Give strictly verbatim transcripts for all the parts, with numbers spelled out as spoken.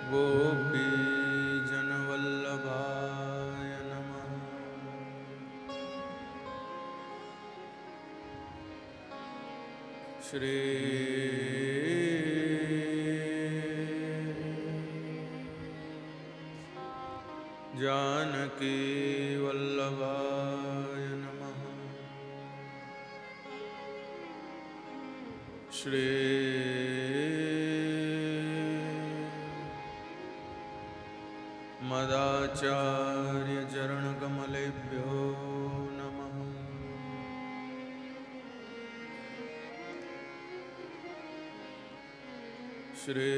गोपीजनवल्लभाय नमः। श्री जानकी वल्लभाय नमः। श्री मदाचार्य चरणकमलेभ्यो नमः। श्री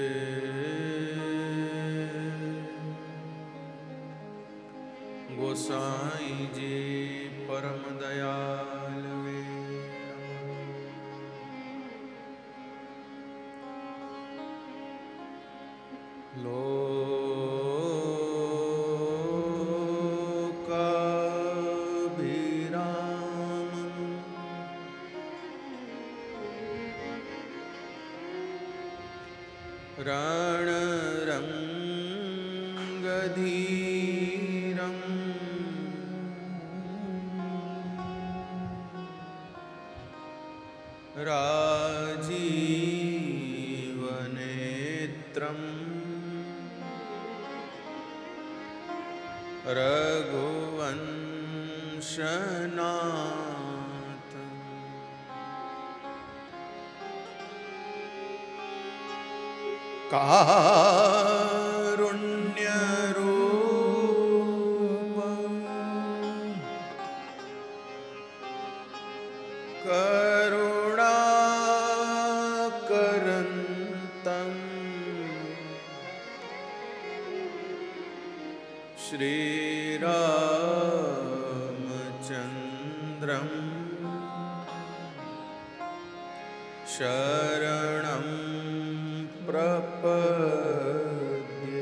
गोसाई जी परम दयालवे लोकाभिरामम् रणरङ्गधीरम् राजीवनेत्रम् रघुवंशनाथम् कारुण्यरूपम् करुणाकरन्तम् श्रीरामचन्द्रम् शरणं प्रपद्ये।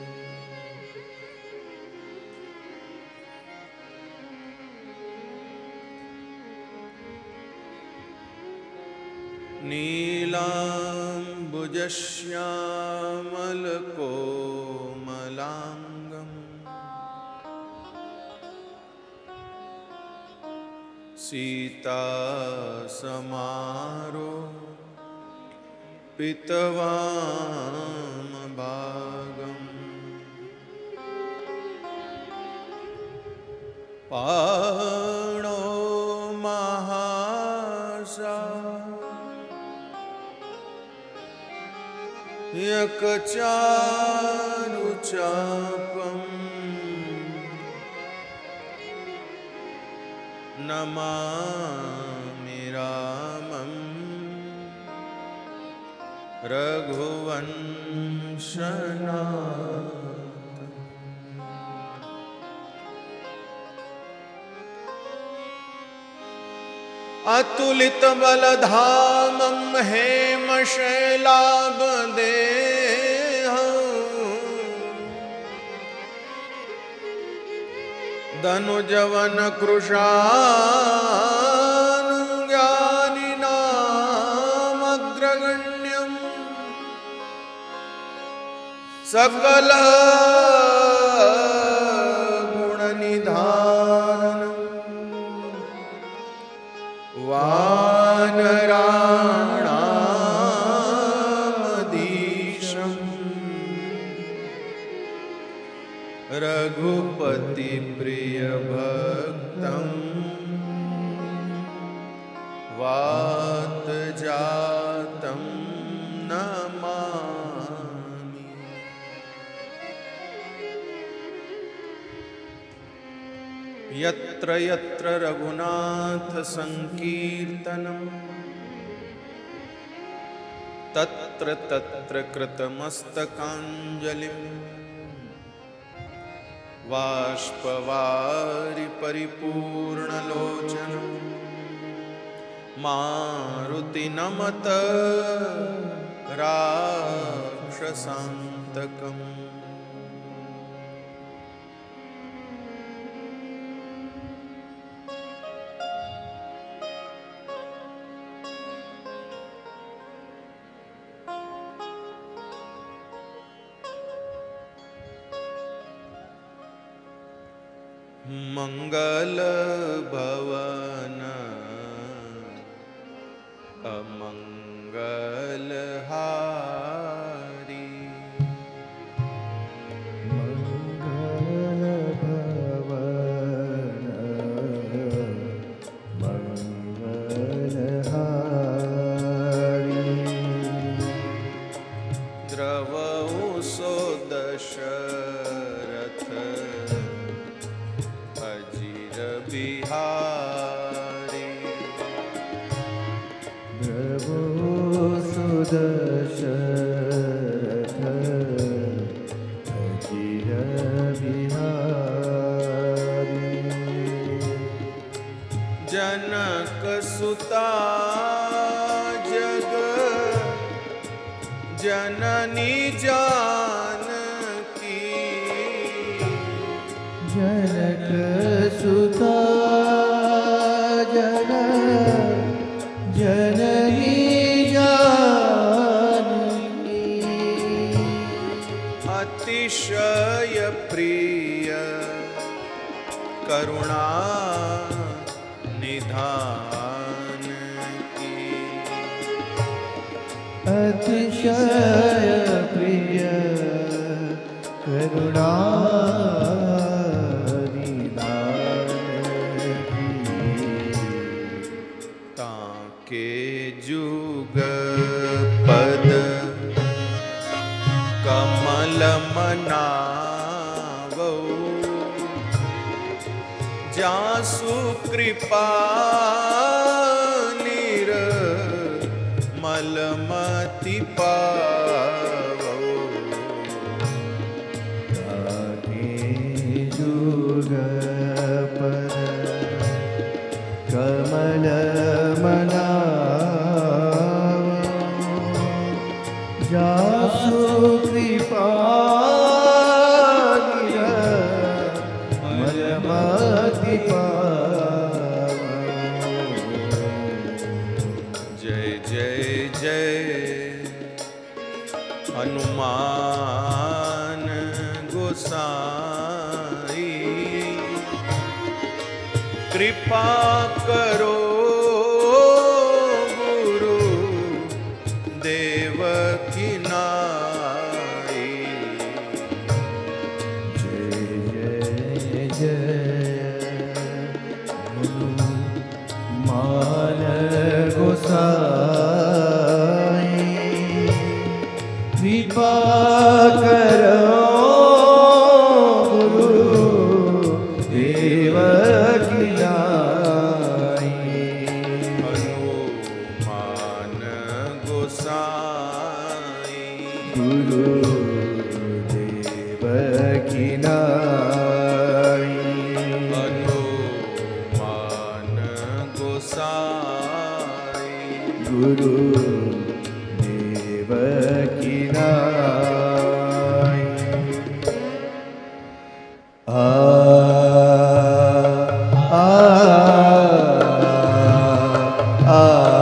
नीलाम्बुजश्यामलकोमलाङ्गम् सीतासमारोपितवामभागम् पाणो महासा यकचारुचापम् नमामि रामं रघुवंशनाथम्। अतुलितबलधामं हेमशैलाभदेहं धनुजवनकृशानुज्ञानिनामग्रगण्यं सकलगुणनिधानम् वानराणामधीशम् रघुपतिप्रियभक्तं वातजातं नमामि। यत्र यत्र रघुनाथ संकीर्तनम् तत्र तत्र कृतमस्तकाञ्जलिम् बाष्पवारि परिपूर्णलोचनम् मारुति नमत राक्षसान्तकम्। मंगल भवन अमंगल हारी। मंगल भवन मंगल हारी। द्रवौ सो दशरथ अजिर बिहारी। द्रवौ सो दशरथ अजिर बिहारी। जनक सुता जग जननी जानकी। जनक सुता जग जननी जानकी। अतिशय प्रिय करुणा निधान की। अतिशय प्रिय करुणा निधान की। ताके जुग पद कमल मनावो। जासु कृपा निर्मल मति पावो। ताके जुग पद कमल मनावो। जासु कृपा निर्मल मति पावो। जय जय जय हनुमान गोसाई। कृपा करो गुरु देवकी नाई। जय जय जय हनुमान गोसाई। कृपा करो गुरु देवकी नाई। हनुमान गोसाई गुरु देवकी नाई। हनुमान गोसाई गुरु देवकी नाई। आ आ आ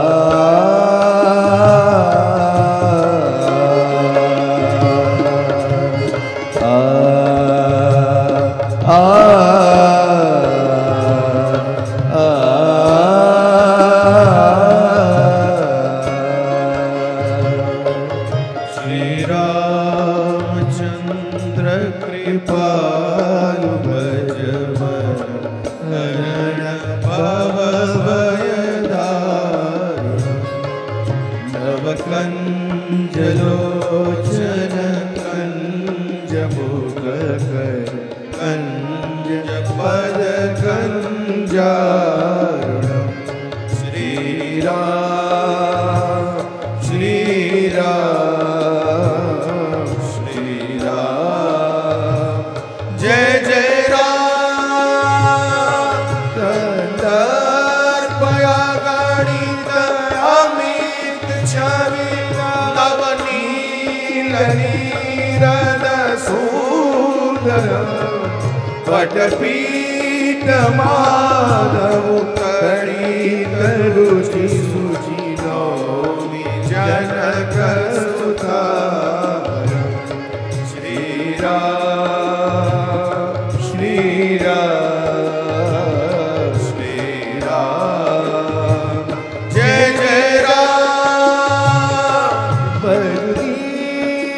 श्री रामचंद्र कृपालु भज मन हरण भव भय दारुण। नव कंज लोचन कंज मुख कर कंज पद कंजारुणम। श्री राम श्री राम श्री राम। जय जय राम कंदर्पया गणित अमित छवि नवनील नीरद सुंदर। वटपीठ माधव कड़ी रुचि सुचि नौमि जनक सुता। श्री राम श्री राम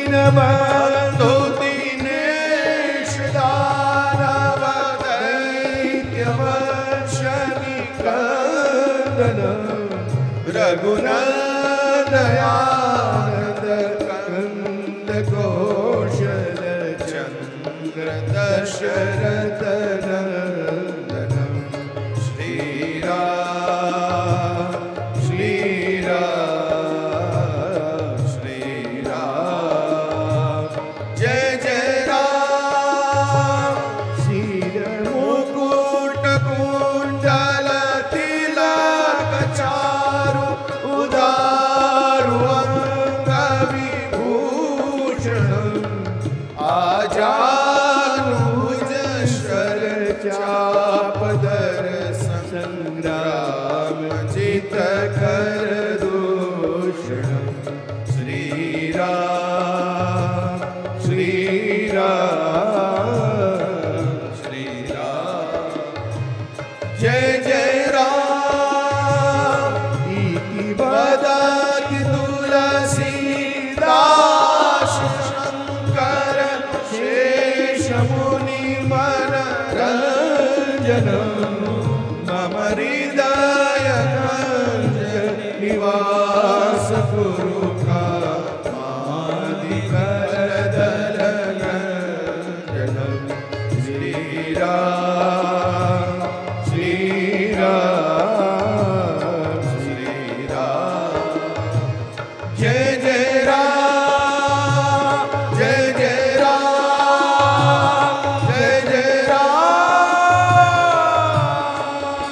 दीनबन्धु दीनेश दानव दैत्यवंशनिकन्दन रघुनन्दयानन्द कंद कौशल चन्द्र दशरथ नन्दन श्रीराम श्रीराम श्रीराम जय जय राम श्री मुकुट कुण्डल तिलक चारु उदारु अंग विभूषण आजानुज शर चापदर संग्राम जित कर दूषण श्रीराम श्रीराम श्रीराम जय जय राम इति वदति तुलसीदास शंकर शेष मुनि मन रंजन मम हृदय निवास गुरु का श्रीराम श्रीराम श्रीराम जय जय राम जय जय राम जय जय राम।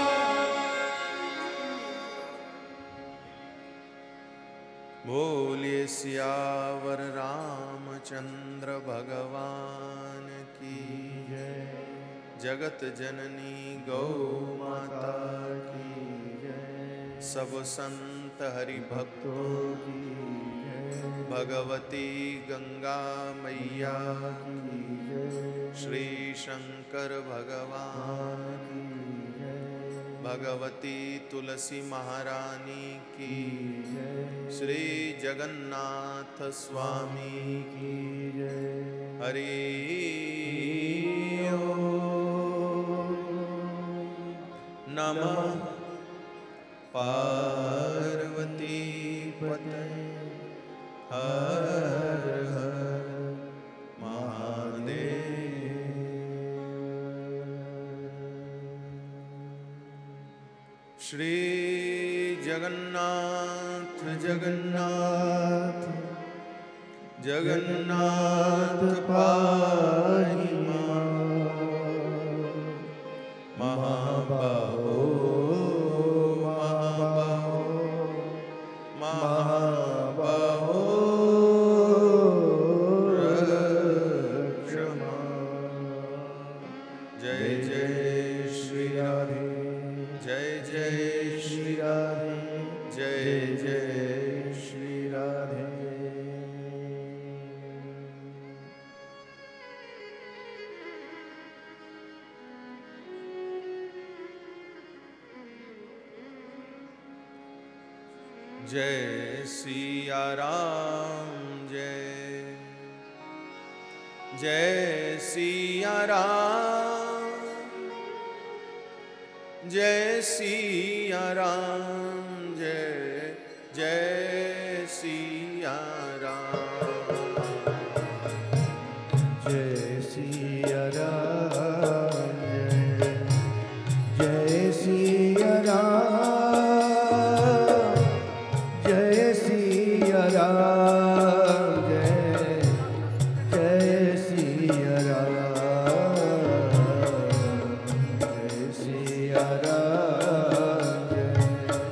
बोलिए सियावर रामचंद्र भगवान की जय। जगत जननी गौ माता की जय। सब संत हरि भक्तों की जय। भगवती गंगा मैया की जय। श्री शंकर भगवान की जय। भगवती तुलसी महारानी की जय। श्री जगन्नाथ स्वामी की जय। हरि ओम नमः पार्वती पते हर हर महादेव। श्री जगन्नाथ जगन्नाथ जगन्नाथ पाहि महाबाहो महाबाहो महाबाहो रक्ष मां। जय जय श्री राधे जय जय श्री राधे जय जय श्री राधे। जय सिया राम जय जय सिया राम जय सिया राम जय जय सिया राम जय सिया राम जय जय सिया राम जय सिया राम जय जय सिया राम जय सिया राम जय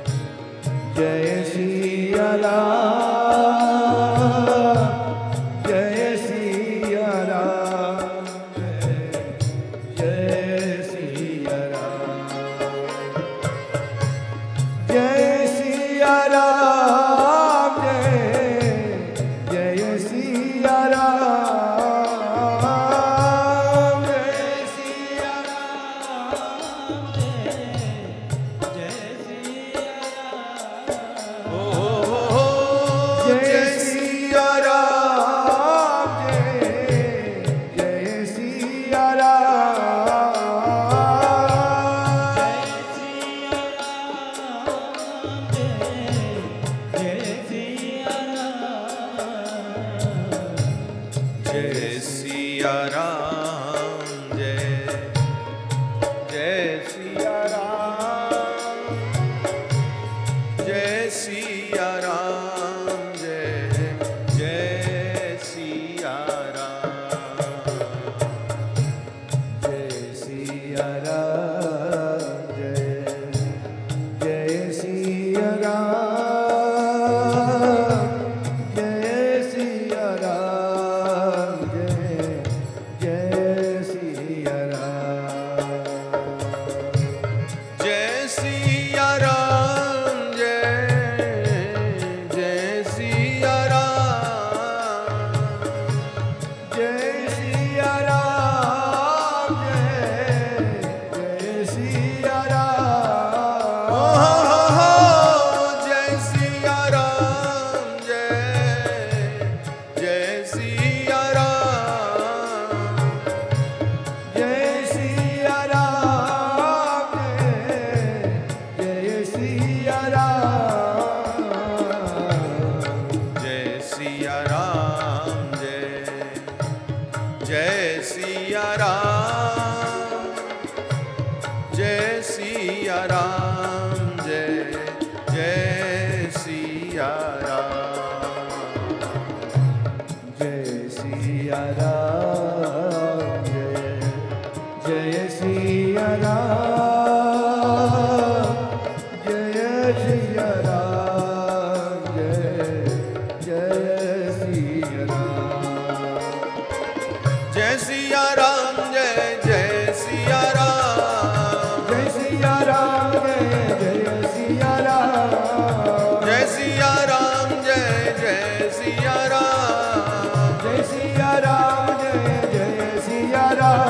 जय सिया राम जय जय सिया राम जय सिया राम जय जय सिया राम जय सिया राम जय जय सिया राम जय सिया राम जय जय सिया राम जय सिया राम जय जय सिया राम जय सिया राम जय जय सिया राम ओ हो हो हो जय सिया राम जय जय सिया राम जय सिया राम जय जय सिया राम जय सिया राम जय जय सिया राम जय सिया राम जय जय सिया राम जय सिया राम जय जय सिया राम जय सिया राम जय जय सिया राम जय सिया राम जय जय सिया राम जय सिया राम जय जय सिया राम जय सिया राम जय जय सिया राम जय सिया राम जय जय सिया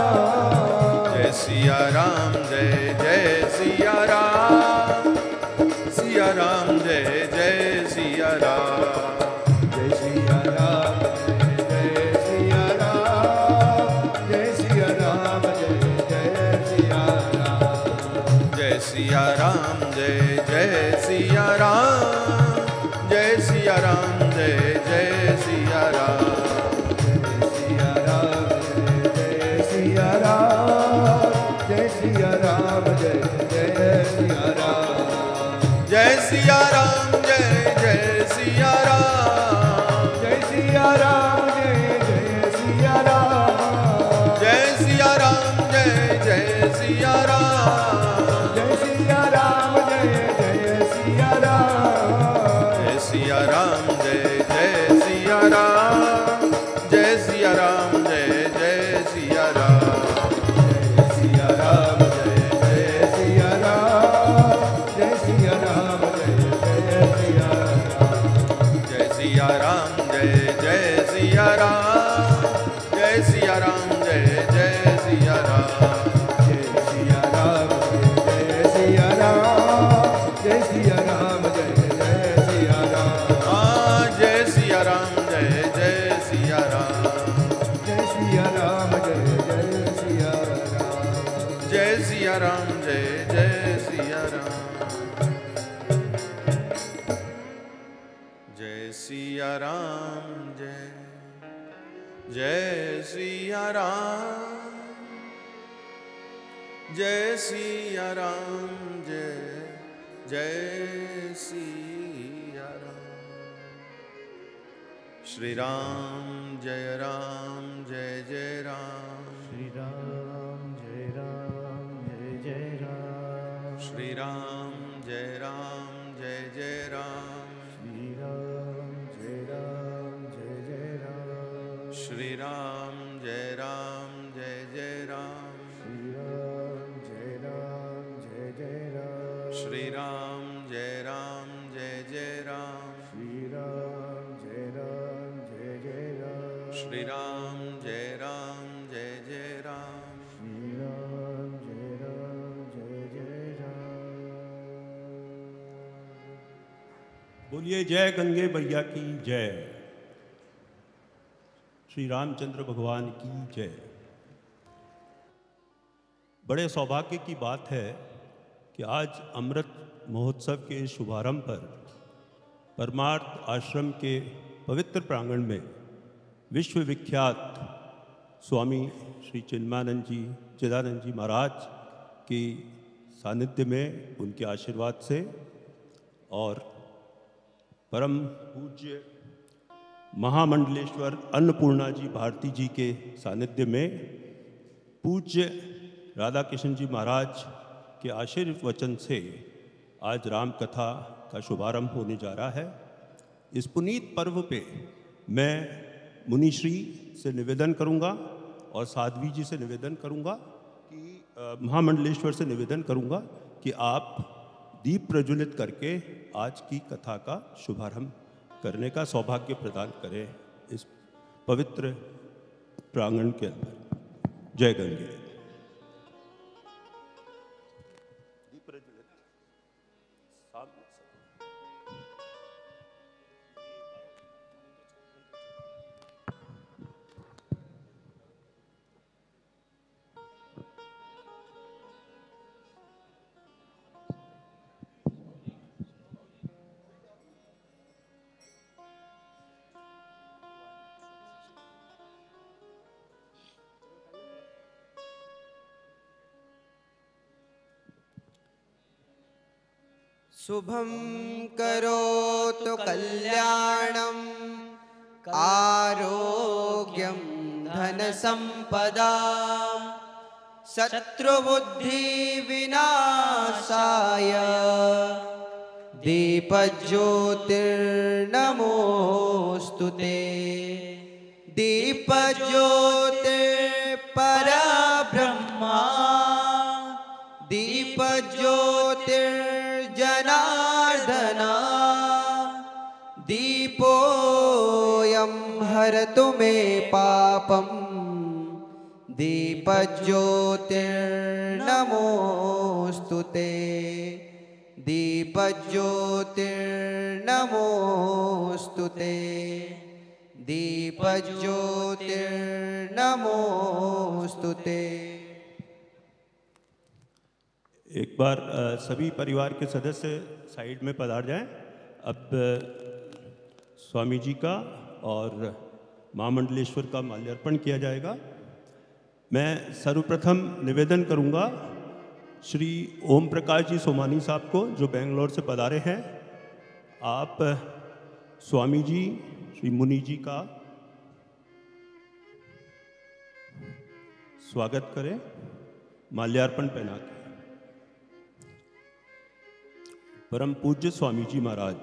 राम जय सिया राम जय जय सिया राम सिया राम जय जय सिया राम जय सिया राम जय जय सिया राम जय सिया राम जय जय सिया राम जय सिया राम जय जय सिया राम जय सिया राम जय जय सिया राम जय सिया राम जय जय सिया राम जय सिया राम जय जय सिया राम जय सिया राम जय जय सिया राम जय सिया राम जय जय सिया राम जय सिया राम जय जय सिया राम जय सिया राम जय जय सिया राम जय सिया राम जय जय सिया राम जय सिया राम जय जय सिया राम जय सिया राम जय जय सिया राम जय सिया राम जय जय सिया राम जय सिया राम जय जय सिया राम जय सिया राम जय जय सिया राम जय सिया राम जय जय सिया राम जय सिया राम जय जय सिया राम हाँ जय सिया राम जय जय सिया राम जय सिया राम जय जय सिया राम जय सिया राम जय जय सिया राम जय सिया राम जय जय सिया राम जय सिया राम जय जय सिया राम श्री राम जय राम जय जय राम श्री राम जय राम जय जय राम श्री राम जय राम जय जय राम श्री राम जय राम जय जय राम श्री राम जय राम जय जय राम श्री राम जय राम जय जय राम श्री राम जय राम जय जय राम श्री राम जय राम जय जय राम श्री राम जय राम जय जय राम श्री राम जय राम जय जय राम बोलिए जय गंगे मैया की जय। श्री रामचंद्र भगवान की जय। बड़े सौभाग्य की बात है कि आज अमृत महोत्सव के शुभारंभ पर परमार्थ आश्रम के पवित्र प्रांगण में विश्व विख्यात स्वामी श्री चिन्मयानंद जी चिदानंद जी महाराज की सानिध्य में, उनके आशीर्वाद से और परम पूज्य महामंडलेश्वर अन्नपूर्णा जी भारती जी के सानिध्य में पूज्य राधा कृष्ण जी महाराज के आशीर्वचन से आज राम कथा का शुभारंभ होने जा रहा है। इस पुनीत पर्व पे मैं मुनिश्री से निवेदन करूंगा और साध्वी जी से निवेदन करूंगा कि महामंडलेश्वर से निवेदन करूंगा कि आप दीप प्रज्वलित करके आज की कथा का शुभारंभ करने का सौभाग्य प्रदान करें इस पवित्र प्रांगण के अंदर। जय गंगे। दीप प्रज्वलित शुभं करोतु कल्याणं आरोग्यं धनसंपदा शत्रुबुद्धि विनाशाय दीपज्योतिर्नमोस्तुते। दीपज्योतिर्परब्रह्मा दीपज्योतिर्जनार्दना दीपोऽयं हरतु मे पापं दीपज्योतिर्नमोस्तुते। दीपज्योतिर्नमोस्तुते। दीपज्योतिर्नमोस्तुते। एक बार सभी परिवार के सदस्य साइड में पधार जाएं। अब स्वामी जी का और महामंडलेश्वर का माल्यार्पण किया जाएगा। मैं सर्वप्रथम निवेदन करूंगा श्री ओम प्रकाश जी सोमानी साहब को, जो बेंगलोर से पधारे हैं। आप स्वामी जी श्री मुनि जी का स्वागत करें माल्यार्पण पहना के। परम पूज्य स्वामी जी महाराज,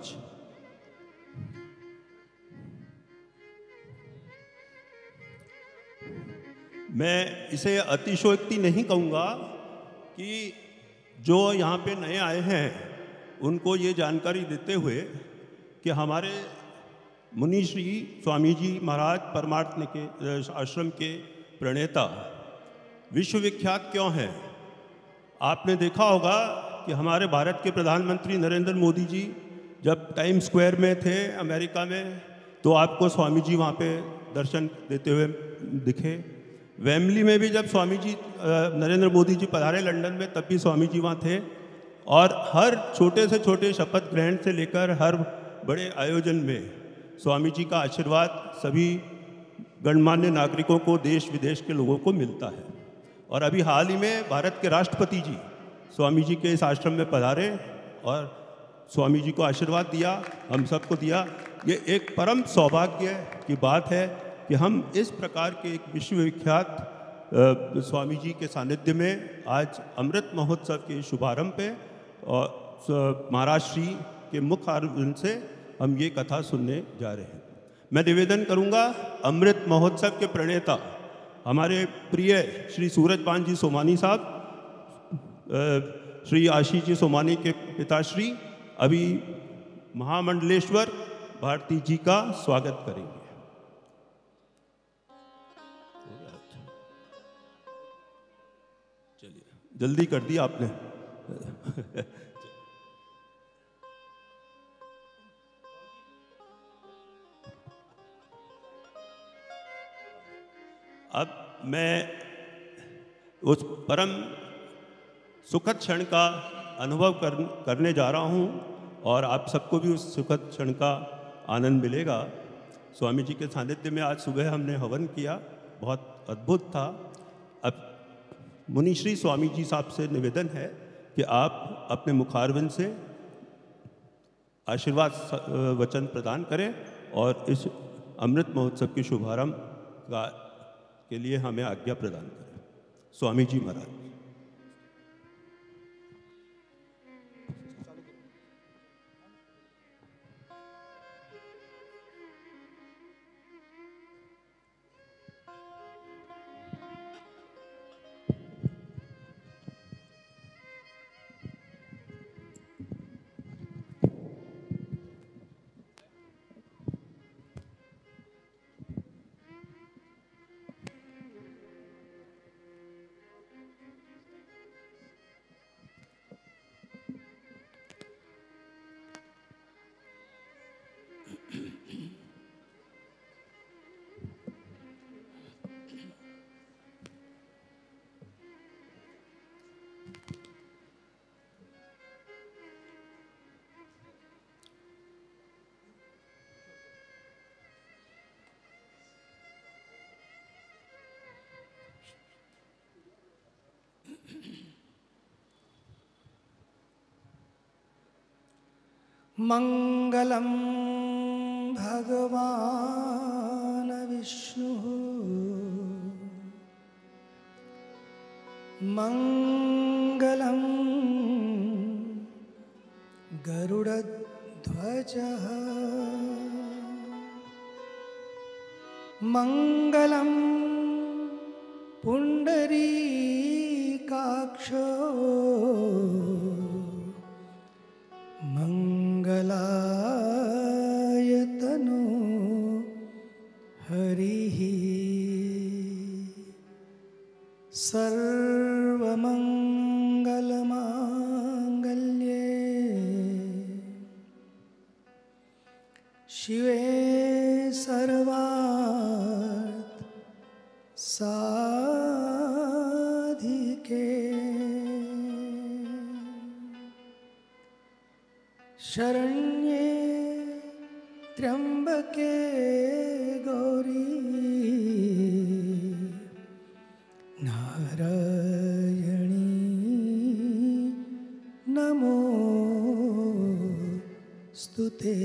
मैं इसे अतिशयोक्ति नहीं कहूँगा कि जो यहाँ पे नए आए हैं उनको ये जानकारी देते हुए कि हमारे मुनि श्री स्वामी जी महाराज परमार्थ के आश्रम के प्रणेता विश्वविख्यात क्यों हैं। आपने देखा होगा कि हमारे भारत के प्रधानमंत्री नरेंद्र मोदी जी जब टाइम स्क्वायर में थे अमेरिका में, तो आपको स्वामी जी वहाँ पे दर्शन देते हुए दिखे। वेम्बली में भी जब स्वामी जी नरेंद्र मोदी जी पधारे लंदन में, तब भी स्वामी जी वहाँ थे। और हर छोटे से छोटे शपथ ग्रहण से लेकर हर बड़े आयोजन में स्वामी जी का आशीर्वाद सभी गणमान्य नागरिकों को, देश विदेश के लोगों को मिलता है। और अभी हाल ही में भारत के राष्ट्रपति जी स्वामी जी के इस आश्रम में पधारे और स्वामी जी को आशीर्वाद दिया, हम सबको दिया। ये एक परम सौभाग्य की बात है कि हम इस प्रकार के एक विश्वविख्यात स्वामी जी के सानिध्य में आज अमृत महोत्सव के शुभारंभ पे और महाराज श्री के मुख आरंभ से हम ये कथा सुनने जा रहे हैं। मैं निवेदन करूंगा अमृत महोत्सव के प्रणेता हमारे प्रिय श्री सूरजपान जी सोमानी साहब, श्री आशीष जी सोमानी के पिताश्री अभी महामंडलेश्वर भारती जी का स्वागत करेंगे। चलिए, जल्दी कर दिया आपने। अब मैं उस परम सुखद क्षण का अनुभव कर, करने जा रहा हूं और आप सबको भी उस सुखद क्षण का आनंद मिलेगा। स्वामी जी के सानिध्य में आज सुबह हमने हवन किया, बहुत अद्भुत था। अब मुनिश्री स्वामी जी साहब से निवेदन है कि आप अपने मुखारविंद से आशीर्वाद वचन प्रदान करें और इस अमृत महोत्सव के शुभारंभ का के लिए हमें आज्ञा प्रदान करें। स्वामी जी महाराज। मंगलम भगवान विष्णु मंगलम गरुड़ध्वजः मंगलम पुंडरीकाक्षो मंगलायतनो हरिः सर्वमंगलमांगल्ये शिवे सर्वार्थ साधिके शरण्ये त्र्यंबके गौरी नारायणी नमोस्तुते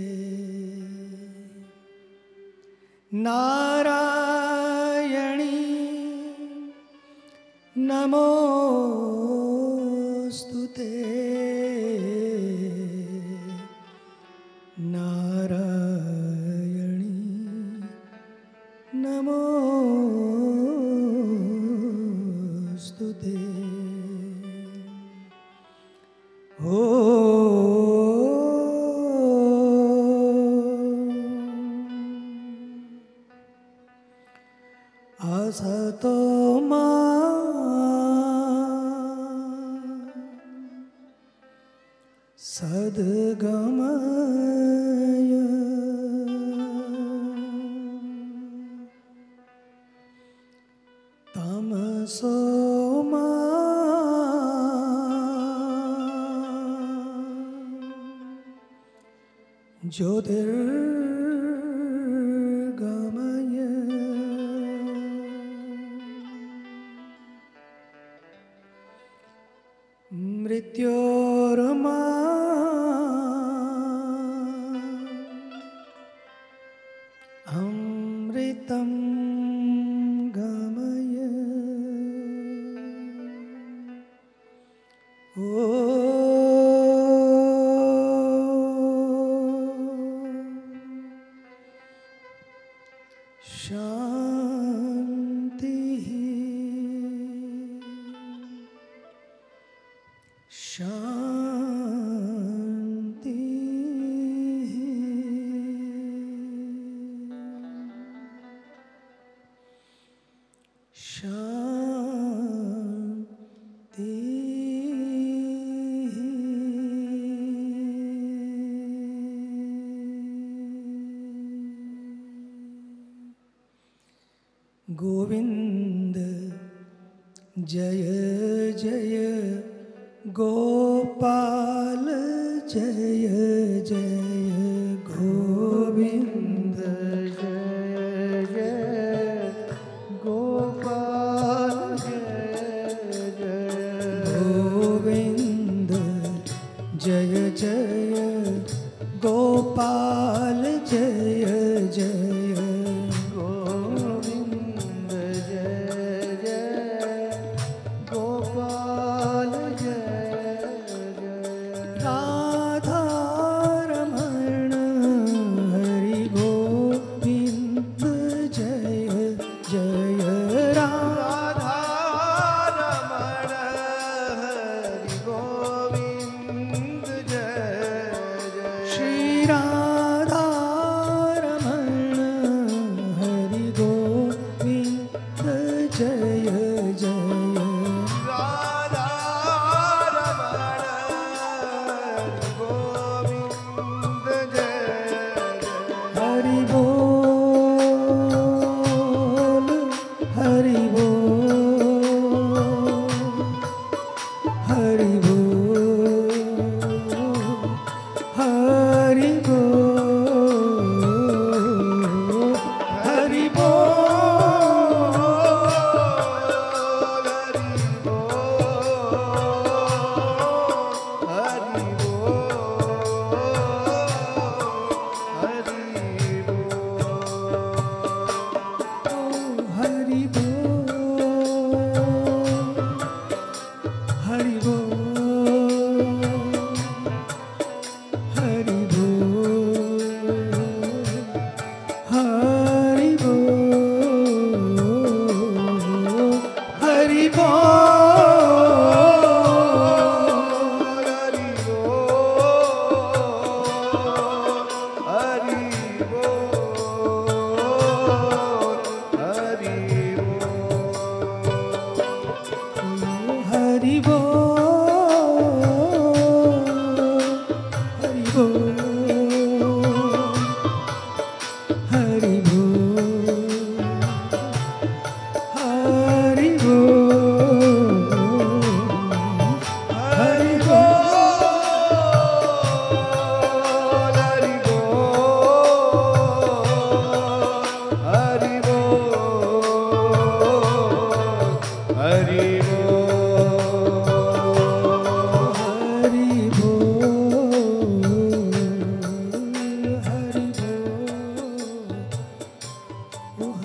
नारायणी नमोस्तुते नारायणी नमोस्तुते। ओ असतो मा सद्गमय तमसो मा ज्योतिर्गमय मृत्योर्मा अमृतं गमय। ओ शांति शांति शांति। गोविंद जय जय गोपाल जय जय गोविंद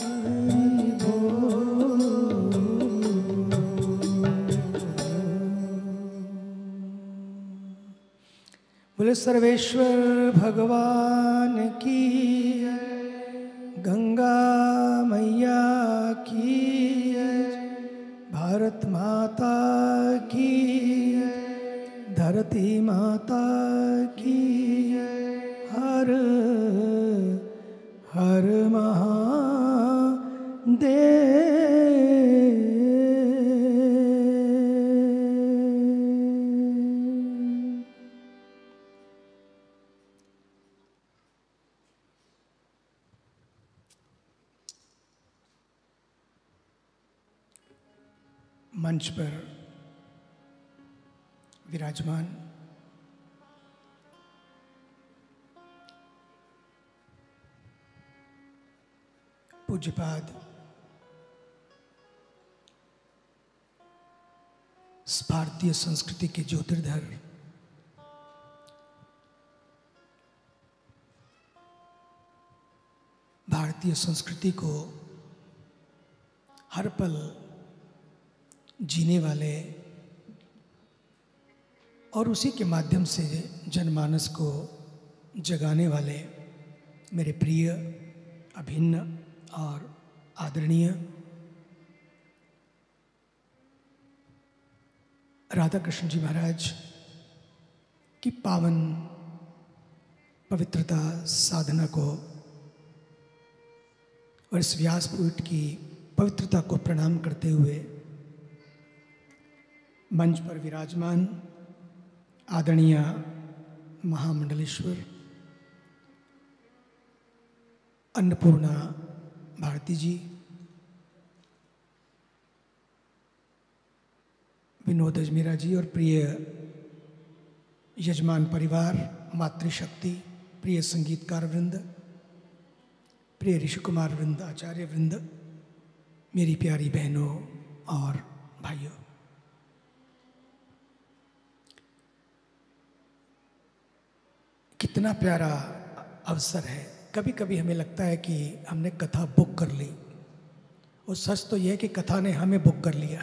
बोले सर्वेश्वर भगवान की, गंगा मैया की, भारत माता की, धरती माता की, हर हर महादेव। मंच पर विराजमान पूज्यपाद भारतीय संस्कृति के ज्योतिर्धर भारतीय संस्कृति को हर पल जीने वाले और उसी के माध्यम से जनमानस को जगाने वाले मेरे प्रिय, अभिन्न और आदरणीय राधा कृष्ण जी महाराज की पावन पवित्रता साधना को और इस व्यासपीठ की पवित्रता को प्रणाम करते हुए मंच पर विराजमान आदरणीय महामंडलेश्वर अन्नपूर्णा भारती जी, विनोद अजमेरा जी और प्रिय यजमान परिवार, मातृशक्ति, प्रिय संगीतकार वृंद, प्रिय ऋषि कुमार वृंद, आचार्य वृंद, मेरी प्यारी बहनों और भाइयों, कितना प्यारा अवसर है। कभी कभी हमें लगता है कि हमने कथा बुक कर ली, और सच तो यह है कि कथा ने हमें बुक कर लिया।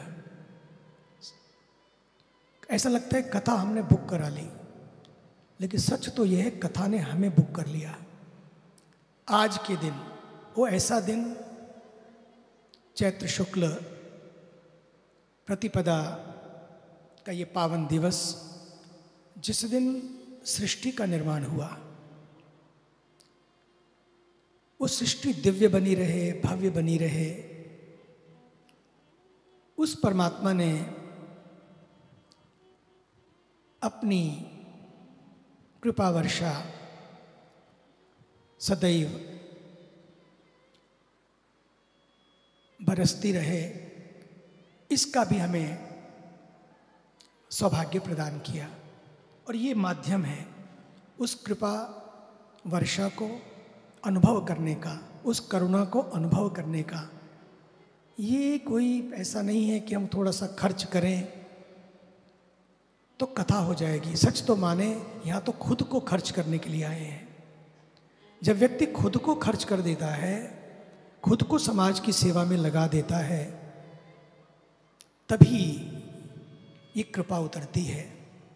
ऐसा लगता है कथा हमने बुक करा ली, लेकिन सच तो यह है कथा ने हमें बुक कर लिया। आज के दिन, वो ऐसा दिन, चैत्र शुक्ल प्रतिपदा का ये पावन दिवस, जिस दिन सृष्टि का निर्माण हुआ, वो सृष्टि दिव्य बनी रहे, भव्य बनी रहे, उस परमात्मा ने अपनी कृपा वर्षा सदैव बरसती रहे, इसका भी हमें सौभाग्य प्रदान किया। और ये माध्यम है उस कृपा वर्षा को अनुभव करने का, उस करुणा को अनुभव करने का। ये कोई ऐसा नहीं है कि हम थोड़ा सा खर्च करें तो कथा हो जाएगी। सच तो माने, यहाँ तो खुद को खर्च करने के लिए आए हैं। जब व्यक्ति खुद को खर्च कर देता है, खुद को समाज की सेवा में लगा देता है, तभी ये कृपा उतरती है।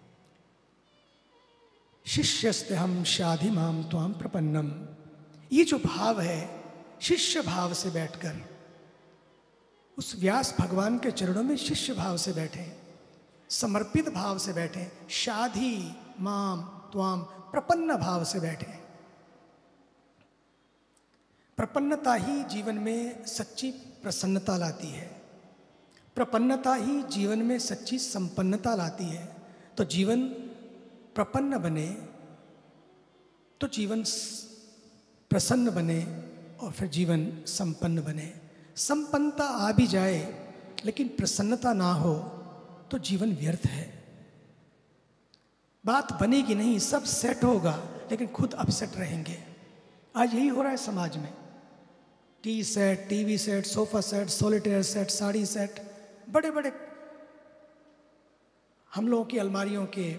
शिष्यस्ते हम शाधि माम त्वाम प्रपन्नम, ये जो भाव है, शिष्य भाव से बैठकर उस व्यास भगवान के चरणों में शिष्य भाव से बैठे, समर्पित भाव से बैठे, शाधि माम त्वाम प्रपन्न भाव से बैठे। प्रपन्नता ही जीवन में सच्ची प्रसन्नता लाती है, प्रपन्नता ही जीवन में सच्ची संपन्नता लाती है। तो जीवन प्रपन्न बने तो जीवन प्रसन्न बने, और फिर जीवन संपन्न बने। संपन्नता आ भी जाए लेकिन प्रसन्नता ना हो तो जीवन व्यर्थ है। बात बनेगी नहीं, सब सेट होगा लेकिन खुद अपसेट रहेंगे। आज यही हो रहा है समाज में। Tea set, TV set, sofa set, solitaire set, sari set, बड़े बड़े हम लोगों की अलमारियों के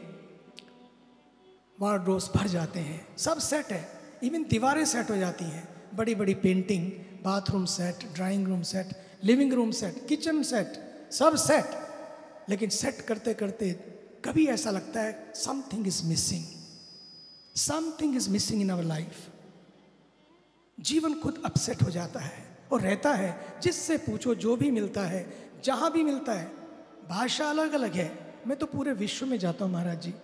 वार्डरोब्स भर जाते हैं, सब सेट है। इवन दीवारें सेट हो जाती हैं, बड़ी बड़ी painting, bathroom set, drawing room set, living room set, kitchen set, सब सेट, लेकिन सेट करते करते कभी ऐसा लगता है something is missing, something is missing in our life. जीवन खुद अपसेट हो जाता है और रहता है। जिससे पूछो जो भी मिलता है, जहां भी मिलता है, भाषा अलग अलग है। मैं तो पूरे विश्व में जाता हूं महाराज जी,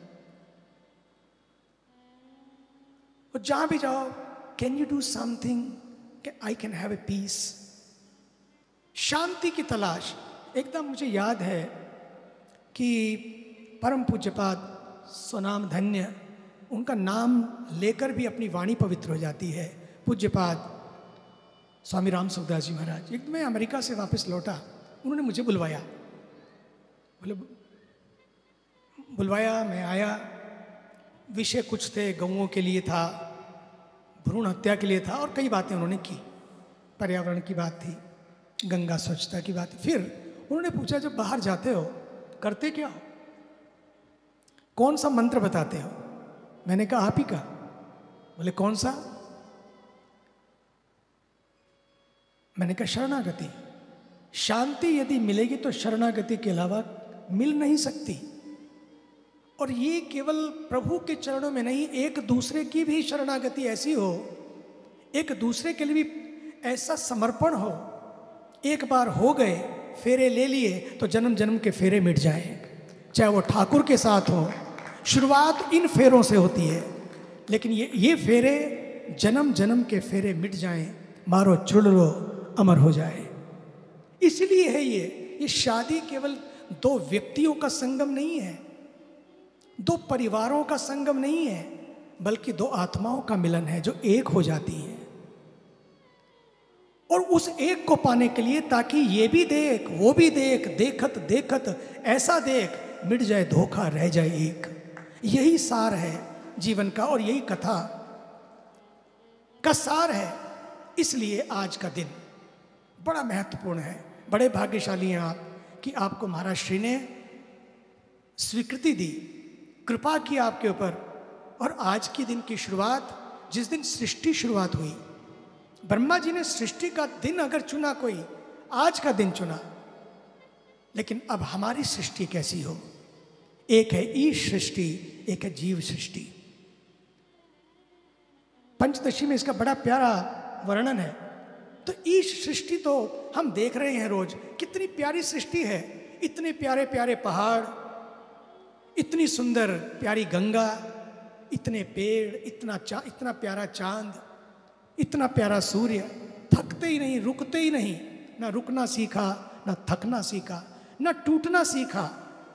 और जहां भी जाओ, can you do something, I can have a peace, शांति की तलाश। एकदम मुझे याद है कि परम पूज्यपाद स्वनाम धन्य, उनका नाम लेकर भी अपनी वाणी पवित्र हो जाती है। पूज्यपाद स्वामी राम सुखदास जी महाराज, एक मैं अमेरिका से वापस लौटा, उन्होंने मुझे बुलवाया, बोले बुलवाया, मैं आया। विषय कुछ थे, गऊओं के लिए था, भ्रूण हत्या के लिए था, और कई बातें उन्होंने की। पर्यावरण की बात थी, गंगा स्वच्छता की बात थी। फिर उन्होंने पूछा, जब बाहर जाते हो करते क्या हो, कौन सा मंत्र बताते हो? मैंने कहा आप ही का। बोले कौन सा? मैंने कहा शरणागति। शांति यदि मिलेगी तो शरणागति के अलावा मिल नहीं सकती। और ये केवल प्रभु के चरणों में नहीं, एक दूसरे की भी शरणागति ऐसी हो, एक दूसरे के लिए भी ऐसा समर्पण हो। एक बार हो गए, फेरे ले लिए, तो जन्म जन्म के फेरे मिट जाएं। चाहे वो ठाकुर के साथ हो, शुरुआत इन फेरों से होती है, लेकिन ये ये फेरे जन्म जन्म के फेरे मिट जाएं, मारो चुड़ लो अमर हो जाए। इसलिए है ये ये शादी केवल दो व्यक्तियों का संगम नहीं है, दो परिवारों का संगम नहीं है, बल्कि दो आत्माओं का मिलन है जो एक हो जाती हैं। और उस एक को पाने के लिए, ताकि ये भी देख वो भी देख, देखत देखत ऐसा देख, मिट जाए धोखा रह जाए एक। यही सार है जीवन का, और यही कथा का सार है। इसलिए आज का दिन बड़ा महत्वपूर्ण है। बड़े भाग्यशाली हैं आप कि आपको महाराज श्री ने स्वीकृति दी, कृपा की आपके ऊपर। और आज के दिन की शुरुआत, जिस दिन सृष्टि शुरुआत हुई, ब्रह्मा जी ने सृष्टि का दिन अगर चुना कोई, आज का दिन चुना। लेकिन अब हमारी सृष्टि कैसी हो? एक है ईश सृष्टि, एक है जीव सृष्टि। पंचदशी में इसका बड़ा प्यारा वर्णन है। तो ईश सृष्टि तो हम देख रहे हैं रोज, कितनी प्यारी सृष्टि है। इतने प्यारे प्यारे पहाड़, इतनी सुंदर प्यारी गंगा, इतने पेड़, इतना चा इतना प्यारा चांद, इतना प्यारा सूर्य। थकते ही नहीं, रुकते ही नहीं, ना रुकना सीखा, ना थकना सीखा, ना टूटना सीखा,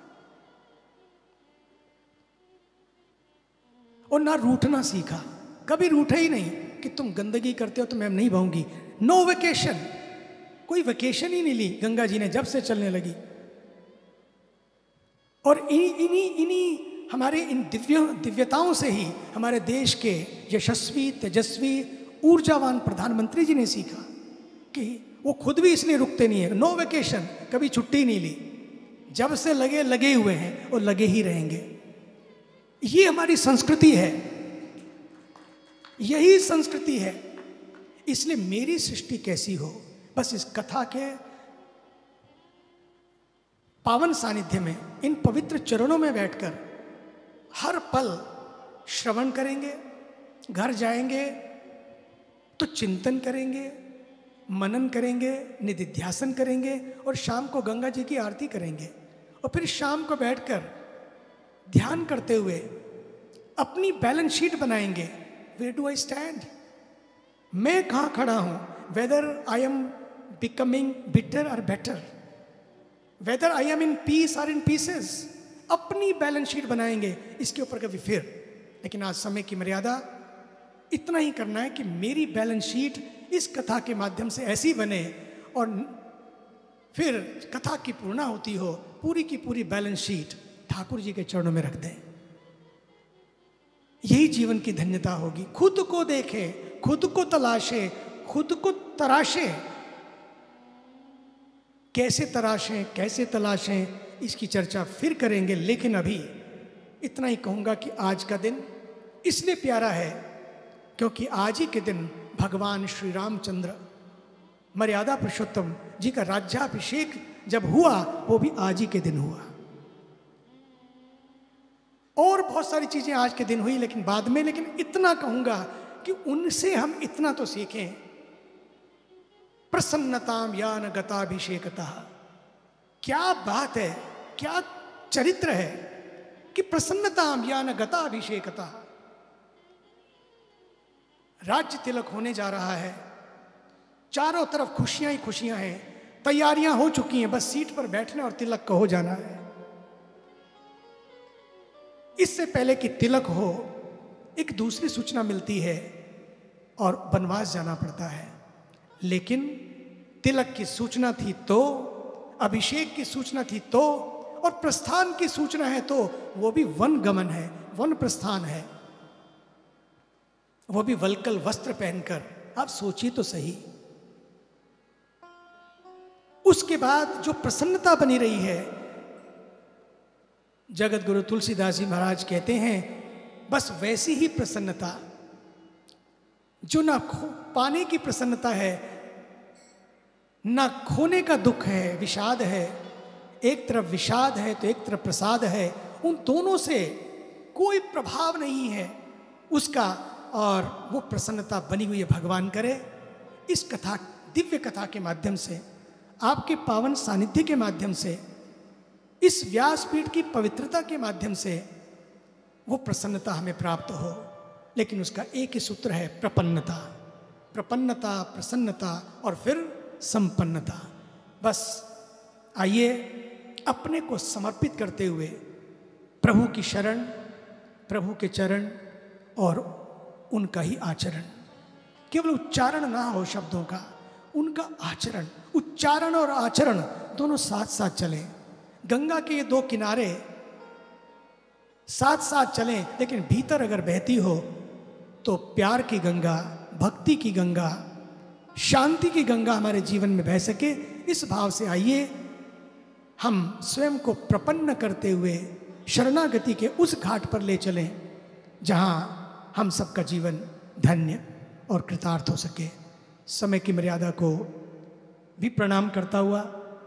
और ना रूठना सीखा। कभी रूठे ही नहीं कि तुम गंदगी करते हो तो मैं नहीं बहूंगी। नो वेकेशन, कोई वेकेशन ही नहीं ली गंगा जी ने जब से चलने लगी। और इन्हीं इन्हीं हमारे इन दिव्य दिव्यताओं से ही हमारे देश के यशस्वी, तेजस्वी, ऊर्जावान प्रधानमंत्री जी ने सीखा कि वो खुद भी इसलिए रुकते नहीं है। नो वेकेशन, कभी छुट्टी नहीं ली, जब से लगे लगे हुए हैं और लगे ही रहेंगे। ये हमारी संस्कृति है, यही संस्कृति है। इसलिए मेरी सृष्टि कैसी हो, बस इस कथा के पावन सानिध्य में, इन पवित्र चरणों में बैठकर हर पल श्रवण करेंगे, घर जाएंगे तो चिंतन करेंगे, मनन करेंगे, निधिध्यासन करेंगे, और शाम को गंगा जी की आरती करेंगे। और फिर शाम को बैठकर ध्यान करते हुए अपनी बैलेंस शीट बनाएंगे। वेयर डू आई स्टैंड, मैं कहाँ खड़ा हूँ, whether I am becoming bitter और better, whether I am in peace और इन पीसेस। अपनी बैलेंस शीट बनाएंगे इसके ऊपर कभी फिर। लेकिन आज समय की मर्यादा, इतना ही करना है कि मेरी बैलेंस शीट इस कथा के माध्यम से ऐसी बने, और फिर कथा की पूर्णाहुति हो, पूरी की पूरी बैलेंस शीट ठाकुर जी के चरणों में रख दें। यही जीवन की धन्यता होगी। खुद को देखें, खुद को तलाशे, खुद को तराशे। कैसे तराशें, कैसे तलाशें, इसकी चर्चा फिर करेंगे। लेकिन अभी इतना ही कहूँगा कि आज का दिन इसलिए प्यारा है क्योंकि आज ही के दिन भगवान श्री रामचंद्र मर्यादा पुरुषोत्तम जी का राज्याभिषेक जब हुआ वो भी आज ही के दिन हुआ। और बहुत सारी चीजें आज के दिन हुई लेकिन बाद में, लेकिन इतना कहूंगा कि उनसे हम इतना तो सीखें, प्रसन्नताम यान गताभिषेकता। क्या बात है, क्या चरित्र है कि प्रसन्नताम यान गताभिषेकता। राज्य तिलक होने जा रहा है, चारों तरफ खुशियां ही खुशियां हैं, तैयारियां हो चुकी हैं, बस सीट पर बैठना और तिलक का हो जाना है। इससे पहले कि तिलक हो एक दूसरी सूचना मिलती है और वनवास जाना पड़ता है। लेकिन तिलक की सूचना थी तो, अभिषेक की सूचना थी तो, और प्रस्थान की सूचना है तो, वो भी वन गमन है, वन प्रस्थान है, वो भी वल्कल वस्त्र पहनकर। आप सोचिए तो सही। उसके बाद जो प्रसन्नता बनी रही है, जगत गुरु तुलसीदास जी महाराज कहते हैं बस वैसी ही प्रसन्नता जो ना खो पाने की प्रसन्नता है, ना खोने का दुख है, विषाद है। एक तरफ विषाद है तो एक तरफ प्रसाद है, उन दोनों से कोई प्रभाव नहीं है उसका, और वो प्रसन्नता बनी हुई है। भगवान करे इस कथा, दिव्य कथा के माध्यम से, आपके पावन सानिध्य के माध्यम से, इस व्यासपीठ की पवित्रता के माध्यम से वो प्रसन्नता हमें प्राप्त हो। लेकिन उसका एक ही सूत्र है, प्रपन्नता। प्रपन्नता, प्रसन्नता और फिर संपन्नता। बस आइए अपने को समर्पित करते हुए प्रभु की शरण, प्रभु के चरण और उनका ही आचरण। केवल उच्चारण ना हो शब्दों का, उनका आचरण। उच्चारण और आचरण दोनों साथ साथ चलें। गंगा के ये दो किनारे साथ साथ चलें, लेकिन भीतर अगर बहती हो तो प्यार की गंगा, भक्ति की गंगा, शांति की गंगा हमारे जीवन में बह सके। इस भाव से आइए हम स्वयं को प्रपन्न करते हुए शरणागति के उस घाट पर ले चलें जहां हम सबका जीवन धन्य और कृतार्थ हो सके। समय की मर्यादा को भी प्रणाम करता हुआ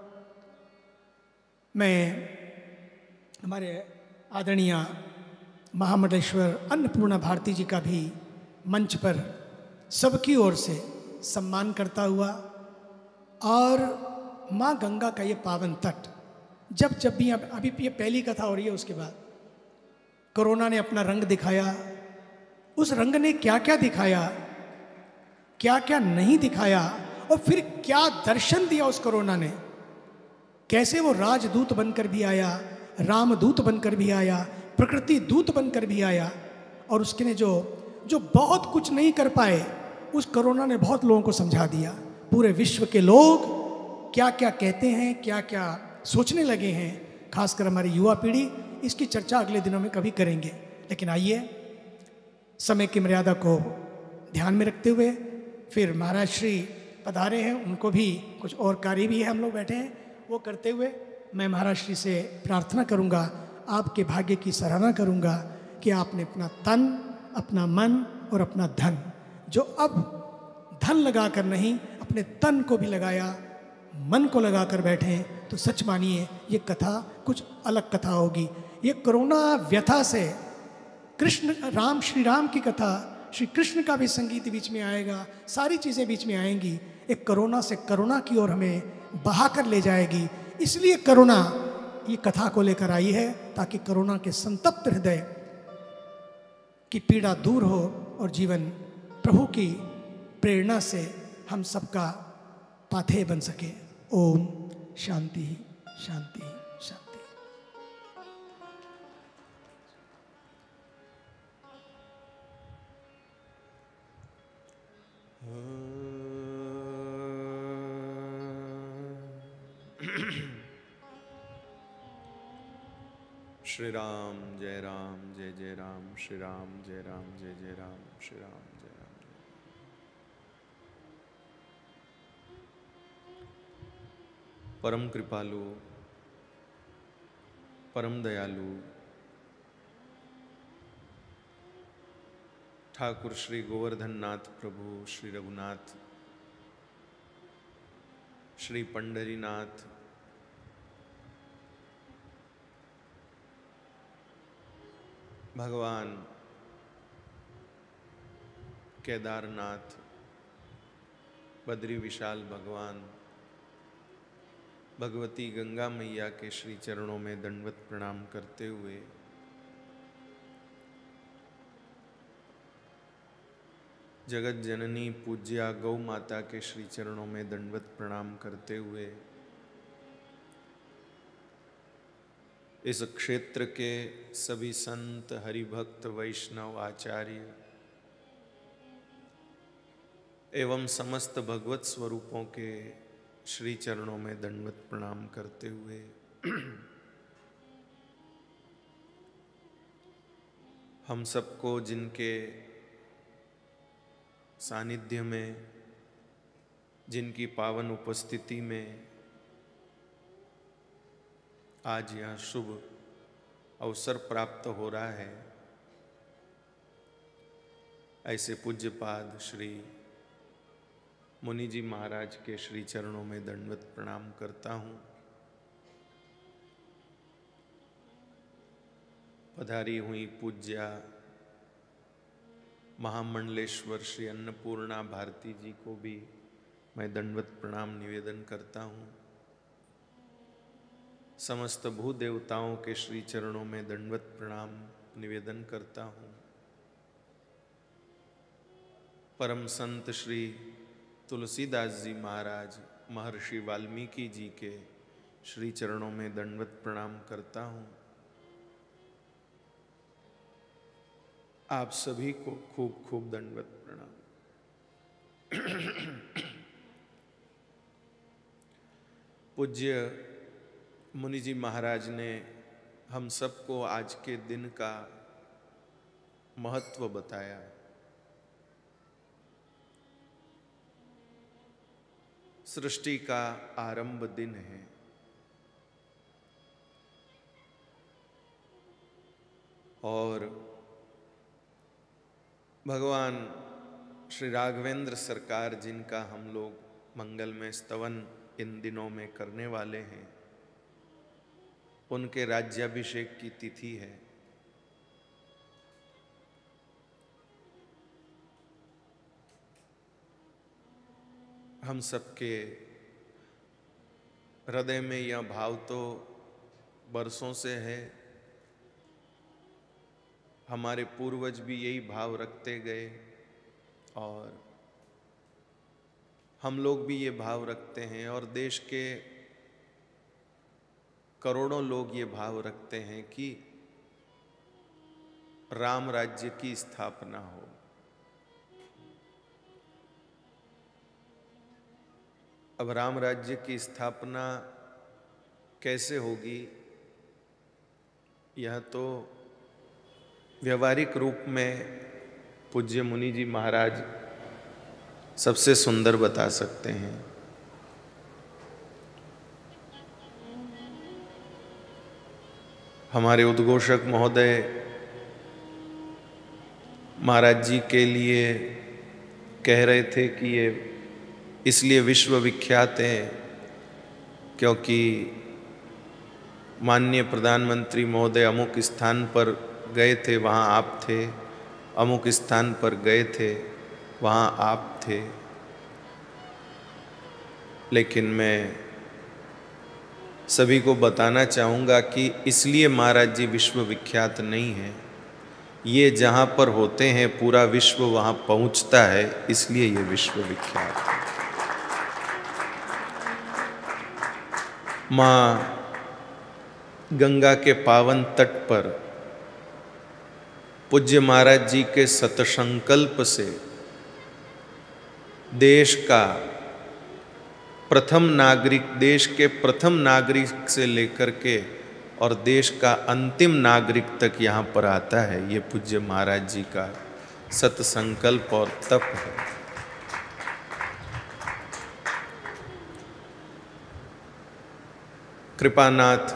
मैं हमारे आदरणीय महामंडलेश्वर अन्नपूर्णा भारती जी का भी मंच पर सबकी ओर से सम्मान करता हुआ, और माँ गंगा का ये पावन तट, जब जब भी अब अभी ये पहली कथा हो रही है, उसके बाद कोरोना ने अपना रंग दिखाया। उस रंग ने क्या क्या दिखाया, क्या क्या नहीं दिखाया, और फिर क्या दर्शन दिया उस कोरोना ने। कैसे वो राजदूत बनकर भी आया, रामदूत बनकर भी आया, प्रकृति दूत बनकर भी आया, और उसके ने जो जो बहुत कुछ नहीं कर पाए, उस कोरोना ने बहुत लोगों को समझा दिया। पूरे विश्व के लोग क्या क्या कहते हैं, क्या क्या सोचने लगे हैं, खासकर हमारी युवा पीढ़ी। इसकी चर्चा अगले दिनों में कभी करेंगे। लेकिन आइए समय की मर्यादा को ध्यान में रखते हुए फिर महाराज श्री पधारे हैं, उनको भी कुछ और कार्य भी है, हम लोग बैठे हैं, वो करते हुए मैं महाराज श्री से प्रार्थना करूंगा, आपके भाग्य की सराहना करूंगा कि आपने अपना तन, अपना मन और अपना धन, जो अब धन लगाकर नहीं अपने तन को भी लगाया, मन को लगाकर बैठे, तो सच मानिए ये कथा कुछ अलग कथा होगी। ये कोरोना व्यथा से कृष्ण राम श्री राम की कथा, श्री कृष्ण का भी संगीत बीच में आएगा, सारी चीज़ें बीच में आएंगी। एक कोरोना से करुणा की ओर हमें बहा कर ले जाएगी। इसलिए करुणा ये कथा को लेकर आई है, ताकि कोरोना के संतप्त हृदय की पीड़ा दूर हो और जीवन प्रभु की प्रेरणा से हम सबका पाथेय बन सके। ओम शांति शांति शांति। श्री राम जय राम जय जय राम, श्री राम जय राम जय जय राम, श्री राम जय राम जय। परम कृपालु, परम दयालु ठाकुर श्री गोवर्धन नाथ प्रभु श्री रघुनाथ श्री पंढरीनाथ, भगवान केदारनाथ, बद्री विशाल भगवान, भगवती गंगा मैया के श्री चरणों में दंडवत प्रणाम करते हुए जगत जननी पूज्या गौ माता के श्री चरणों में दंडवत प्रणाम करते हुए इस क्षेत्र के सभी संत, हरिभक्त, वैष्णव, आचार्य एवं समस्त भगवत स्वरूपों के श्री चरणों में दंडवत प्रणाम करते हुए हम सबको जिनके सानिध्य में, जिनकी पावन उपस्थिति में आज यह शुभ अवसर प्राप्त हो रहा है, ऐसे पूज्यपाद श्री मुनि जी महाराज के श्री चरणों में दंडवत प्रणाम करता हूँ। पधारी हुई पूज्या महामंडलेश्वर श्री अन्नपूर्णा भारती जी को भी मैं दंडवत प्रणाम निवेदन करता हूँ। समस्त भूदेवताओं के श्री चरणों में दंडवत प्रणाम निवेदन करता हूँ। परम संत श्री तुलसीदास जी महाराज, महर्षि वाल्मीकि जी के श्री चरणों में दंडवत प्रणाम करता हूँ। आप सभी को खूब खूब दंडवत प्रणाम। पूज्य मुनि जी महाराज ने हम सबको आज के दिन का महत्व बताया। सृष्टि का आरंभ दिन है और भगवान श्री राघवेंद्र सरकार जिनका हम लोग मंगलमय स्तवन इन दिनों में करने वाले हैं, उनके राज्याभिषेक की तिथि है। हम सबके हृदय में यह भाव तो बरसों से है, हमारे पूर्वज भी यही भाव रखते गए और हम लोग भी ये भाव रखते हैं और देश के करोड़ों लोग ये भाव रखते हैं कि राम राज्य की स्थापना हो। अब राम राज्य की स्थापना कैसे होगी, यह तो व्यवहारिक रूप में पूज्य मुनि जी महाराज सबसे सुंदर बता सकते हैं। हमारे उद्घोषक महोदय महाराज जी के लिए कह रहे थे कि ये इसलिए विश्व विख्यात है क्योंकि माननीय प्रधानमंत्री महोदय अमुक स्थान पर गए थे, वहाँ आप थे, अमुक स्थान पर गए थे, वहाँ आप थे। लेकिन मैं सभी को बताना चाहूँगा कि इसलिए महाराज जी विश्व विख्यात नहीं है, ये जहाँ पर होते हैं पूरा विश्व वहाँ पहुँचता है, इसलिए ये विश्व विख्यात है। माँ गंगा के पावन तट पर पूज्य महाराज जी के सतसंकल्प से देश का प्रथम नागरिक, देश के प्रथम नागरिक से लेकर के और देश का अंतिम नागरिक तक यहाँ पर आता है। ये पूज्य महाराज जी का सतसंकल्प और तप है। कृपानाथ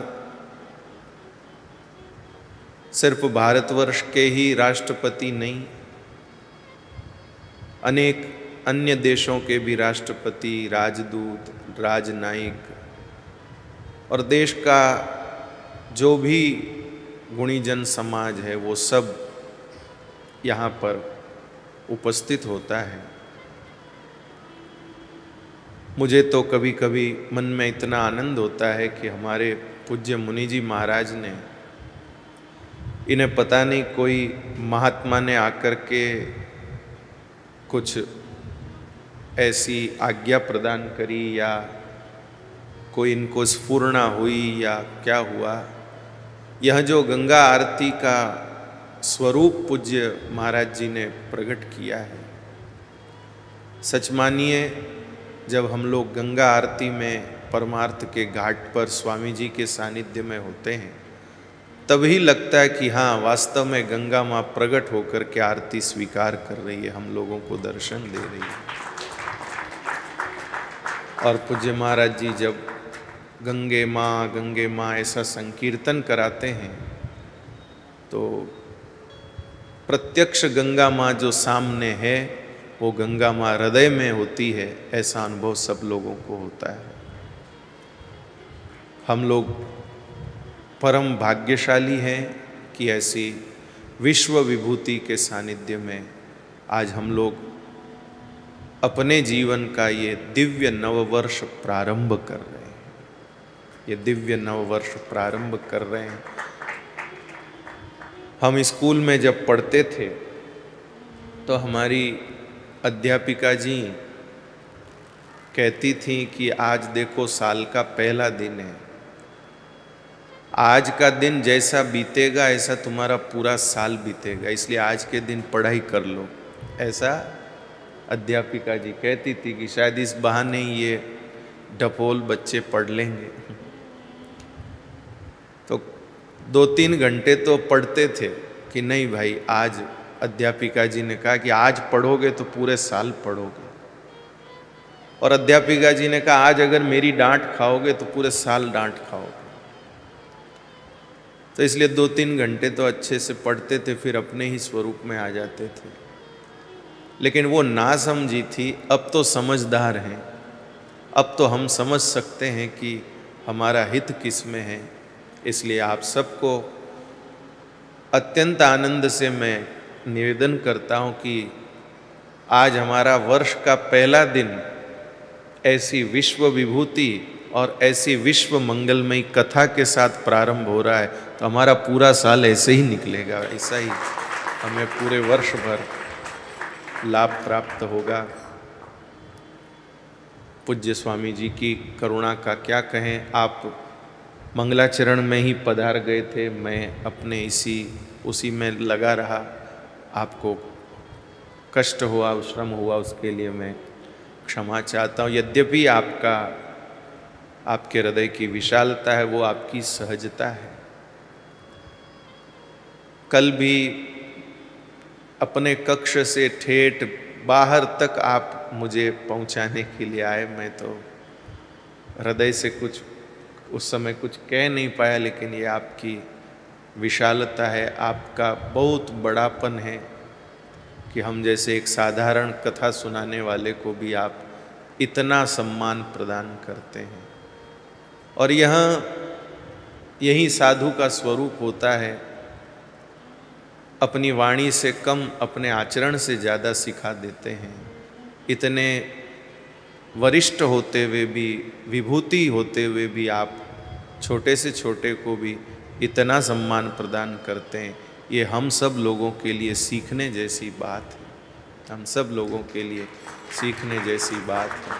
सिर्फ भारतवर्ष के ही राष्ट्रपति नहीं, अनेक अन्य देशों के भी राष्ट्रपति, राजदूत, राजनायिक और देश का जो भी गुणीजन समाज है वो सब यहाँ पर उपस्थित होता है। मुझे तो कभी कभी मन में इतना आनंद होता है कि हमारे पूज्य मुनि जी महाराज ने, इन्हें पता नहीं कोई महात्मा ने आकर के कुछ ऐसी आज्ञा प्रदान करी या कोई इनको स्फुरना हुई या क्या हुआ। यह जो गंगा आरती का स्वरूप पूज्य महाराज जी ने प्रकट किया है, सच मानिए जब हम लोग गंगा आरती में परमार्थ के घाट पर स्वामी जी के सानिध्य में होते हैं तभी लगता है कि हाँ, वास्तव में गंगा माँ प्रकट होकर के आरती स्वीकार कर रही है, हम लोगों को दर्शन दे रही है। और पूज्य महाराज जी जब गंगे माँ गंगे माँ ऐसा संकीर्तन कराते हैं तो प्रत्यक्ष गंगा माँ जो सामने है वो गंगा माँ हृदय में होती है, ऐसा अनुभव सब लोगों को होता है। हम लोग परम भाग्यशाली हैं कि ऐसी विश्व विभूति के सानिध्य में आज हम लोग अपने जीवन का ये दिव्य नववर्ष प्रारंभ कर रहे हैं। ये दिव्य नववर्ष प्रारंभ कर रहे हैं। हम स्कूल में जब पढ़ते थे तो हमारी अध्यापिका जी कहती थी कि आज देखो साल का पहला दिन है, आज का दिन जैसा बीतेगा ऐसा तुम्हारा पूरा साल बीतेगा, इसलिए आज के दिन पढ़ाई कर लो। ऐसा अध्यापिका जी कहती थी कि शायद इस बहाने ये ढपोल बच्चे पढ़ लेंगे। तो दो तीन घंटे तो पढ़ते थे कि नहीं भाई, आज अध्यापिका जी ने कहा कि आज पढ़ोगे तो पूरे साल पढ़ोगे। और अध्यापिका जी ने कहा आज अगर मेरी डांट खाओगे तो पूरे साल डांट खाओगे। तो इसलिए दो तीन घंटे तो अच्छे से पढ़ते थे, फिर अपने ही स्वरूप में आ जाते थे। लेकिन वो ना समझी थी, अब तो समझदार हैं, अब तो हम समझ सकते हैं कि हमारा हित किस में है। इसलिए आप सबको अत्यंत आनंद से मैं निवेदन करता हूँ कि आज हमारा वर्ष का पहला दिन ऐसी विश्व विभूति और ऐसी विश्व मंगलमयी कथा के साथ प्रारंभ हो रहा है, तो हमारा पूरा साल ऐसे ही निकलेगा, ऐसा ही हमें पूरे वर्ष भर लाभ प्राप्त होगा। पूज्य स्वामी जी की करुणा का क्या कहें। आप मंगलाचरण में ही पधार गए थे, मैं अपने इसी उसी में लगा रहा। आपको कष्ट हुआ, श्रम हुआ, उसके लिए मैं क्षमा चाहता हूँ। यद्यपि आपका आपके हृदय की विशालता है, वो आपकी सहजता है। कल भी अपने कक्ष से ठेठ बाहर तक आप मुझे पहुंचाने के लिए आए। मैं तो हृदय से कुछ उस समय कुछ कह नहीं पाया, लेकिन ये आपकी विशालता है, आपका बहुत बड़ापन है कि हम जैसे एक साधारण कथा सुनाने वाले को भी आप इतना सम्मान प्रदान करते हैं। और यहाँ यही साधु का स्वरूप होता है, अपनी वाणी से कम अपने आचरण से ज़्यादा सिखा देते हैं। इतने वरिष्ठ होते हुए भी, विभूति होते हुए भी आप छोटे से छोटे को भी इतना सम्मान प्रदान करते हैं। ये हम सब लोगों के लिए सीखने जैसी बात है, हम सब लोगों के लिए सीखने जैसी बात है।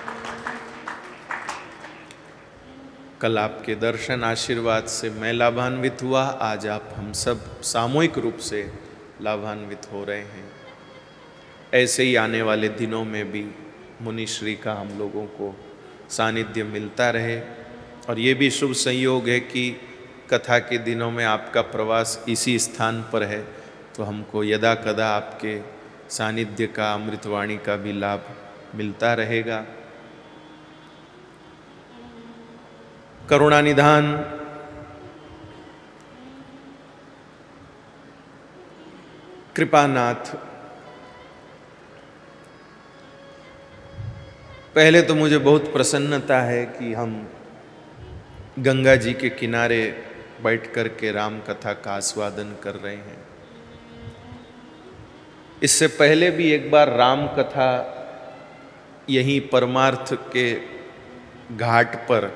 कल आपके दर्शन आशीर्वाद से मैं लाभान्वित हुआ, आज आप हम सब सामूहिक रूप से लाभान्वित हो रहे हैं। ऐसे ही आने वाले दिनों में भी मुनि श्री का हम लोगों को सानिध्य मिलता रहे। और ये भी शुभ संयोग है कि कथा के दिनों में आपका प्रवास इसी स्थान पर है, तो हमको यदा कदा आपके सानिध्य का, अमृतवाणी का भी लाभ मिलता रहेगा। करुणानिधान कृपानाथ पहले तो मुझे बहुत प्रसन्नता है कि हम गंगा जी के किनारे बैठ कर के राम कथा का आस्वादन कर रहे हैं। इससे पहले भी एक बार राम कथा यहीं परमार्थ के घाट पर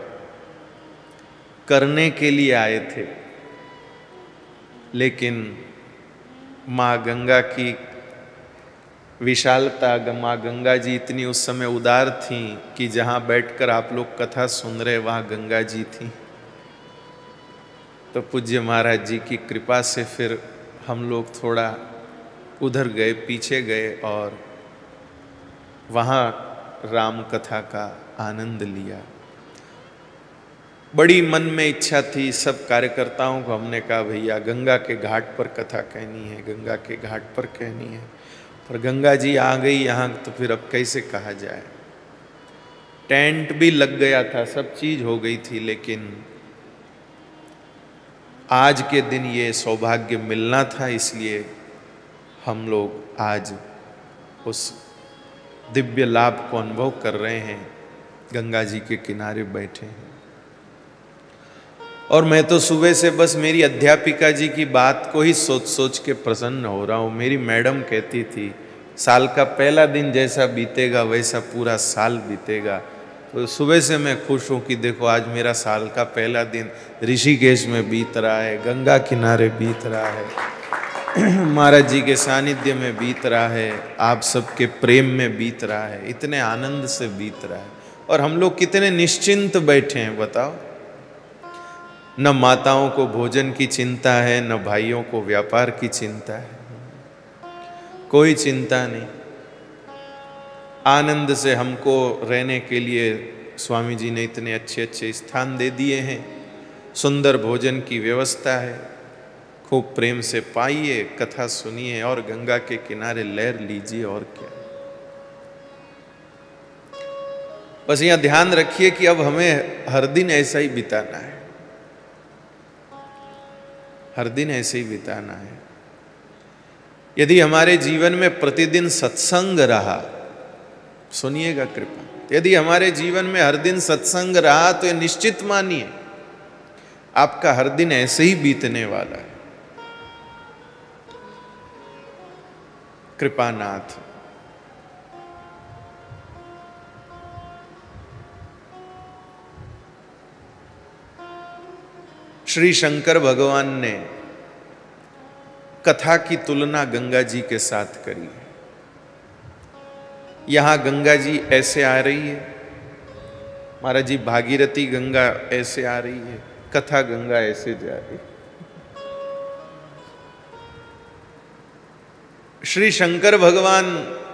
करने के लिए आए थे, लेकिन माँ गंगा की विशालता, माँ गंगा जी इतनी उस समय उदार थीं कि जहाँ बैठकर आप लोग कथा सुन रहे वहाँ गंगा जी थीं। तो पूज्य महाराज जी की कृपा से फिर हम लोग थोड़ा उधर गए, पीछे गए और वहाँ राम कथा का आनंद लिया। बड़ी मन में इच्छा थी, सब कार्यकर्ताओं को हमने कहा भैया गंगा के घाट पर कथा कहनी है, गंगा के घाट पर कहनी है, पर गंगा जी आ गई यहाँ तो फिर अब कैसे कहा जाए। टेंट भी लग गया था, सब चीज हो गई थी, लेकिन आज के दिन ये सौभाग्य मिलना था, इसलिए हम लोग आज उस दिव्य लाभ को अनुभव कर रहे हैं, गंगा जी के किनारे बैठे हैं। और मैं तो सुबह से बस मेरी अध्यापिका जी की बात को ही सोच सोच के प्रसन्न हो रहा हूँ। मेरी मैडम कहती थी साल का पहला दिन जैसा बीतेगा वैसा पूरा साल बीतेगा। तो सुबह से मैं खुश हूँ कि देखो आज मेरा साल का पहला दिन ऋषिकेश में बीत रहा है, गंगा किनारे बीत रहा है, महाराज जी के सानिध्य में बीत रहा है, आप सबके प्रेम में बीत रहा है, इतने आनंद से बीत रहा है। और हम लोग कितने निश्चिंत बैठे हैं बताओ। न माताओं को भोजन की चिंता है, न भाइयों को व्यापार की चिंता है, कोई चिंता नहीं। आनंद से हमको रहने के लिए स्वामी जी ने इतने अच्छे अच्छे स्थान दे दिए हैं, सुंदर भोजन की व्यवस्था है, खूब प्रेम से पाइए, कथा सुनिए और गंगा के किनारे लहर लीजिए। और क्या, बस यहाँ ध्यान रखिए कि अब हमें हर दिन ऐसा ही बिताना है, हर दिन ऐसे ही बिताना है। यदि हमारे जीवन में प्रतिदिन सत्संग रहा, सुनिएगा कृपा, यदि हमारे जीवन में हर दिन सत्संग रहा तो ये निश्चित मानिए आपका हर दिन ऐसे ही बीतने वाला है। कृपानाथ श्री शंकर भगवान ने कथा की तुलना गंगा जी के साथ करी है। यहां गंगा जी ऐसे आ रही है, महाराज जी भागीरथी गंगा ऐसे आ रही है, कथा गंगा ऐसे जा रही है। श्री शंकर भगवान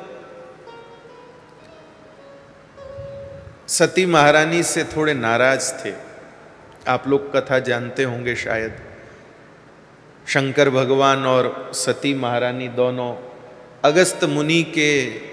सती महारानी से थोड़े नाराज थे। आप लोग कथा जानते होंगे शायद। शंकर भगवान और सती महारानी दोनों अगस्त मुनि के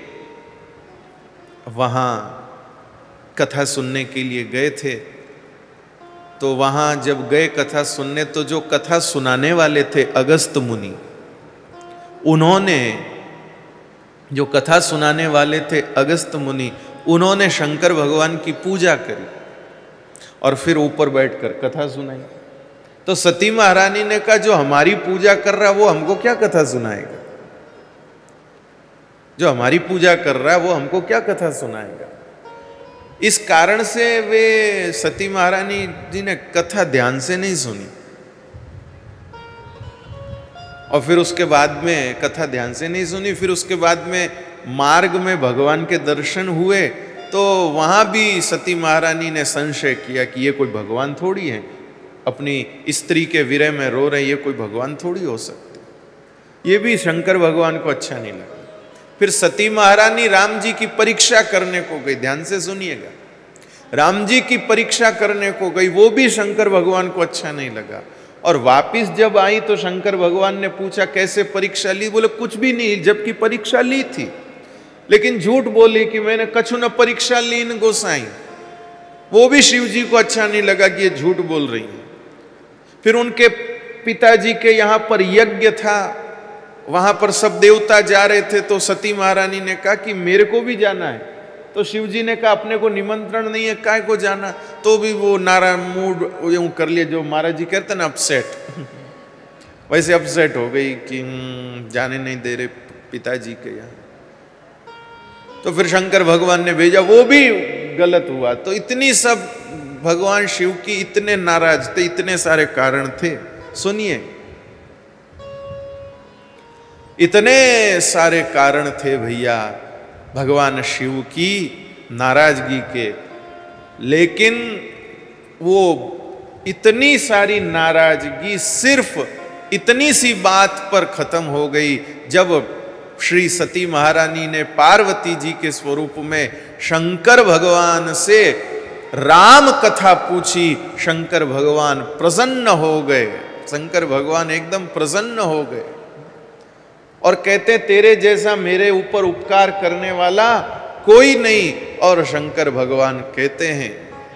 वहाँ कथा सुनने के लिए गए थे। तो वहाँ जब गए कथा सुनने, तो जो कथा सुनाने वाले थे अगस्त मुनि, उन्होंने जो कथा सुनाने वाले थे अगस्त मुनि उन्होंने शंकर भगवान की पूजा करी और फिर ऊपर बैठकर कथा सुनाई। तो सती महारानी ने कहा जो हमारी पूजा कर रहा है वो हमको क्या कथा सुनाएगा, जो हमारी पूजा कर रहा है वो हमको क्या कथा सुनाएगा। इस कारण से वे सती महारानी जी ने कथा ध्यान से नहीं सुनी और फिर उसके बाद में कथा ध्यान से नहीं सुनी फिर उसके बाद में मार्ग में भगवान के दर्शन हुए तो वहाँ भी सती महारानी ने संशय किया कि ये कोई भगवान थोड़ी है, अपनी स्त्री के विरह में रो रहे, ये कोई भगवान थोड़ी हो सकते। ये भी शंकर भगवान को अच्छा नहीं लगा। फिर सती महारानी राम जी की परीक्षा करने को गई, ध्यान से सुनिएगा, राम जी की परीक्षा करने को गई, वो भी शंकर भगवान को अच्छा नहीं लगा। और वापिस जब आई तो शंकर भगवान ने पूछा कैसे परीक्षा ली, बोले कुछ भी नहीं, जबकि परीक्षा ली थी, लेकिन झूठ बोली कि मैंने कछु न परीक्षा ली न गोसाई। वो भी शिव जी को अच्छा नहीं लगा कि ये झूठ बोल रही है। फिर उनके पिताजी के यहाँ पर यज्ञ था, वहां पर सब देवता जा रहे थे, तो सती महारानी ने कहा कि मेरे को भी जाना है, तो शिव जी ने कहा अपने को निमंत्रण नहीं है, काय को जाना। तो भी वो नारा मूड यूं कर लिया, जो महाराज जी कहते ना अपसेट, वैसे अपसेट हो गई कि जाने नहीं दे रहे पिताजी के यहाँ। तो फिर शंकर भगवान ने भेजा, वो भी गलत हुआ। तो इतनी सब भगवान शिव की इतने नाराज थे, इतने सारे कारण थे। सुनिए, इतने सारे कारण थे भैया भगवान शिव की नाराजगी के, लेकिन वो इतनी सारी नाराजगी सिर्फ इतनी सी बात पर खत्म हो गई, जब श्री सती महारानी ने पार्वती जी के स्वरूप में शंकर भगवान से राम कथा पूछी। शंकर भगवान प्रसन्न हो गए, शंकर भगवान एकदम प्रसन्न हो गए और कहते तेरे जैसा मेरे ऊपर उपकार करने वाला कोई नहीं। और शंकर भगवान कहते हैं,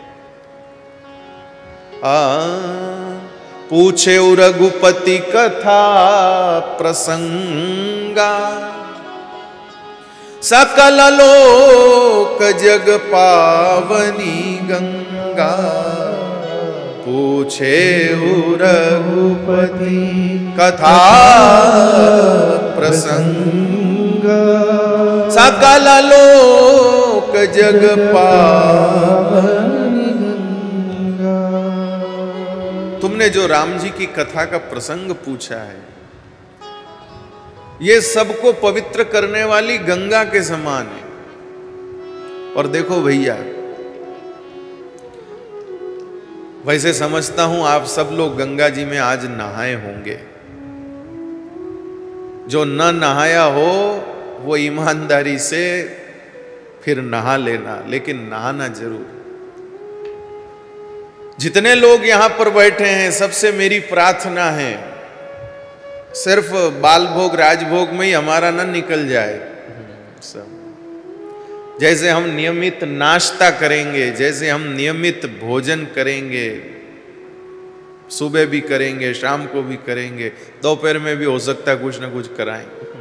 आ पूछे रघुपति कथा प्रसंगा, सकल लोक जग पावनी गंगा। पूछे रघुपति कथा प्रसंग, सकल लोक जग पावनी गंगा। तुमने जो राम जी की कथा का प्रसंग पूछा है, ये सबको पवित्र करने वाली गंगा के समान है। और देखो भैया, वैसे समझता हूं आप सब लोग गंगा जी में आज नहाए होंगे। जो न नहाया हो वो ईमानदारी से फिर नहा लेना, लेकिन नहाना जरूर। जितने लोग यहां पर बैठे हैं, सबसे मेरी प्रार्थना है, सिर्फ बाल भोग राजभोग में ही हमारा न निकल जाए सब। जैसे हम नियमित नाश्ता करेंगे, जैसे हम नियमित भोजन करेंगे, सुबह भी करेंगे, शाम को भी करेंगे, दोपहर में भी हो सकता है कुछ ना कुछ कराएं।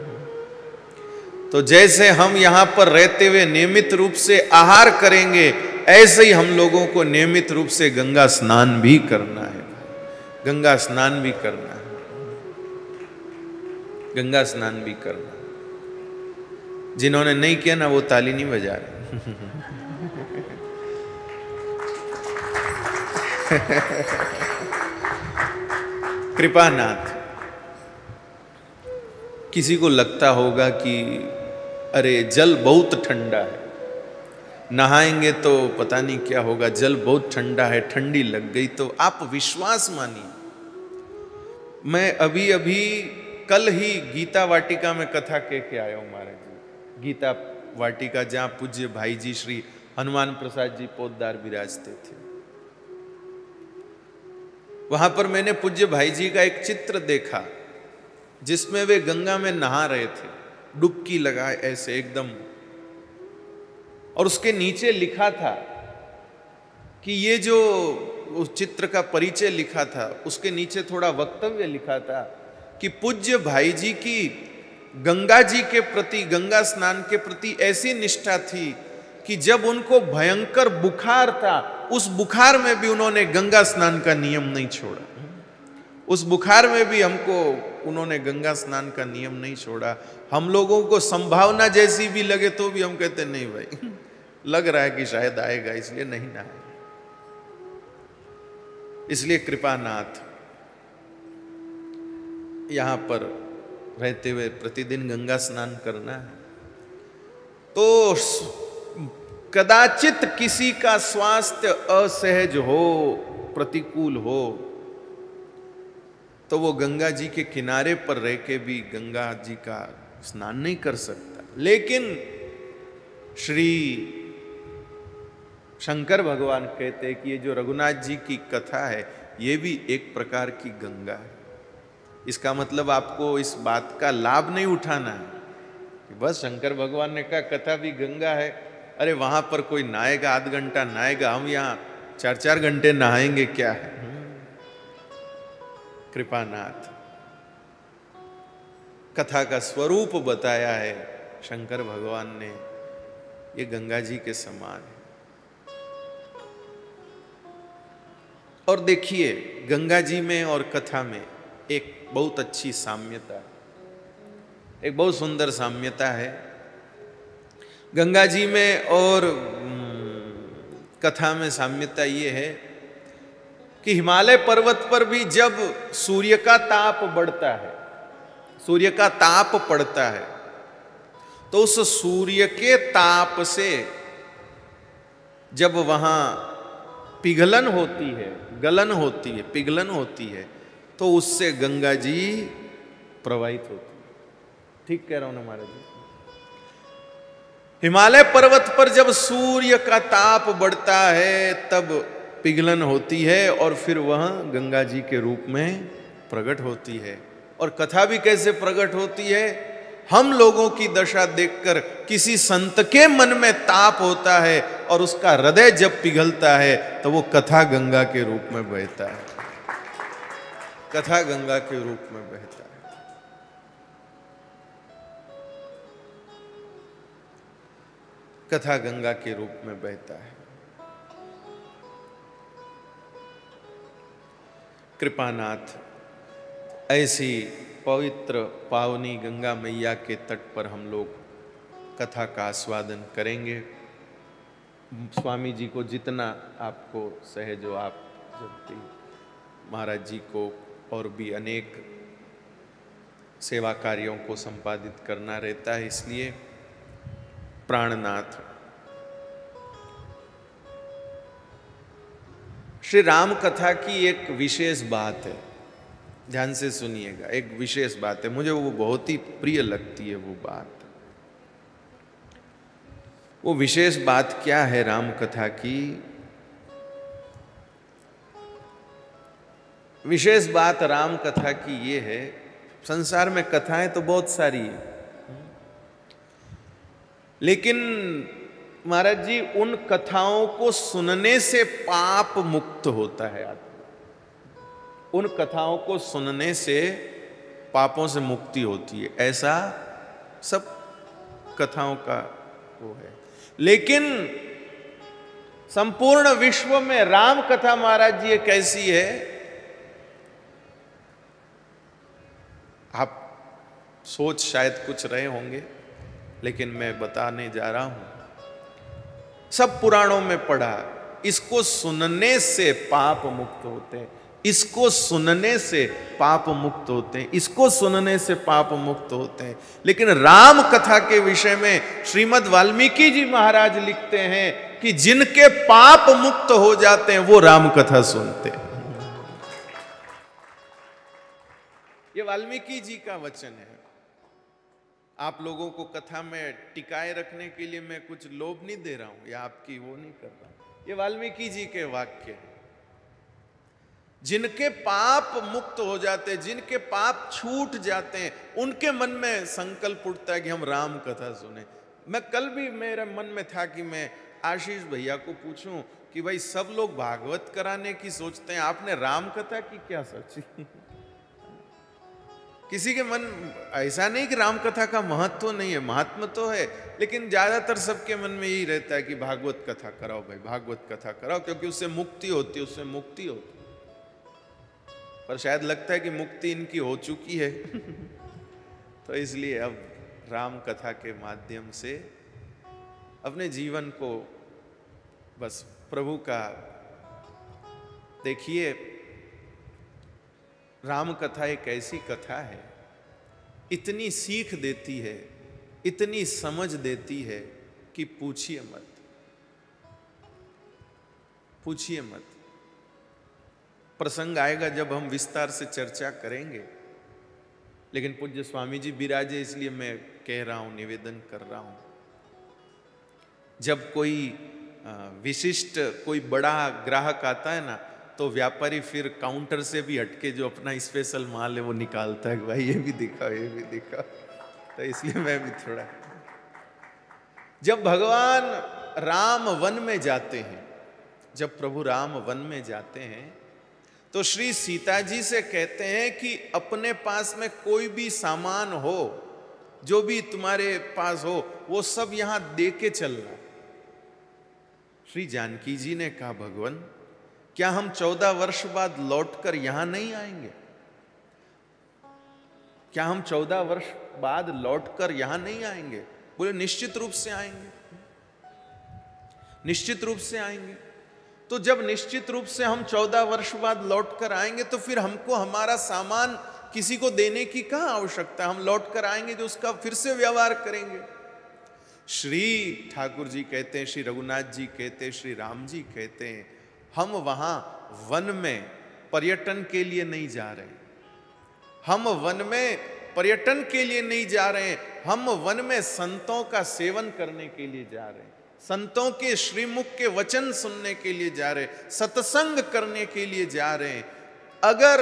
तो जैसे हम यहाँ पर रहते हुए नियमित रूप से आहार करेंगे, ऐसे ही हम लोगों को नियमित रूप से गंगा स्नान भी करना है। गंगा स्नान भी करना है, गंगा स्नान भी करना। जिन्होंने नहीं किया ना, वो ताली नहीं बजा रहे। कृपानाथ, किसी को लगता होगा कि अरे जल बहुत ठंडा है, नहाएंगे तो पता नहीं क्या होगा, जल बहुत ठंडा है, ठंडी लग गई। तो आप विश्वास मानिए, मैं अभी अभी कल ही गीता वाटिका में कथा कह के आया हूं महाराज जी। गीता वाटिका, जहां पूज्य भाई जी श्री हनुमान प्रसाद जी पोद्दार विराजते थे, वहां पर मैंने पूज्य भाई जी का एक चित्र देखा, जिसमें वे गंगा में नहा रहे थे, डुबकी लगाए ऐसे एकदम। और उसके नीचे लिखा था कि ये जो उस चित्र का परिचय लिखा था, उसके नीचे थोड़ा वक्तव्य लिखा था कि पूज्य भाई जी की गंगा जी के प्रति, गंगा स्नान के प्रति ऐसी निष्ठा थी कि जब उनको भयंकर बुखार था, उस बुखार में भी उन्होंने गंगा स्नान का नियम नहीं छोड़ा। उस बुखार में भी हमको उन्होंने गंगा स्नान का नियम नहीं छोड़ा। हम लोगों को संभावना जैसी भी लगे तो भी हम कहते नहीं भाई, लग रहा है कि शायद आएगा, इसलिए नहीं ना आए। इसलिए कृपानाथ, यहां पर रहते हुए प्रतिदिन गंगा स्नान करना है। तो कदाचित किसी का स्वास्थ्य असहज हो, प्रतिकूल हो, तो वो गंगा जी के किनारे पर रह के भी गंगा जी का स्नान नहीं कर सकता। लेकिन श्री शंकर भगवान कहते हैं कि ये जो रघुनाथ जी की कथा है, ये भी एक प्रकार की गंगा है। इसका मतलब आपको इस बात का लाभ नहीं उठाना है कि बस शंकर भगवान ने कहा कथा भी गंगा है, अरे वहां पर कोई नहाएगा, आध घंटा नहाएगा, हम यहाँ चार चार घंटे नहाएंगे क्या है। कृपानाथ, कथा का स्वरूप बताया है शंकर भगवान ने। ये गंगा जी के समान है। और देखिए गंगा जी में और कथा में एक बहुत अच्छी साम्यता है, एक बहुत सुंदर साम्यता है गंगा जी में और कथा में। साम्यता ये है कि हिमालय पर्वत पर भी जब सूर्य का ताप बढ़ता है, सूर्य का ताप पड़ता है, तो उस सूर्य के ताप से जब वहां पिघलन होती है, गलन होती है, पिघलन होती है, तो उससे गंगा जी प्रवाहित होती है। ठीक कह रहा हूं ना महाराज जी? हिमालय पर्वत पर जब सूर्य का ताप बढ़ता है तब पिघलन होती है और फिर वह गंगा जी के रूप में प्रकट होती है। और कथा भी कैसे प्रकट होती है? हम लोगों की दशा देखकर किसी संत के मन में ताप होता है और उसका हृदय जब पिघलता है तो वो कथा गंगा के रूप में बहता है, कथा गंगा के रूप में बहता है। कथा गंगा के रूप में बहता है। कृपानाथ, ऐसी पवित्र पावनी गंगा मैया के तट पर हम लोग कथा का आस्वादन करेंगे। स्वामी जी को जितना आपको सहज हो, आप जब भी महाराज जी को और भी अनेक सेवा कार्यों को संपादित करना रहता है, इसलिए प्राणनाथ श्री राम कथा की एक विशेष बात है, ध्यान से सुनिएगा। एक विशेष बात है, मुझे वो बहुत ही प्रिय लगती है वो बात। वो विशेष बात क्या है राम कथा की? विशेष बात राम कथा की ये है, संसार में कथाएं तो बहुत सारी है, लेकिन महाराज जी उन कथाओं को सुनने से पाप मुक्त होता है आदमी। उन कथाओं को सुनने से पापों से मुक्ति होती है, ऐसा सब कथाओं का वो है। लेकिन संपूर्ण विश्व में राम कथा महाराज जी एक ऐसी है, आप सोच शायद कुछ रहे होंगे, लेकिन मैं बताने जा रहा हूं। सब पुराणों में पढ़ा, इसको सुनने से पाप मुक्त होते हैं, इसको सुनने से पाप मुक्त होते हैं, इसको सुनने से पाप मुक्त होते हैं। लेकिन राम कथा के विषय में श्रीमद् वाल्मीकि जी महाराज लिखते हैं कि जिनके पाप मुक्त हो जाते हैं वो राम कथा सुनते हैं। ये वाल्मीकि जी का वचन है। आप लोगों को कथा में टिकाए रखने के लिए मैं कुछ लोभ नहीं दे रहा हूं या आपकी वो नहीं कर रहा हूं। ये वाल्मीकि जी के वाक्य हैं। जिनके पाप मुक्त हो जाते हैं, जिनके पाप छूट जाते हैं, उनके मन में संकल्प उठता है कि हम राम कथा सुने। मैं कल भी मेरे मन में था कि मैं आशीष भैया को पूछूं कि भाई सब लोग भागवत कराने की सोचते हैं, आपने राम कथा की क्या सोची? किसी के मन ऐसा नहीं कि राम कथा का महत्व नहीं है, महात्मा तो है, लेकिन ज्यादातर सबके मन में यही रहता है कि भागवत कथा कराओ भाई, भागवत कथा कराओ, क्योंकि उससे मुक्ति होती है, उससे मुक्ति होती है। पर शायद लगता है कि मुक्ति इनकी हो चुकी है तो इसलिए अब राम कथा के माध्यम से अपने जीवन को बस प्रभु का, देखिए राम कथा एक ऐसी कथा है, इतनी सीख देती है, इतनी समझ देती है कि पूछिए मत, पूछिए मत। प्रसंग आएगा जब हम विस्तार से चर्चा करेंगे, लेकिन पूज्य स्वामी जी विराजे इसलिए मैं कह रहा हूं, निवेदन कर रहा हूं। जब कोई विशिष्ट कोई बड़ा ग्राहक आता है ना, तो व्यापारी फिर काउंटर से भी हटके जो अपना स्पेशल माल है वो निकालता है, भाई ये भी दिखा, ये भी दिखा। तो इसलिए मैं भी थोड़ा, जब भगवान राम वन में जाते हैं, जब प्रभु राम वन में जाते हैं तो श्री सीता जी से कहते हैं कि अपने पास में कोई भी सामान हो, जो भी तुम्हारे पास हो, वो सब यहां दे के चलना। श्री जानकी जी ने कहा, भगवान क्या हम चौदह वर्ष बाद लौटकर यहां नहीं आएंगे? क्या हम चौदह वर्ष बाद लौटकर यहां नहीं आएंगे? बोले निश्चित रूप से आएंगे, निश्चित रूप से आएंगे। तो जब निश्चित रूप से हम चौदह वर्ष बाद लौटकर आएंगे तो फिर हमको हमारा सामान किसी को देने की कहां आवश्यकता? हम लौटकर आएंगे जो उसका फिर से व्यवहार करेंगे। श्री ठाकुर जी कहते हैं, श्री रघुनाथ जी कहते हैं, श्री राम जी कहते हैं, हम वहां वन में पर्यटन के लिए नहीं जा रहे, हम वन में पर्यटन के लिए नहीं जा रहे हैं, हम वन में संतों का सेवन करने के लिए जा रहे हैं, संतों के श्रीमुख के वचन सुनने के लिए जा रहे हैं, सत्संग करने के लिए जा रहे हैं। अगर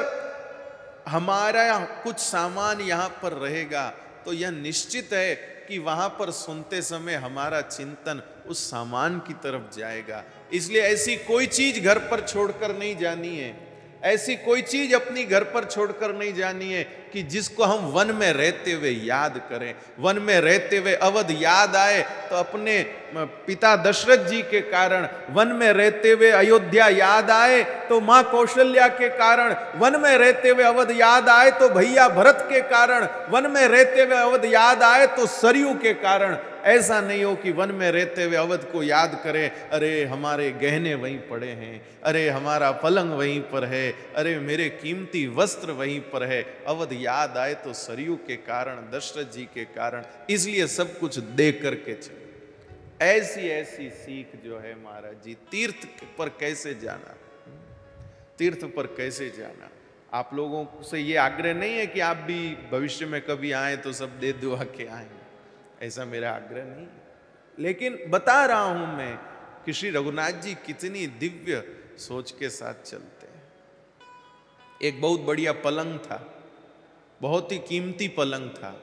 हमारा कुछ सामान यहाँ पर रहेगा तो यह निश्चित है कि वहां पर सुनते समय हमारा चिंतन उस सामान की तरफ जाएगा। इसलिए ऐसी कोई चीज घर पर छोड़कर नहीं जानी है, ऐसी कोई चीज अपनी घर पर छोड़कर नहीं जानी है कि जिसको हम वन में रहते हुए याद करें। वन में रहते हुए अवध याद आए तो अपने पिता दशरथ जी के कारण, वन में रहते हुए अयोध्या याद आए तो मां कौशल्या के कारण, वन में रहते हुए अवध याद आए तो भैया भरत के कारण, वन में रहते हुए अवध याद आए तो सरयू के कारण। ऐसा नहीं हो कि वन में रहते हुए अवध को याद करें, अरे हमारे गहने वहीं पड़े हैं, अरे हमारा पलंग वहीं पर है, अरे मेरे कीमती वस्त्र वहीं पर है। अवध याद आए तो सरयू के कारण, दशरथ जी के कारण, इसलिए सब कुछ दे करके चले। ऐसी ऐसी सीख जो है महाराज जी, तीर्थ पर कैसे जाना, तीर्थ पर कैसे जाना। आप लोगों से ये आग्रह नहीं है कि आप भी भविष्य में कभी आए तो सब दे दुआ के आए, ऐसा मेरा आग्रह नहीं, लेकिन बता रहा हूं मैं कि श्री रघुनाथ जी कितनी दिव्य सोच के साथ चलते हैं। एक बहुत बढ़िया पलंग था, बहुत ही कीमती पलंग था,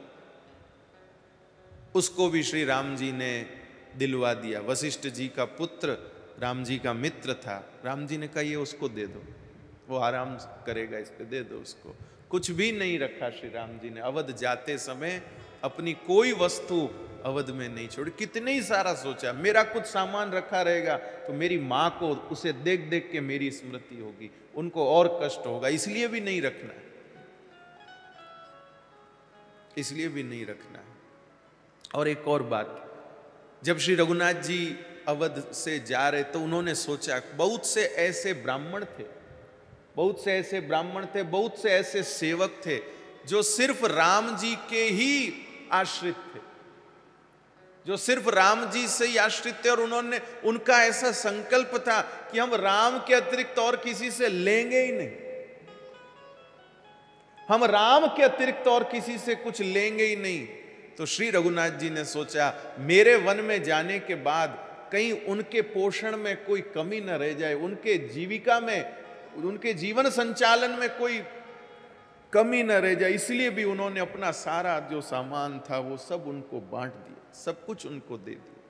उसको भी श्री राम जी ने दिलवा दिया। वशिष्ठ जी का पुत्र राम जी का मित्र था, राम जी ने कहा ये उसको दे दो, वो आराम करेगा, इस पे दे दो उसको। कुछ भी नहीं रखा श्री राम जी ने। अवध जाते समय अपनी कोई वस्तु अवध में नहीं छोड़ी। कितने ही सारा सोचा, मेरा कुछ सामान रखा रहेगा तो मेरी माँ को उसे देख देख के मेरी स्मृति होगी, उनको और कष्ट होगा, इसलिए भी नहीं रखना है, इसलिए भी नहीं रखना है। और एक और बात, जब श्री रघुनाथ जी अवध से जा रहे तो उन्होंने सोचा, बहुत से ऐसे ब्राह्मण थे, बहुत से ऐसे ब्राह्मण थे, बहुत से ऐसे सेवक थे जो सिर्फ राम जी के ही आश्रित थे, जो सिर्फ राम जी से ही आश्रित थे। और उन्होंने, उनका ऐसा संकल्प था कि हम राम के अतिरिक्त और किसी से लेंगे ही नहीं, हम राम के अतिरिक्त और किसी से कुछ लेंगे ही नहीं। तो श्री रघुनाथ जी ने सोचा, मेरे वन में जाने के बाद कहीं उनके पोषण में कोई कमी न रह जाए, उनके जीविका में, उनके जीवन संचालन में कोई कमी न रह जाए, इसलिए भी उन्होंने अपना सारा जो सामान था वो सब उनको बांट दिया, सब कुछ उनको दे दिया।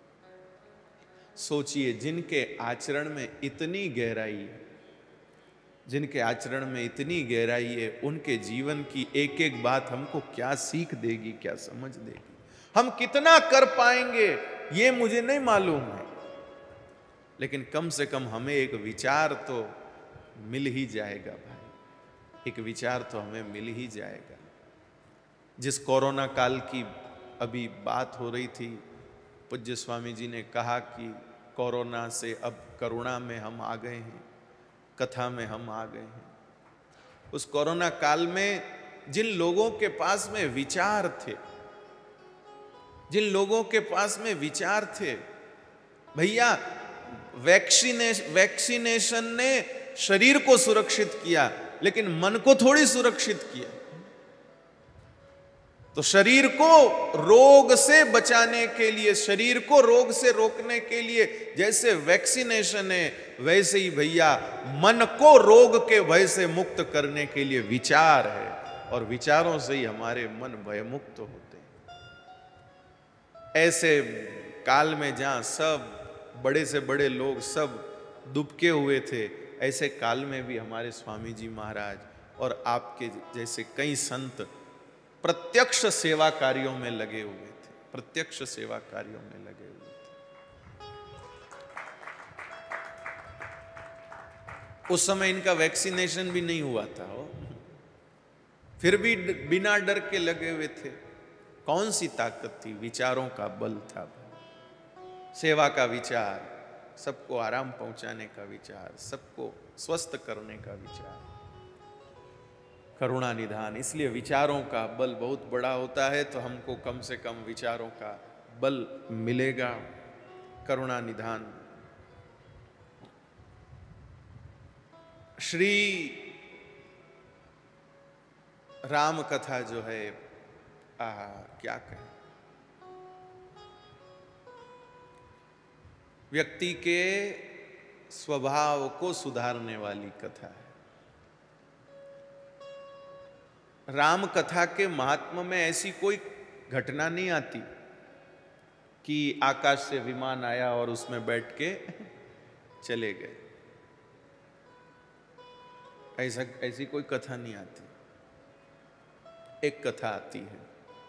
सोचिए, जिनके आचरण में इतनी गहराई है, जिनके आचरण में इतनी गहराई है, उनके जीवन की एक एक बात हमको क्या सीख देगी, क्या समझ देगी। हम कितना कर पाएंगे ये मुझे नहीं मालूम है, लेकिन कम से कम हमें एक विचार तो मिल ही जाएगा भाई, एक विचार तो हमें मिल ही जाएगा। जिस कोरोना काल की अभी बात हो रही थी, पूज्य स्वामी जी ने कहा कि कोरोना से अब करुणा में हम आ गए हैं, कथा में हम आ गए हैं। उस कोरोना काल में जिन लोगों के पास में विचार थे, जिन लोगों के पास में विचार थे, भैया वैक्सीनेशन वैक्सीनेशन ने शरीर को सुरक्षित किया लेकिन मन को थोड़ी सुरक्षित किया। तो शरीर को रोग से बचाने के लिए, शरीर को रोग से रोकने के लिए जैसे वैक्सीनेशन है, वैसे ही भैया मन को रोग के भय से मुक्त करने के लिए विचार है, और विचारों से ही हमारे मन भयमुक्त होते हैं। ऐसे काल में जहां सब बड़े से बड़े लोग सब दुबके हुए थे, ऐसे काल में भी हमारे स्वामी जी महाराज और आपके जैसे कई संत प्रत्यक्ष सेवा कार्यों में लगे हुए थे, प्रत्यक्ष सेवा कार्यों में लगे हुए थे। उस समय इनका वैक्सीनेशन भी नहीं हुआ था हो, फिर भी बिना डर के लगे हुए थे। कौन सी ताकत थी? विचारों का बल था। सेवा का विचार, सबको आराम पहुंचाने का विचार, सबको स्वस्थ करने का विचार, करुणा निधान। इसलिए विचारों का बल बहुत बड़ा होता है, तो हमको कम से कम विचारों का बल मिलेगा। करुणा निधान। श्री राम कथा जो है, आ क्या कहें, व्यक्ति के स्वभाव को सुधारने वाली कथा है। राम कथा के महात्म्य में ऐसी कोई घटना नहीं आती कि आकाश से विमान आया और उसमें बैठ के चले गए। ऐसा ऐसी कोई कथा नहीं आती। एक कथा आती है।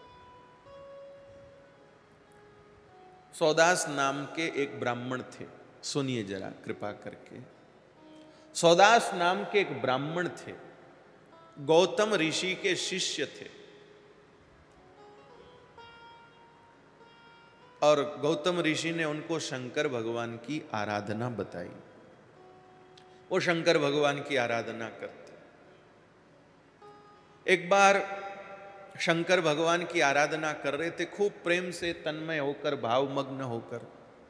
सौदास नाम के एक ब्राह्मण थे। सुनिए जरा कृपा करके। सौदास नाम के एक ब्राह्मण थे, गौतम ऋषि के शिष्य थे। और गौतम ऋषि ने उनको शंकर भगवान की आराधना बताई। वो शंकर भगवान की आराधना करते। एक बार शंकर भगवान की आराधना कर रहे थे, खूब प्रेम से तन्मय होकर, भावमग्न होकर।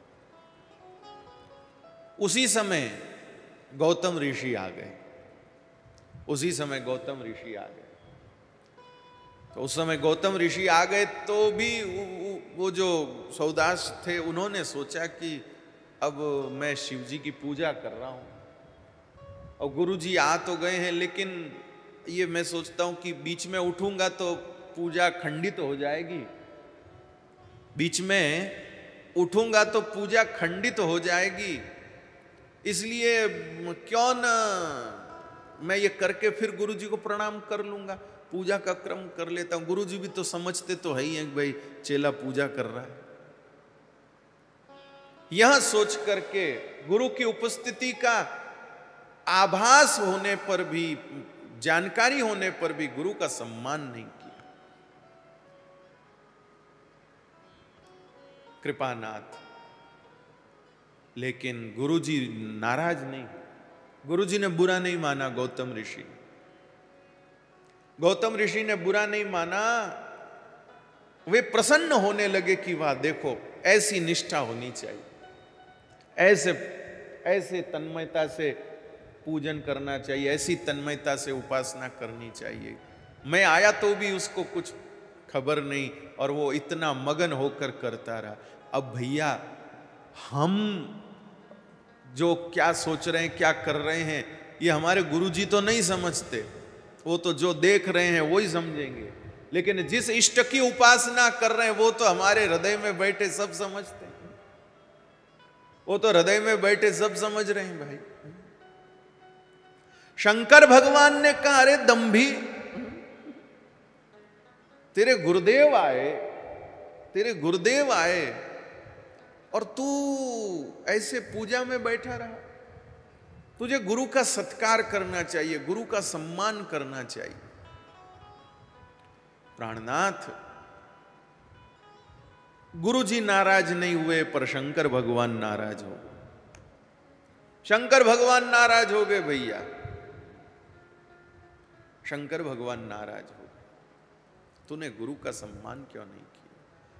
उसी समय गौतम ऋषि आ गए। उसी समय गौतम ऋषि आ गए। तो उस समय गौतम ऋषि आ गए तो भी वो जो सौदास थे, उन्होंने सोचा कि अब मैं शिव जी की पूजा कर रहा हूं और गुरु जी आ तो गए हैं, लेकिन ये मैं सोचता हूं कि बीच में उठूंगा तो पूजा खंडित हो जाएगी। बीच में उठूंगा तो पूजा खंडित हो जाएगी, इसलिए क्यों न मैं ये करके फिर गुरु जी को प्रणाम कर लूंगा, पूजा का क्रम कर लेता हूं। गुरु जी भी तो समझते तो है ही हैं कि भाई चेला पूजा कर रहा है। यह सोच करके गुरु की उपस्थिति का आभास होने पर भी, जानकारी होने पर भी गुरु का सम्मान नहीं किया। कृपानाथ। लेकिन गुरुजी नाराज नहीं, गुरुजी ने बुरा नहीं माना। गौतम ऋषि गौतम ऋषि ने बुरा नहीं माना। वे प्रसन्न होने लगे कि वाह देखो, ऐसी निष्ठा होनी चाहिए, ऐसे ऐसे तन्मयता से पूजन करना चाहिए, ऐसी तन्मयता से उपासना करनी चाहिए। मैं आया तो भी उसको कुछ खबर नहीं और वो इतना मगन होकर करता रहा। अब भैया हम जो क्या सोच रहे हैं, क्या कर रहे हैं, ये हमारे गुरुजी तो नहीं समझते। वो तो जो देख रहे हैं वो ही समझेंगे, लेकिन जिस इष्ट की उपासना कर रहे हैं वो तो हमारे हृदय में बैठे सब समझते हैं। वो तो हृदय में बैठे सब समझ रहे हैं भाई। शंकर भगवान ने कहा, अरे दंभी, तेरे गुरुदेव आए, तेरे गुरुदेव आए और तू ऐसे पूजा में बैठा रहा। तुझे गुरु का सत्कार करना चाहिए, गुरु का सम्मान करना चाहिए। प्राणनाथ, गुरु जी नाराज नहीं हुए पर शंकर भगवान नाराज हो गए। शंकर भगवान नाराज हो गए भैया, शंकर भगवान नाराज हो गए। तूने गुरु का सम्मान क्यों नहीं किया?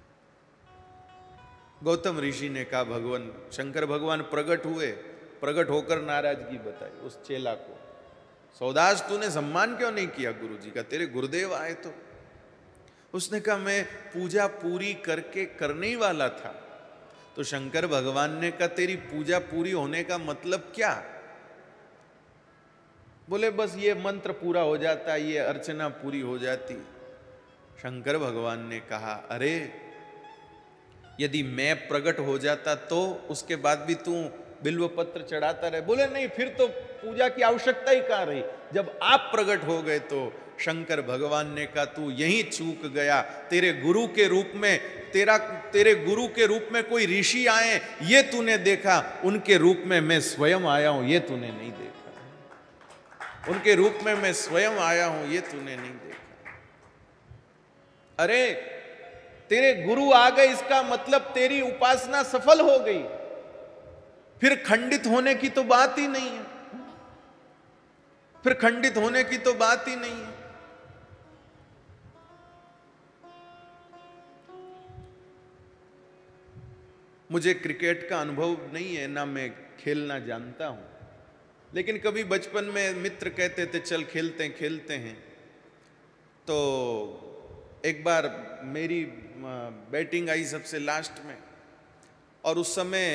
गौतम ऋषि ने कहा, भगवान शंकर भगवान प्रकट हुए, प्रकट होकर नाराजगी बताई उस चेला को। सौदास, तूने सम्मान क्यों नहीं किया गुरु जी का? तेरे गुरुदेव आए तो। उसने कहा, मैं पूजा पूरी करके करने ही वाला था। तो शंकर भगवान ने कहा, तेरी पूजा पूरी होने का मतलब क्या? बोले, बस ये मंत्र पूरा हो जाता, ये अर्चना पूरी हो जाती। शंकर भगवान ने कहा, अरे यदि मैं प्रकट हो जाता तो उसके बाद भी तू बिल्व पत्र चढ़ाता रहे। बोले, नहीं, फिर तो पूजा की आवश्यकता ही कहां रही, जब आप प्रकट हो गए तो। शंकर भगवान ने कहा, तू यहीं चूक गया। तेरे गुरु के रूप में, तेरा तेरे गुरु के रूप में कोई ऋषि आए, ये तूने देखा। उनके रूप में मैं स्वयं आया हूं, ये तूने नहीं देखा। उनके रूप में मैं स्वयं आया हूं, ये तूने नहीं देखा। अरे तेरे गुरु आ गए, इसका मतलब तेरी उपासना सफल हो गई, फिर खंडित होने की तो बात ही नहीं है, फिर खंडित होने की तो बात ही नहीं है। मुझे क्रिकेट का अनुभव नहीं है, ना मैं खेलना जानता हूं, लेकिन कभी बचपन में मित्र कहते थे चल खेलते हैं खेलते हैं। तो एक बार मेरी बैटिंग आई सबसे लास्ट में, और उस समय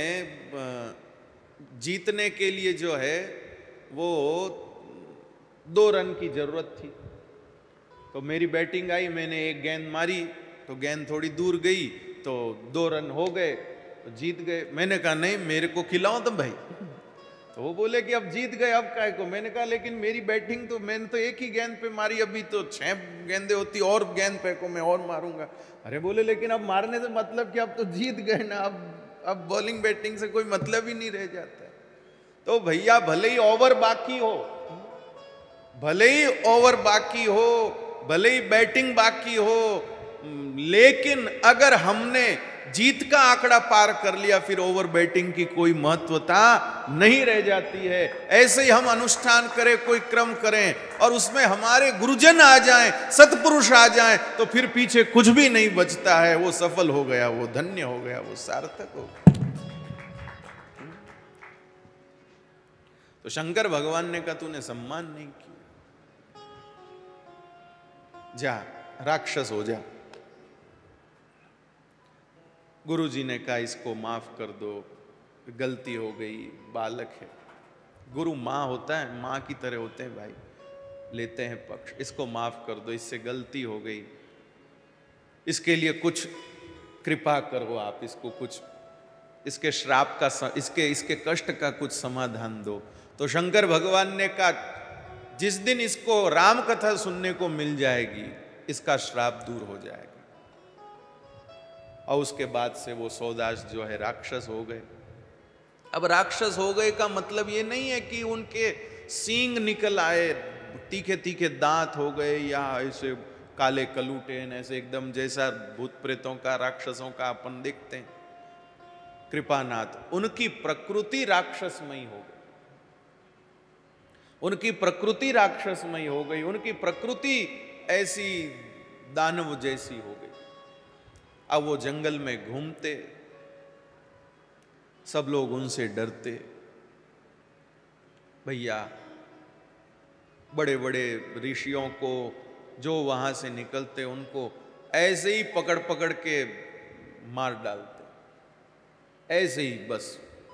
जीतने के लिए जो है वो दो रन की जरूरत थी। तो मेरी बैटिंग आई, मैंने एक गेंद मारी तो गेंद थोड़ी दूर गई, तो दो रन हो गए, तो जीत गए। मैंने कहा नहीं मेरे को खिलाओ तुम भाई। तो वो बोले कि अब जीत गए अब काय को। मैंने कहा लेकिन मेरी बैटिंग तो मैंने तो एक ही गेंद पे मारी, अभी तो छह गेंदें होती और गेंद फेंको मैं और मारूंगा। अरे बोले लेकिन अब मारने से मतलब कि अब तो जीत गए ना, अब अब बॉलिंग बैटिंग से कोई मतलब ही नहीं रह जाता है। तो भैया भले ही ओवर बाकी हो, भले ही ओवर बाकी हो, भले ही बैटिंग बाकी हो, लेकिन अगर हमने जीत का आंकड़ा पार कर लिया फिर ओवर बैटिंग की कोई महत्वता नहीं रह जाती है। ऐसे ही हम अनुष्ठान करें, कोई क्रम करें और उसमें हमारे गुरुजन आ जाएं, सत्पुरुष आ जाएं, तो फिर पीछे कुछ भी नहीं बचता है। वो सफल हो गया, वो धन्य हो गया, वो सार्थक हो गया। तो शंकर भगवान ने कहा तूने सम्मान नहीं किया, जा राक्षस हो जा। गुरुजी ने कहा इसको माफ कर दो, गलती हो गई, बालक है। गुरु माँ होता है, माँ की तरह होते हैं भाई, लेते हैं पक्ष। इसको माफ कर दो, इससे गलती हो गई, इसके लिए कुछ कृपा करो आप, इसको कुछ इसके श्राप का, इसके इसके कष्ट का कुछ समाधान दो। तो शंकर भगवान ने कहा जिस दिन इसको राम कथा सुनने को मिल जाएगी इसका श्राप दूर हो जाएगा। और उसके बाद से वो सौदास जो है राक्षस हो गए। अब राक्षस हो गए का मतलब ये नहीं है कि उनके सींग निकल आए, तीखे तीखे दांत हो गए, या ऐसे काले कलूटेन, ऐसे एकदम जैसा भूत प्रेतों का राक्षसों का अपन देखते हैं। कृपानाथ, उनकी प्रकृति राक्षसमयी हो गई, उनकी प्रकृति राक्षसमयी हो गई, उनकी प्रकृति ऐसी दानव जैसी हो गई। अब वो जंगल में घूमते, सब लोग उनसे डरते। भैया बड़े बड़े ऋषियों को जो वहां से निकलते उनको ऐसे ही पकड़ पकड़ के मार डालते, ऐसे ही बस।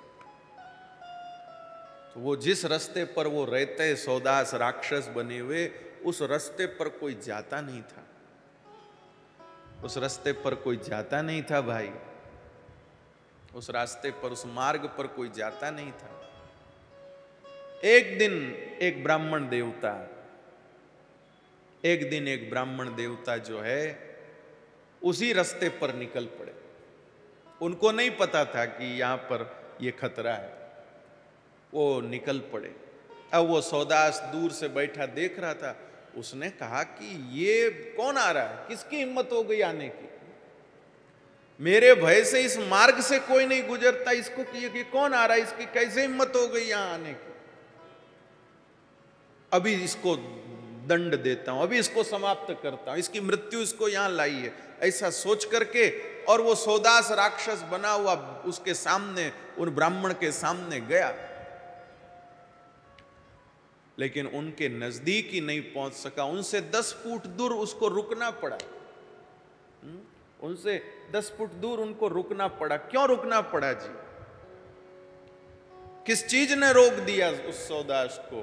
तो वो जिस रास्ते पर वो रहते सौदास राक्षस बने हुए, उस रास्ते पर कोई जाता नहीं था, उस रास्ते पर कोई जाता नहीं था भाई, उस रास्ते पर, उस मार्ग पर कोई जाता नहीं था। एक दिन एक ब्राह्मण देवता, एक दिन एक ब्राह्मण देवता जो है उसी रास्ते पर निकल पड़े। उनको नहीं पता था कि यहां पर ये खतरा है, वो निकल पड़े। अब वो सौदास दूर से बैठा देख रहा था। उसने कहा कि ये कौन आ रहा है, किसकी हिम्मत हो गई आने की, मेरे भय से इस मार्ग से कोई नहीं गुजरता, इसको कि, कि कौन आ रहा है, इसकी कैसे हिम्मत हो गई यहां आने की। अभी इसको दंड देता हूं, अभी इसको समाप्त करता हूं, इसकी मृत्यु इसको यहां लाई है, ऐसा सोच करके। और वो सौदास राक्षस बना हुआ उसके सामने, उन ब्राह्मण के सामने गया, लेकिन उनके नजदीक ही नहीं पहुंच सका। उनसे दस फुट दूर उसको रुकना पड़ा, उनसे दस फुट दूर उनको रुकना पड़ा। क्यों रुकना पड़ा जी? किस चीज ने रोक दिया उस सौदास को?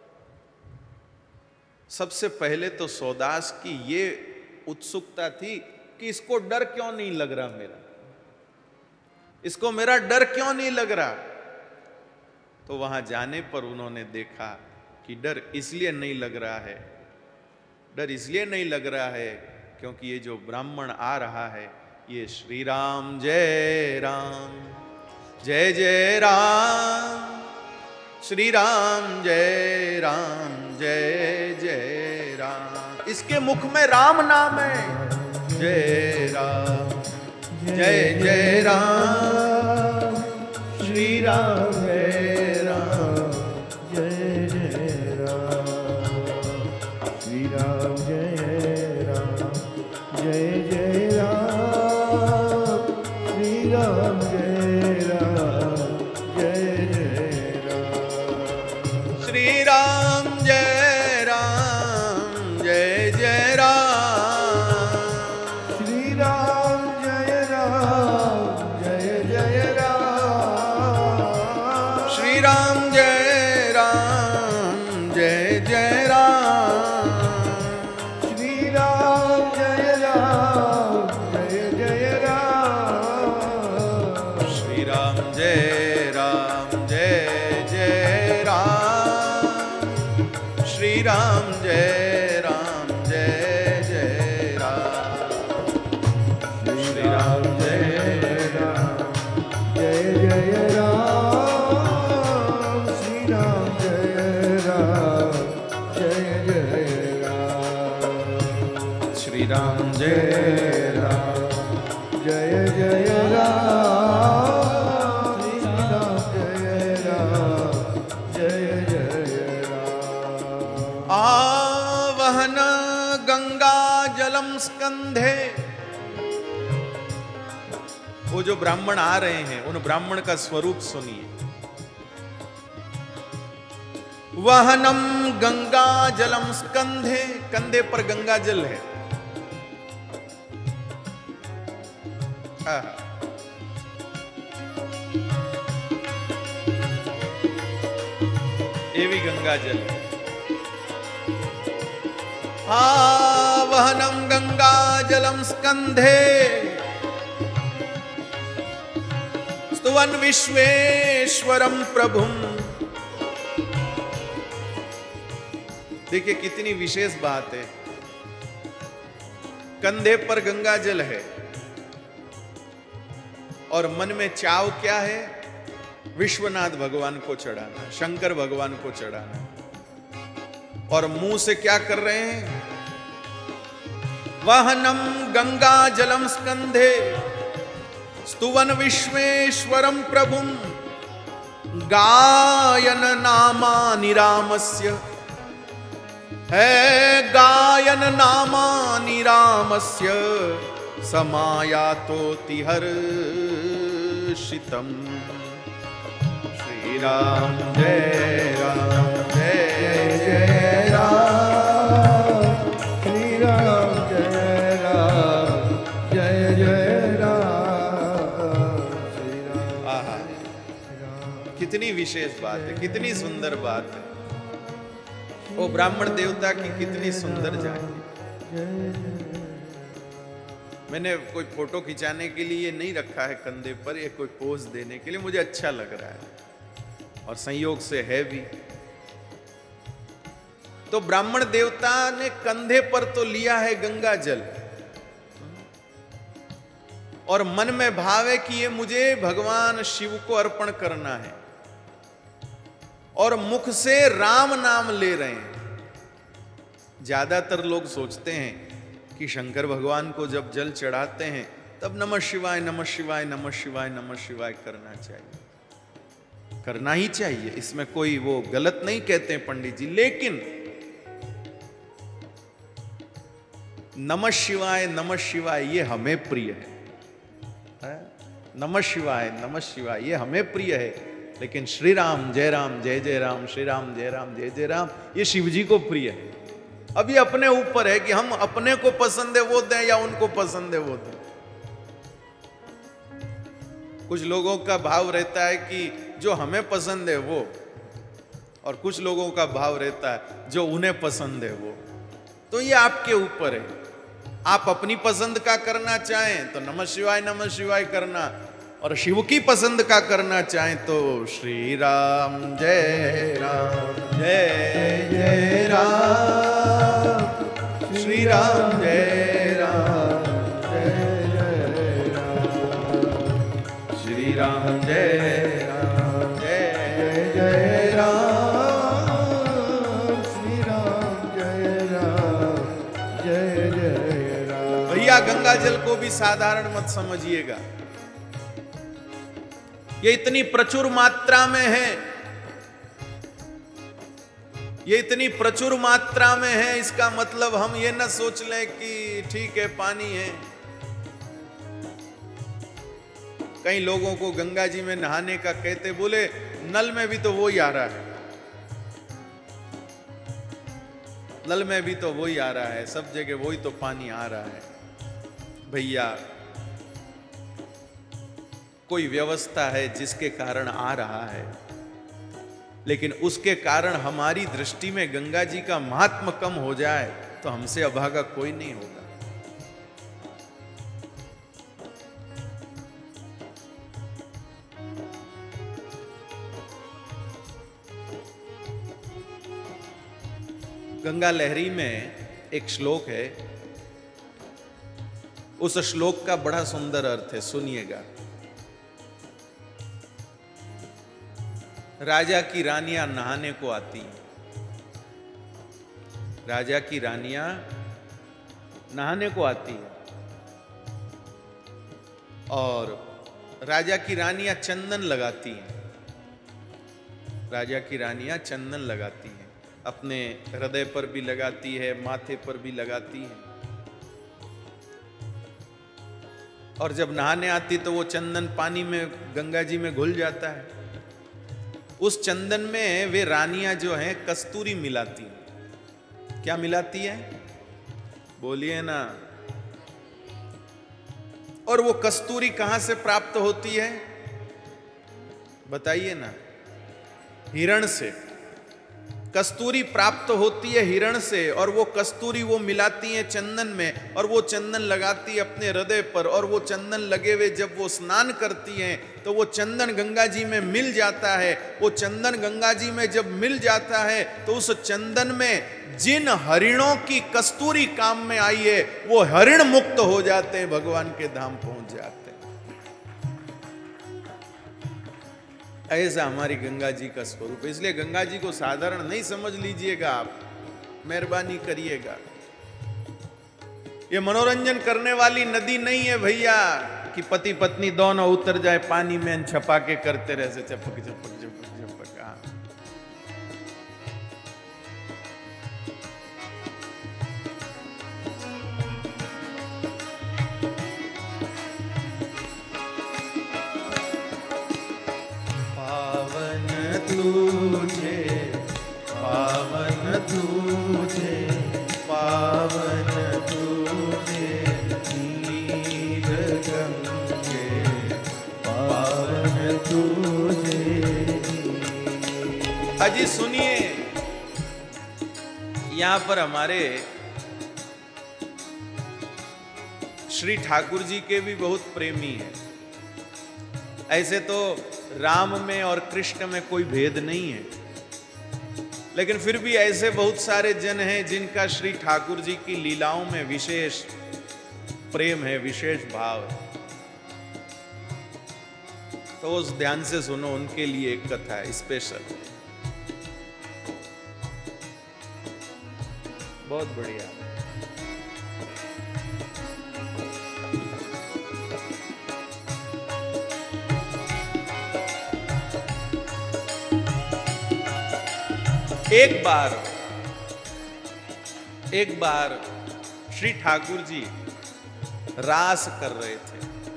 सबसे पहले तो सौदास की ये उत्सुकता थी कि इसको डर क्यों नहीं लग रहा, मेरा इसको मेरा डर क्यों नहीं लग रहा। तो वहां जाने पर उन्होंने देखा कि डर इसलिए नहीं लग रहा है, डर इसलिए नहीं लग रहा है क्योंकि ये जो ब्राह्मण आ रहा है ये श्री राम जय राम जय जय राम, श्री राम जय राम जय जय राम। इसके मुख में राम नाम है। जय राम जय जय राम, श्री राम जय राम जय जय राम, श्री राम जय राम जय जय राम, श्री राम जय राम जय जय राम, श्री राम जय राम जय जय राम, श्री राम जय राम जय जय राम, श्री राम जय राम जय जय राम, श्री राम जय राम जय जय राम, श्री राम जय राम जय जय राम, श्री राम जय राम जय जय राम, श्री राम जय राम जय जय राम, श्री राम जय राम जय जय राम, श्री राम जय राम जय जय राम, श्री राम जय राम जय जय राम, आवहन गंगा जलम स्कंधे। वो जो ब्राह्मण आ रहे हैं उन ब्राह्मण का स्वरूप सुनिए। वहनम गंगा जलम स्कंधे, कंधे पर गंगा जल है। आहा। ये भी गंगा जल है। आवहनम गंगा जलम स्कंधे, स्तुवन विश्वेश्वरम प्रभुम। देखिए कितनी विशेष बात है। कंधे पर गंगा जल है और मन में चाव क्या है? विश्वनाथ भगवान को चढ़ाना, शंकर भगवान को चढ़ाना। और मुंह से क्या कर रहे हैं? वाहनम गंगा जलम स्कंधे, स्तुवन विश्वेश्वरम प्रभुम, गायन नामानि रामस्य। है गायन नामानि रामस्य, समायातोति हर्षितम्। श्री राम जय राम जय जय राम, श्री राम जय राम जय जय राम, श्री राम। आहा, कितनी विशेष बात है, कितनी सुंदर बात है। वो ब्राह्मण देवता की कितनी सुंदर झांकी। मैंने कोई फोटो खिंचाने के लिए नहीं रखा है कंधे पर, ये कोई पोज देने के लिए, मुझे अच्छा लग रहा है और संयोग से है भी। तो ब्राह्मण देवता ने कंधे पर तो लिया है गंगा जल और मन में भाव है कि ये मुझे भगवान शिव को अर्पण करना है, और मुख से राम नाम ले रहे हैं। ज्यादातर लोग सोचते हैं कि शंकर भगवान को जब जल चढ़ाते हैं तब नमः शिवाय नमः शिवाय नमः शिवाय नमः शिवाय करना चाहिए। करना ही चाहिए, इसमें कोई वो गलत नहीं कहते हैं पंडित जी। लेकिन नमः शिवाय नमः शिवाय ये हमें प्रिय है, है? नमः शिवाय नमः शिवाय ये हमें प्रिय है, लेकिन श्री राम जय राम जय जय राम, श्री राम जय राम जय जय राम ये शिव जी को प्रिय है। अब ये अपने ऊपर है कि हम अपने को पसंद है वो दें या उनको पसंद है वो दें। कुछ लोगों का भाव रहता है कि जो हमें पसंद है वो, और कुछ लोगों का भाव रहता है जो उन्हें पसंद है वो। तो ये आपके ऊपर है। आप अपनी पसंद का करना चाहें तो नमः शिवाय नमः शिवाय करना, और शिव की पसंद का करना चाहें तो श्री राम जय राम जय जय राम, श्री राम जय राम जय जय राम, श्री राम जय राम जय जय राम, श्री राम गंगा जल को भी साधारण मत समझिएगा। ये इतनी प्रचुर मात्रा में है, ये इतनी प्रचुर मात्रा में है, इसका मतलब हम ये न सोच लें कि ठीक है पानी है। कई लोगों को गंगा जी में नहाने का कहते, बोले नल में भी तो वो ही आ रहा है, नल में भी तो वही आ रहा है, सब जगह वही तो पानी आ रहा है। भैया कोई व्यवस्था है जिसके कारण आ रहा है, लेकिन उसके कारण हमारी दृष्टि में गंगा जी का महात्म कम हो जाए तो हमसे अभागा कोई नहीं होगा। गंगा लहरी में एक श्लोक है, उस श्लोक का बड़ा सुंदर अर्थ है, सुनिएगा। राजा की रानियां नहाने को आती हैं, राजा की रानियां नहाने को आती हैं और राजा की रानियां चंदन लगाती हैं, राजा की रानियां चंदन लगाती हैं, अपने हृदय पर भी लगाती है, माथे पर भी लगाती है। और जब नहाने आती तो वो चंदन पानी में गंगा जी में घुल जाता है। उस चंदन में वे रानियां जो हैं कस्तूरी मिलाती हैं। क्या मिलाती है? बोलिए ना। और वो कस्तूरी कहां से प्राप्त होती है? बताइए ना। हिरण से कस्तूरी प्राप्त होती है, हिरण से। और वो कस्तूरी वो मिलाती है चंदन में और वो चंदन लगाती है अपने हृदय पर। और वो चंदन लगे हुए जब वो स्नान करती हैं तो वो चंदन गंगा जी में मिल जाता है। वो चंदन गंगा जी में जब मिल जाता है तो उस चंदन में जिन हरिणों की कस्तूरी काम में आई है वो हरिण मुक्त हो जाते हैं, भगवान के धाम पहुंच जाते हैं। ऐसा हमारी गंगा जी का स्वरूप है। इसलिए गंगा जी को साधारण नहीं समझ लीजिएगा, आप मेहरबानी करिएगा। ये मनोरंजन करने वाली नदी नहीं है भैया कि पति पत्नी दोनों उतर जाए पानी में, छपा के करते रहे, चपक चपक चपक चपक। हाँ, तुझे पावन तुझे पावन तुझे नीर गंगे पावन तुझे। अजी सुनिए, यहां पर हमारे श्री ठाकुर जी के भी बहुत प्रेमी हैं। ऐसे तो राम में और कृष्ण में कोई भेद नहीं है, लेकिन फिर भी ऐसे बहुत सारे जन हैं जिनका श्री ठाकुर जी की लीलाओं में विशेष प्रेम है, विशेष भाव है। तो उस ध्यान से सुनो, उनके लिए एक कथा है स्पेशल, बहुत बढ़िया। एक बार एक बार श्री ठाकुर जी रास कर रहे थे।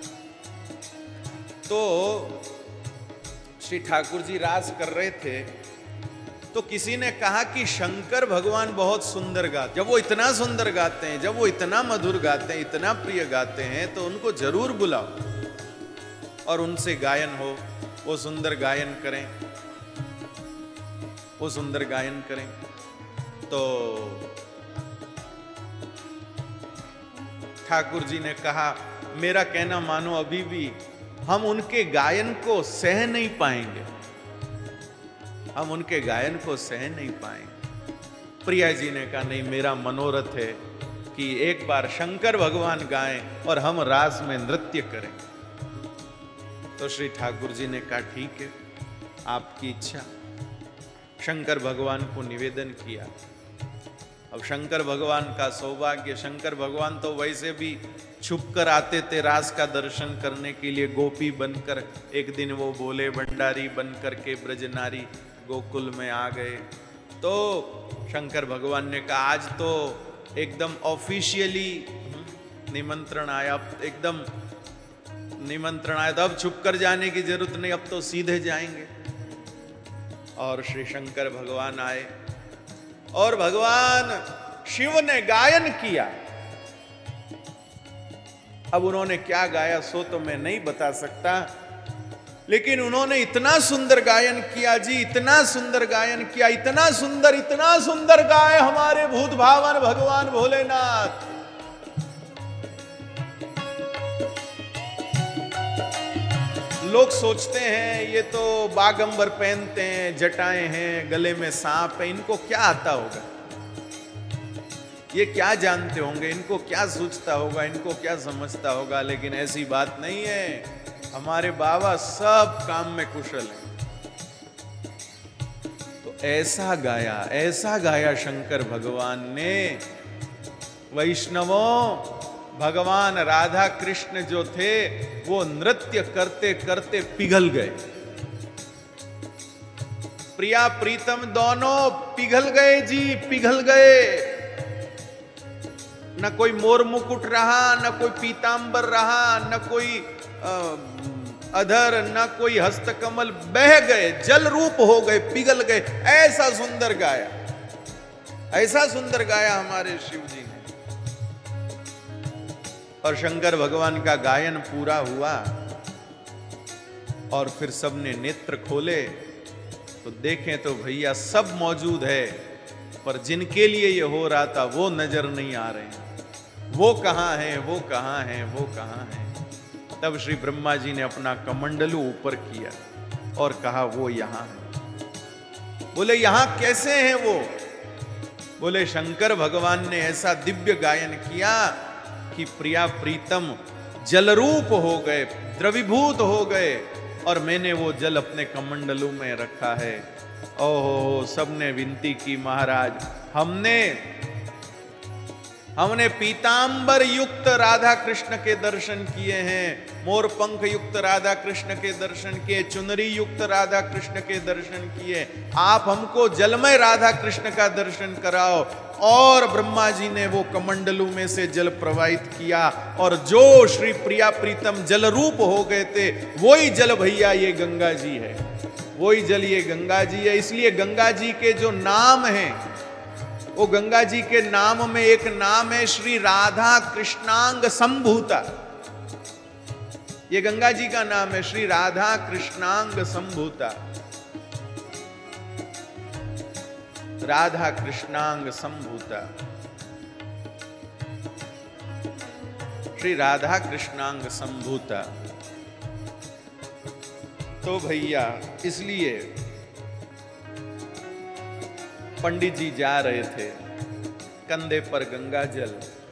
तो श्री ठाकुर जी रास कर रहे थे तो किसी ने कहा कि शंकर भगवान बहुत सुंदर गाते। जब वो इतना सुंदर गाते हैं, जब वो इतना मधुर गाते हैं, इतना प्रिय गाते हैं, तो उनको जरूर बुलाओ और उनसे गायन हो, वो सुंदर गायन करें, वो सुंदर गायन करें। तो ठाकुर जी ने कहा, मेरा कहना मानो, अभी भी हम उनके गायन को सह नहीं पाएंगे, हम उनके गायन को सह नहीं पाएंगे। प्रिया जी ने कहा, नहीं, मेरा मनोरथ है कि एक बार शंकर भगवान गाएं और हम रास में नृत्य करें। तो श्री ठाकुर जी ने कहा, ठीक है, आपकी इच्छा। शंकर भगवान को निवेदन किया। अब शंकर भगवान का सौभाग्य, शंकर भगवान तो वैसे भी छुप कर आते थे रास का दर्शन करने के लिए, गोपी बनकर। एक दिन वो बोले भंडारी बन करके ब्रजनारी गोकुल में आ गए। तो शंकर भगवान ने कहा आज तो एकदम ऑफिशियली निमंत्रण आया, एकदम निमंत्रण आया, तो अब छुप कर जाने की जरूरत नहीं, अब तो सीधे जाएंगे। और श्री शंकर भगवान आए और भगवान शिव ने गायन किया। अब उन्होंने क्या गाया सो तो मैं नहीं बता सकता, लेकिन उन्होंने इतना सुंदर गायन किया जी, इतना सुंदर गायन किया, इतना सुंदर इतना सुंदर गाए हमारे भूत भावन भगवान भोलेनाथ। लोग सोचते हैं ये तो बागंबर पहनते हैं, जटाएं हैं, गले में सांप है, इनको क्या आता होगा, ये क्या जानते होंगे, इनको क्या सोचता होगा, इनको क्या समझता होगा। लेकिन ऐसी बात नहीं है, हमारे बाबा सब काम में कुशल हैं। तो ऐसा गाया, ऐसा गाया शंकर भगवान ने। वैष्णवों, भगवान राधा कृष्ण जो थे वो नृत्य करते करते पिघल गए। प्रिया प्रीतम दोनों पिघल गए जी, पिघल गए। न कोई मोर मुकुट रहा, न कोई पीतांबर रहा, न कोई अधर, न कोई हस्तकमल, बह गए, जल रूप हो गए, पिघल गए। ऐसा सुंदर गाया, ऐसा सुंदर गाया हमारे शिव जी ने। और शंकर भगवान का गायन पूरा हुआ और फिर सबने नेत्र खोले तो देखें तो भैया सब मौजूद है, पर जिनके लिए ये हो रहा था वो नजर नहीं आ रहे हैं। वो कहाँ हैं, वो कहाँ हैं, वो कहाँ हैं। तब श्री ब्रह्मा जी ने अपना कमंडलू ऊपर किया और कहा वो यहाँ है। बोले यहाँ कैसे हैं वो? बोले शंकर भगवान ने ऐसा दिव्य गायन किया कि प्रिया प्रीतम जलरूप हो गए, द्रवीभूत हो गए, और मैंने वो जल अपने कमंडलू में रखा है। ओहो, सबने विनती की महाराज, हमने हमने पीतांबर युक्त राधा कृष्ण के दर्शन किए हैं, मोर पंख युक्त राधा कृष्ण के दर्शन किए, चुनरी युक्त राधा कृष्ण के दर्शन किए। आप हमको जलमय राधा कृष्ण का दर्शन कराओ। और ब्रह्मा जी ने वो कमंडलू में से जल प्रवाहित किया और जो श्री प्रिया प्रीतम जल रूप हो गए थे, वही जल भैया ये गंगा जी है, वही जल ये गंगा जी है। इसलिए गंगा जी के जो नाम हैं, वो गंगा जी के नाम में एक नाम है श्री राधा कृष्णांग संभूता। ये गंगा जी का नाम है, श्री राधा कृष्णांग संभूता। राधा कृष्णांग संभूता, श्री राधा कृष्णांग संभूता। तो भैया इसलिए पंडित जी जा रहे थे, कंधे पर गंगा जल,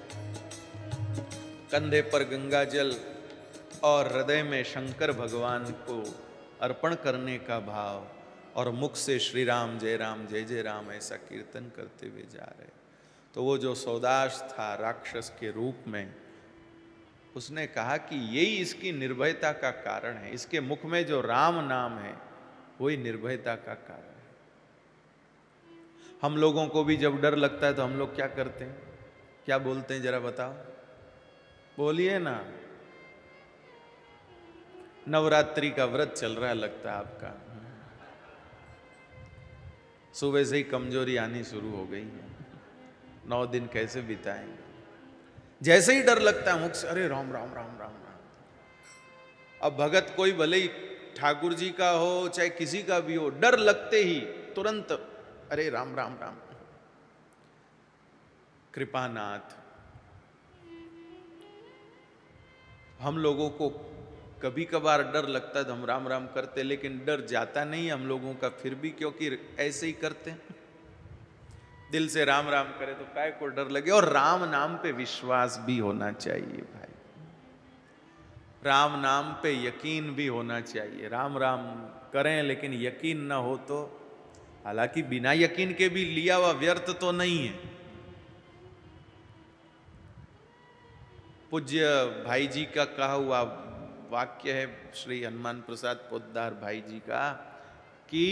कंधे पर गंगा जल और हृदय में शंकर भगवान को अर्पण करने का भाव, और मुख से श्री राम जय राम जय जय राम ऐसा कीर्तन करते हुए जा रहे। तो वो जो सौदाश था राक्षस के रूप में, उसने कहा कि यही इसकी निर्भयता का कारण है, इसके मुख में जो राम नाम है वही निर्भयता का कारण है। हम लोगों को भी जब डर लगता है तो हम लोग क्या करते हैं, क्या बोलते हैं, जरा बताओ, बोलिए ना। नवरात्रि का व्रत चल रहा है लगता है आपका, सुबह से ही कमजोरी आनी शुरू हो गई है, नौ दिन कैसे बिताएंगे। जैसे ही डर लगता है मुख से, अरे राम राम राम राम राम। अब भगत कोई भले ही ठाकुर जी का हो चाहे किसी का भी हो, डर लगते ही तुरंत अरे राम राम राम। कृपानाथ, हम लोगों को कभी कभार डर लगता है तो हम राम राम करते, लेकिन डर जाता नहीं हम लोगों का फिर भी, क्योंकि ऐसे ही करते हैं। दिल से राम राम करे तो काय को डर लगे। और राम नाम पे विश्वास भी होना चाहिए भाई, राम नाम पे यकीन भी होना चाहिए। राम राम करें लेकिन यकीन ना हो तो, हालांकि बिना यकीन के भी लिया हुआ व्यर्थ तो नहीं है, पूज्य भाई जी का कहा हुआ वाक्य है, श्री हनुमान प्रसाद पोद्दार भाई जी का, कि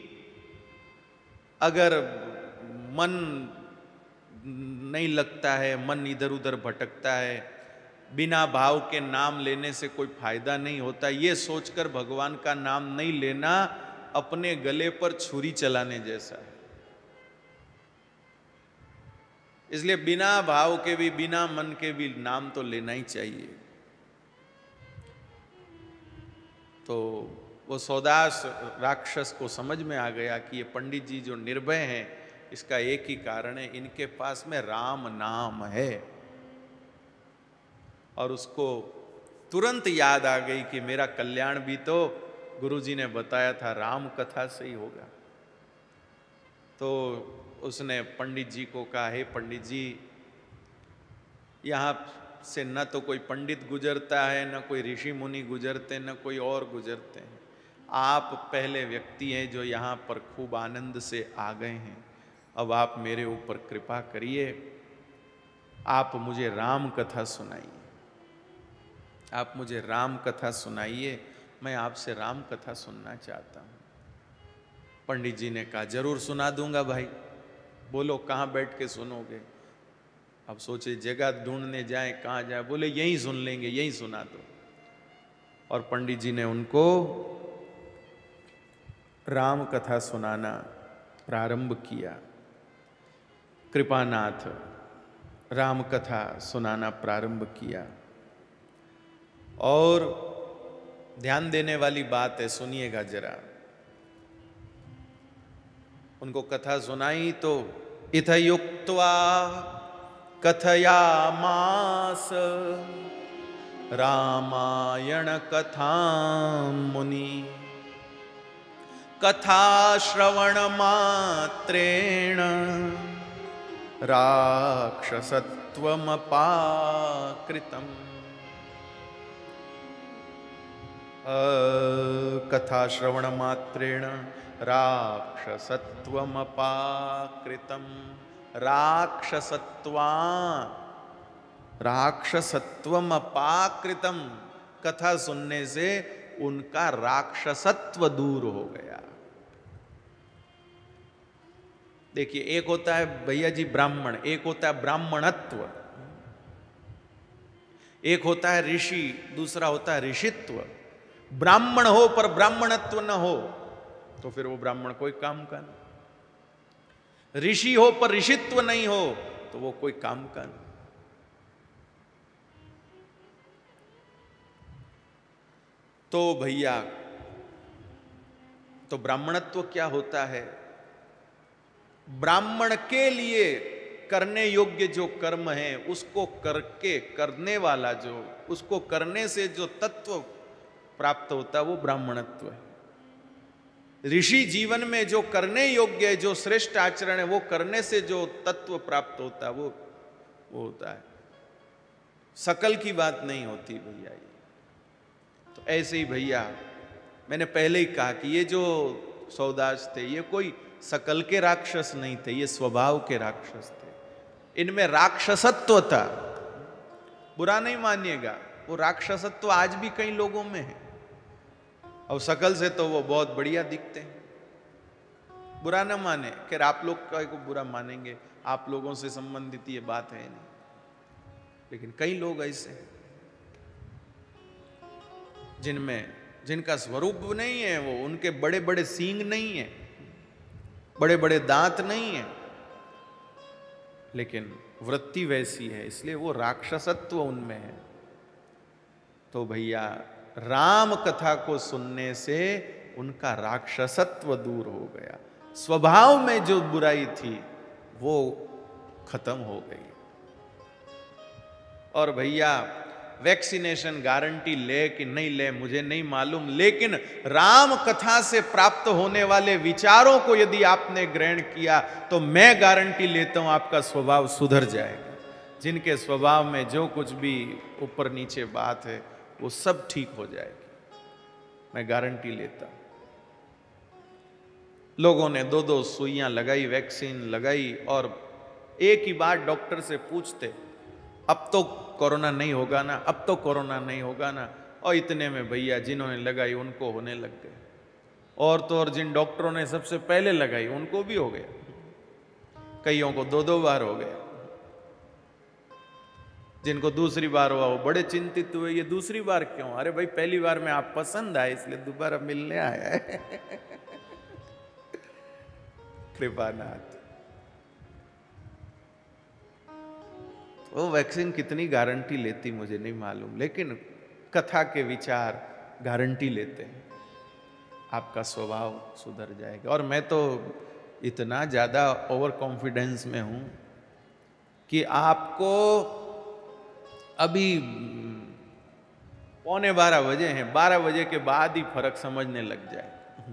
अगर मन नहीं लगता है, मन इधर उधर भटकता है, बिना भाव के नाम लेने से कोई फायदा नहीं होता, ये सोचकर भगवान का नाम नहीं लेना अपने गले पर छुरी चलाने जैसा है। इसलिए बिना भाव के भी, बिना मन के भी नाम तो लेना ही चाहिए। तो वो सौदास राक्षस को समझ में आ गया कि ये पंडित जी जो निर्भय हैं, इसका एक ही कारण है, इनके पास में राम नाम है। और उसको तुरंत याद आ गई कि मेरा कल्याण भी तो गुरुजी ने बताया था राम कथा से ही होगा। तो उसने पंडित जी को कहा, हे पंडित जी, यहाँ से न तो कोई पंडित गुजरता है, न कोई ऋषि मुनि गुजरते, न कोई और गुजरते हैं। आप पहले व्यक्ति हैं जो यहाँ पर खूब आनंद से आ गए हैं। अब आप मेरे ऊपर कृपा करिए, आप मुझे राम कथा सुनाइए, आप मुझे राम कथा सुनाइए, मैं आपसे राम कथा सुनना चाहता हूँ। पंडित जी ने कहा, जरूर सुना दूंगा भाई, बोलो कहाँ बैठ के सुनोगे। अब सोचे जगह ढूंढने जाए, कहाँ जाए, बोले यहीं सुन लेंगे, यहीं सुना दो। और पंडित जी ने उनको राम कथा सुनाना प्रारंभ किया। कृपानाथ राम कथा सुनाना प्रारंभ किया। और ध्यान देने वाली बात है, सुनिएगा जरा। उनको कथा सुनाई तो इथ युक्त्वा कथयामास रामायण कथां मुनि। कथा श्रवण मात्रेण राक्षसत्वमपाकृतम्। कथा श्रवण मात्रेण राक्षसत्वमपाकृतम्। राक्षसत्वा राक्षसत्वमपाकृतम्, कथा सुनने से उनका राक्षसत्व दूर हो गया। देखिए, एक होता है भैया जी ब्राह्मण, एक होता है ब्राह्मणत्व, एक होता है ऋषि, दूसरा होता है ऋषित्व। ब्राह्मण हो पर ब्राह्मणत्व न हो तो फिर वो ब्राह्मण कोई काम का नहीं। ऋषि हो पर ऋषित्व नहीं हो तो वो कोई काम का नहीं। तो भैया, तो ब्राह्मणत्व क्या होता है? ब्राह्मण के लिए करने योग्य जो कर्म है उसको करके करने वाला, जो उसको करने से जो तत्व प्राप्त होता है वो ब्राह्मणत्व है। ऋषि जीवन में जो करने योग्य है, जो श्रेष्ठ आचरण है, वो करने से जो तत्व प्राप्त होता है वो वो होता है। सकल की बात नहीं होती भैया ये। तो ऐसे ही भैया, मैंने पहले ही कहा कि ये जो सौदास थे ये कोई सकल के राक्षस नहीं थे, ये स्वभाव के राक्षस थे। इनमें राक्षसत्व था, बुरा नहीं मानिएगा, वो राक्षसत्व आज भी कई लोगों में है। और सकल से तो वो बहुत बढ़िया दिखते हैं, बुरा ना माने। खैर आप लोग को बुरा मानेंगे, आप लोगों से संबंधित ये बात है नहीं, लेकिन कई लोग ऐसे हैं जिनमें जिनका स्वरूप नहीं है, वो उनके बड़े बड़े सींग नहीं है, बड़े बड़े दांत नहीं है, लेकिन वृत्ति वैसी है, इसलिए वो राक्षसत्व उनमें है। तो भैया, राम कथा को सुनने से उनका राक्षसत्व दूर हो गया, स्वभाव में जो बुराई थी वो खत्म हो गई। और भैया, वैक्सीनेशन गारंटी ले कि नहीं ले मुझे नहीं मालूम, लेकिन राम कथा से प्राप्त होने वाले विचारों को यदि आपने ग्रहण किया तो मैं गारंटी लेता हूं आपका स्वभाव सुधर जाएगा। जिनके स्वभाव में जो कुछ भी ऊपर नीचे बात है वो सब ठीक हो जाएगी, मैं गारंटी लेता हूं। लोगों ने दो दो सुइयां लगाई, वैक्सीन लगाई, और एक ही बात डॉक्टर से पूछते, अब तो कोरोना नहीं होगा ना, अब तो कोरोना नहीं होगा ना। और इतने में भैया जिन्होंने लगाई उनको होने लग गए, और तो और जिन डॉक्टरों ने सबसे पहले लगाई उनको भी हो गया, कईयों को दो दो बार हो गया। जिनको दूसरी बार हुआ वो बड़े चिंतित हुए, ये दूसरी बार क्यों? अरे भाई पहली बार में आप पसंद आए इसलिए दोबारा मिलने आया है। कृपानाथ। वो वैक्सीन कितनी गारंटी लेती मुझे नहीं मालूम, लेकिन कथा के विचार गारंटी लेते हैं, आपका स्वभाव सुधर जाएगा। और मैं तो इतना ज़्यादा ओवर कॉन्फिडेंस में हूँ कि आपको अभी पौने बारह बजे हैं, बारह बजे के बाद ही फर्क समझने लग जाए।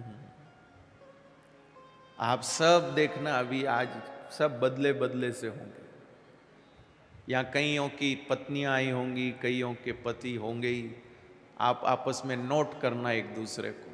आप सब देखना अभी आज सब बदले बदले से होंगे। यहाँ कईयों की पत्नियां आई होंगी, कईयों के पति होंगे ही। आप आपस में नोट करना एक दूसरे को।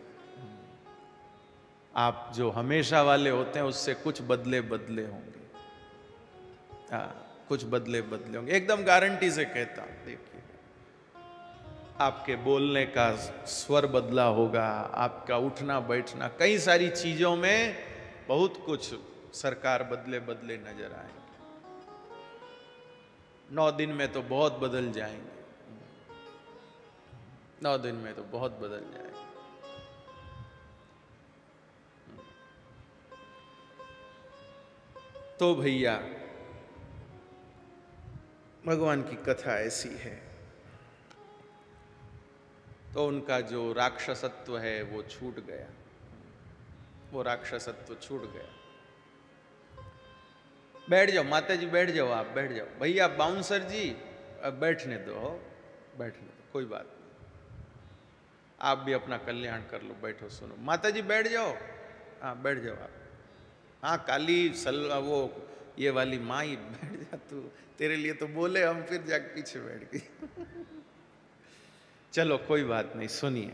आप जो हमेशा वाले होते हैं उससे कुछ बदले बदले होंगे। हाँ, कुछ बदले बदले होंगे, एकदम गारंटी से कहता हूं। देखिए, आपके बोलने का स्वर बदला होगा, आपका उठना बैठना, कई सारी चीजों में बहुत कुछ सरकार बदले बदले नजर आएंगे। नौ दिन में तो बहुत बदल जाएंगे, नौ दिन में तो बहुत बदल जाएंगे। तो भैया भगवान की कथा ऐसी है। तो उनका जो राक्षसत्व है वो छूट गया, वो राक्षसत्व छूट गया। बैठ जाओ माता जी, बैठ जाओ, आप बैठ जाओ। भैया बाउंसर जी अब बैठने दो, बैठने दो, कोई बात नहीं, आप भी अपना कल्याण कर लो, बैठो सुनो। माता जी बैठ जाओ, हाँ बैठ जाओ आप। हाँ काली सल वो ये वाली माई बैठ जा, तू तेरे लिए तो बोले हम, फिर जाके पीछे बैठ गई। चलो कोई बात नहीं, सुनिए,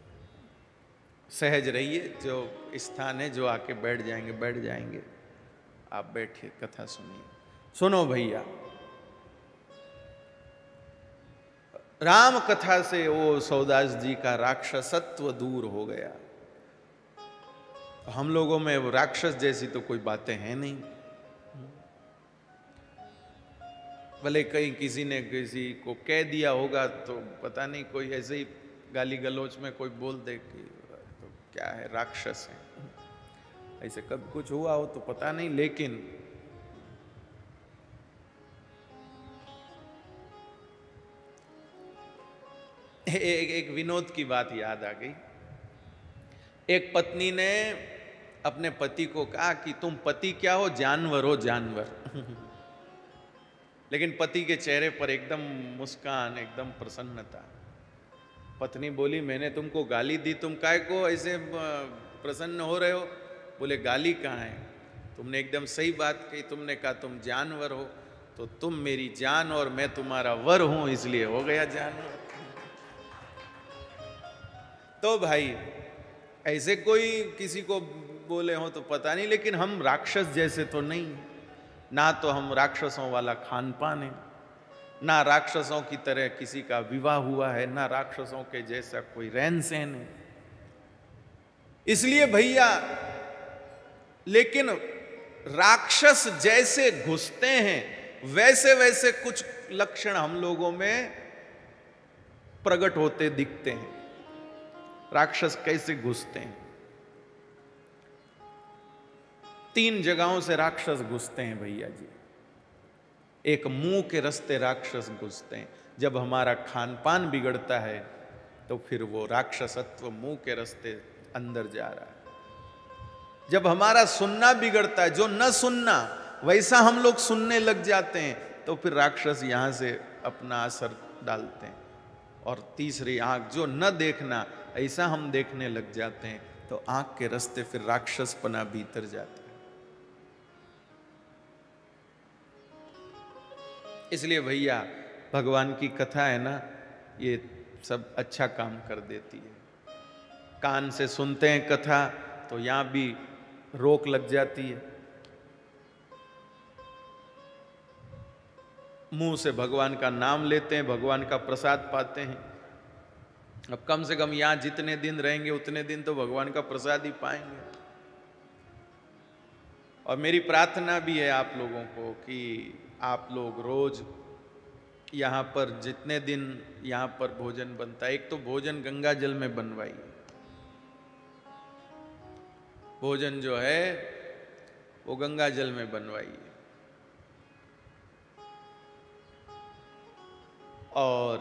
सहज रहिए। जो स्थान है जो आके बैठ जाएंगे बैठ जाएंगे, आप बैठिए, कथा सुनिए। सुनो भैया, राम कथा से वो सौदास जी का राक्षसत्व दूर हो गया। हम लोगों में वो राक्षस जैसी तो कोई बातें हैं नहीं। भले कहीं किसी ने किसी को कह दिया होगा तो पता नहीं, कोई ऐसे ही गाली गलौच में कोई बोल दे कि तो क्या है, राक्षस है, ऐसे कब कुछ हुआ हो तो पता नहीं। लेकिन एक, एक विनोद की बात याद आ गई। एक पत्नी ने अपने पति को कहा कि तुम पति क्या हो, जानवर हो, जानवर। लेकिन पति के चेहरे पर एकदम मुस्कान, एकदम प्रसन्नता। पत्नी बोली, मैंने तुमको गाली दी, तुम काय को ऐसे प्रसन्न हो रहे हो? बोले, गाली कहाँ है, तुमने एकदम सही बात कही। तुमने कहा तुम जानवर हो, तो तुम मेरी जान और मैं तुम्हारा वर हूं, इसलिए हो गया जानवर। तो भाई ऐसे कोई किसी को बोले हो तो पता नहीं, लेकिन हम राक्षस जैसे तो नहीं। ना तो हम राक्षसों वाला खान पान है, ना राक्षसों की तरह किसी का विवाह हुआ है, ना राक्षसों के जैसा कोई रहन सहन है। इसलिए भैया, लेकिन राक्षस जैसे घुसते हैं वैसे वैसे कुछ लक्षण हम लोगों में प्रकट होते दिखते हैं। राक्षस कैसे घुसते हैं? तीन जगहों से राक्षस घुसते हैं भैया जी। एक, मुंह के रास्ते राक्षस घुसते हैं। जब हमारा खान पान बिगड़ता है तो फिर वो राक्षसत्व मुंह के रास्ते अंदर जा रहा है। जब हमारा सुनना बिगड़ता है, जो न सुनना वैसा हम लोग सुनने लग जाते हैं, तो फिर राक्षस यहां से अपना असर डालते हैं। और तीसरी, आंख, जो न देखना ऐसा हम देखने लग जाते हैं, तो आंख के रास्ते फिर राक्षसपना भीतर जाता है। इसलिए भैया भगवान की कथा है ना, ये सब अच्छा काम कर देती है। कान से सुनते हैं कथा तो यहां भी रोक लग जाती है। मुंह से भगवान का नाम लेते हैं, भगवान का प्रसाद पाते हैं। अब कम से कम यहाँ जितने दिन रहेंगे उतने दिन तो भगवान का प्रसाद ही पाएंगे। और मेरी प्रार्थना भी है आप लोगों को कि आप लोग रोज यहाँ पर जितने दिन यहाँ पर भोजन बनता है, एक तो भोजन गंगा जल में बनवाइए। भोजन जो है वो गंगा जल में बनवाइए। और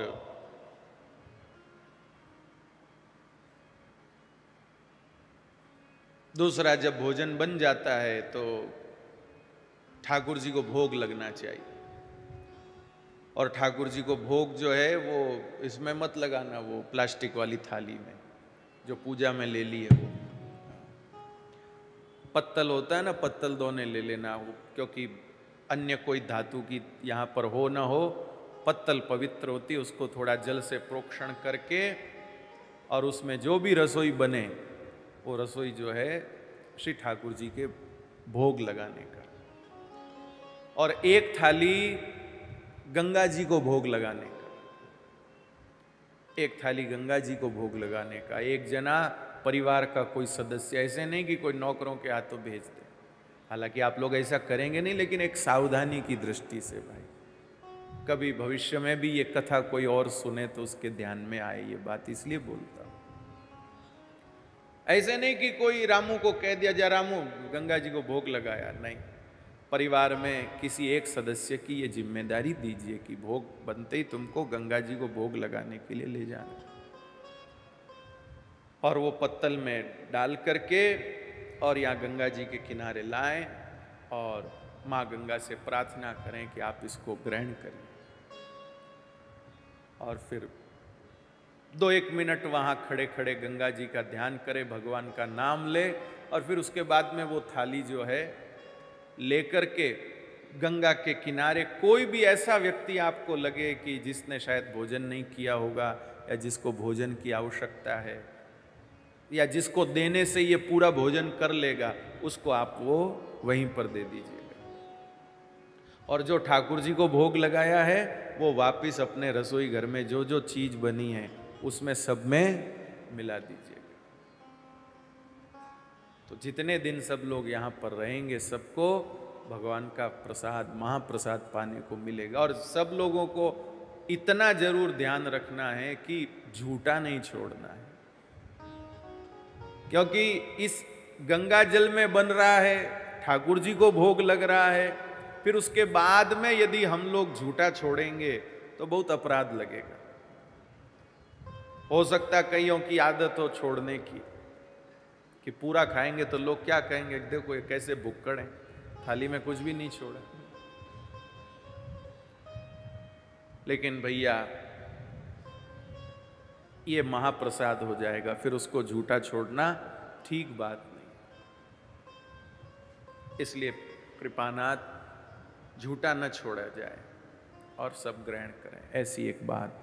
दूसरा, जब भोजन बन जाता है तो ठाकुर जी को भोग लगना चाहिए। और ठाकुर जी को भोग जो है वो इसमें मत लगाना, वो प्लास्टिक वाली थाली में जो पूजा में ले ली है। वो पत्तल होता है ना, पत्तल दोने ले लेना हो, क्योंकि अन्य कोई धातु की यहाँ पर हो ना हो। पत्तल पवित्र होती है, उसको थोड़ा जल से प्रोक्षण करके और उसमें जो भी रसोई बने वो रसोई जो है श्री ठाकुर जी के भोग लगाने का। और एक थाली गंगा जी को भोग लगाने का, एक थाली गंगा जी को भोग लगाने का। एक जना परिवार का कोई सदस्य, ऐसे नहीं कि कोई नौकरों के हाथों भेज दे। हालांकि आप लोग ऐसा करेंगे नहीं, लेकिन एक सावधानी की दृष्टि से भाई, कभी भविष्य में भी ये कथा कोई और सुने तो उसके ध्यान में आए ये बात, इसलिए बोलता हूं। ऐसे नहीं कि कोई रामू को कह दिया जा रामू गंगा जी को भोग लगाया, नहीं। परिवार में किसी एक सदस्य की ये जिम्मेदारी दीजिए कि भोग बनते ही तुमको गंगा जी को भोग लगाने के लिए ले जाना, और वो पत्तल में डाल करके और यहाँ गंगा जी के किनारे लाएं और माँ गंगा से प्रार्थना करें कि आप इसको ग्रहण करें। और फिर दो एक मिनट वहाँ खड़े खड़े गंगा जी का ध्यान करें, भगवान का नाम ले, और फिर उसके बाद में वो थाली जो है लेकर के गंगा के किनारे, कोई भी ऐसा व्यक्ति आपको लगे कि जिसने शायद भोजन नहीं किया होगा या जिसको भोजन की आवश्यकता है या जिसको देने से ये पूरा भोजन कर लेगा, उसको आप वो वहीं पर दे दीजिएगा। और जो ठाकुर जी को भोग लगाया है वो वापिस अपने रसोई घर में जो जो चीज बनी है उसमें सब में मिला दीजिएगा। तो जितने दिन सब लोग यहाँ पर रहेंगे सबको भगवान का प्रसाद, महाप्रसाद पाने को मिलेगा। और सब लोगों को इतना जरूर ध्यान रखना है कि झूठा नहीं छोड़ना है, क्योंकि इस गंगा जल में बन रहा है, ठाकुर जी को भोग लग रहा है, फिर उसके बाद में यदि हम लोग झूठा छोड़ेंगे तो बहुत अपराध लगेगा। हो सकता कईयों की आदत हो छोड़ने की कि पूरा खाएंगे तो लोग क्या कहेंगे, देखो ये कैसे भुक्कड़ हैं, थाली में कुछ भी नहीं छोड़ा। लेकिन भैया ये महाप्रसाद हो जाएगा, फिर उसको झूठा छोड़ना ठीक बात नहीं। इसलिए कृपानाथ झूठा न छोड़ा जाए और सब ग्रहण करें, ऐसी एक बात।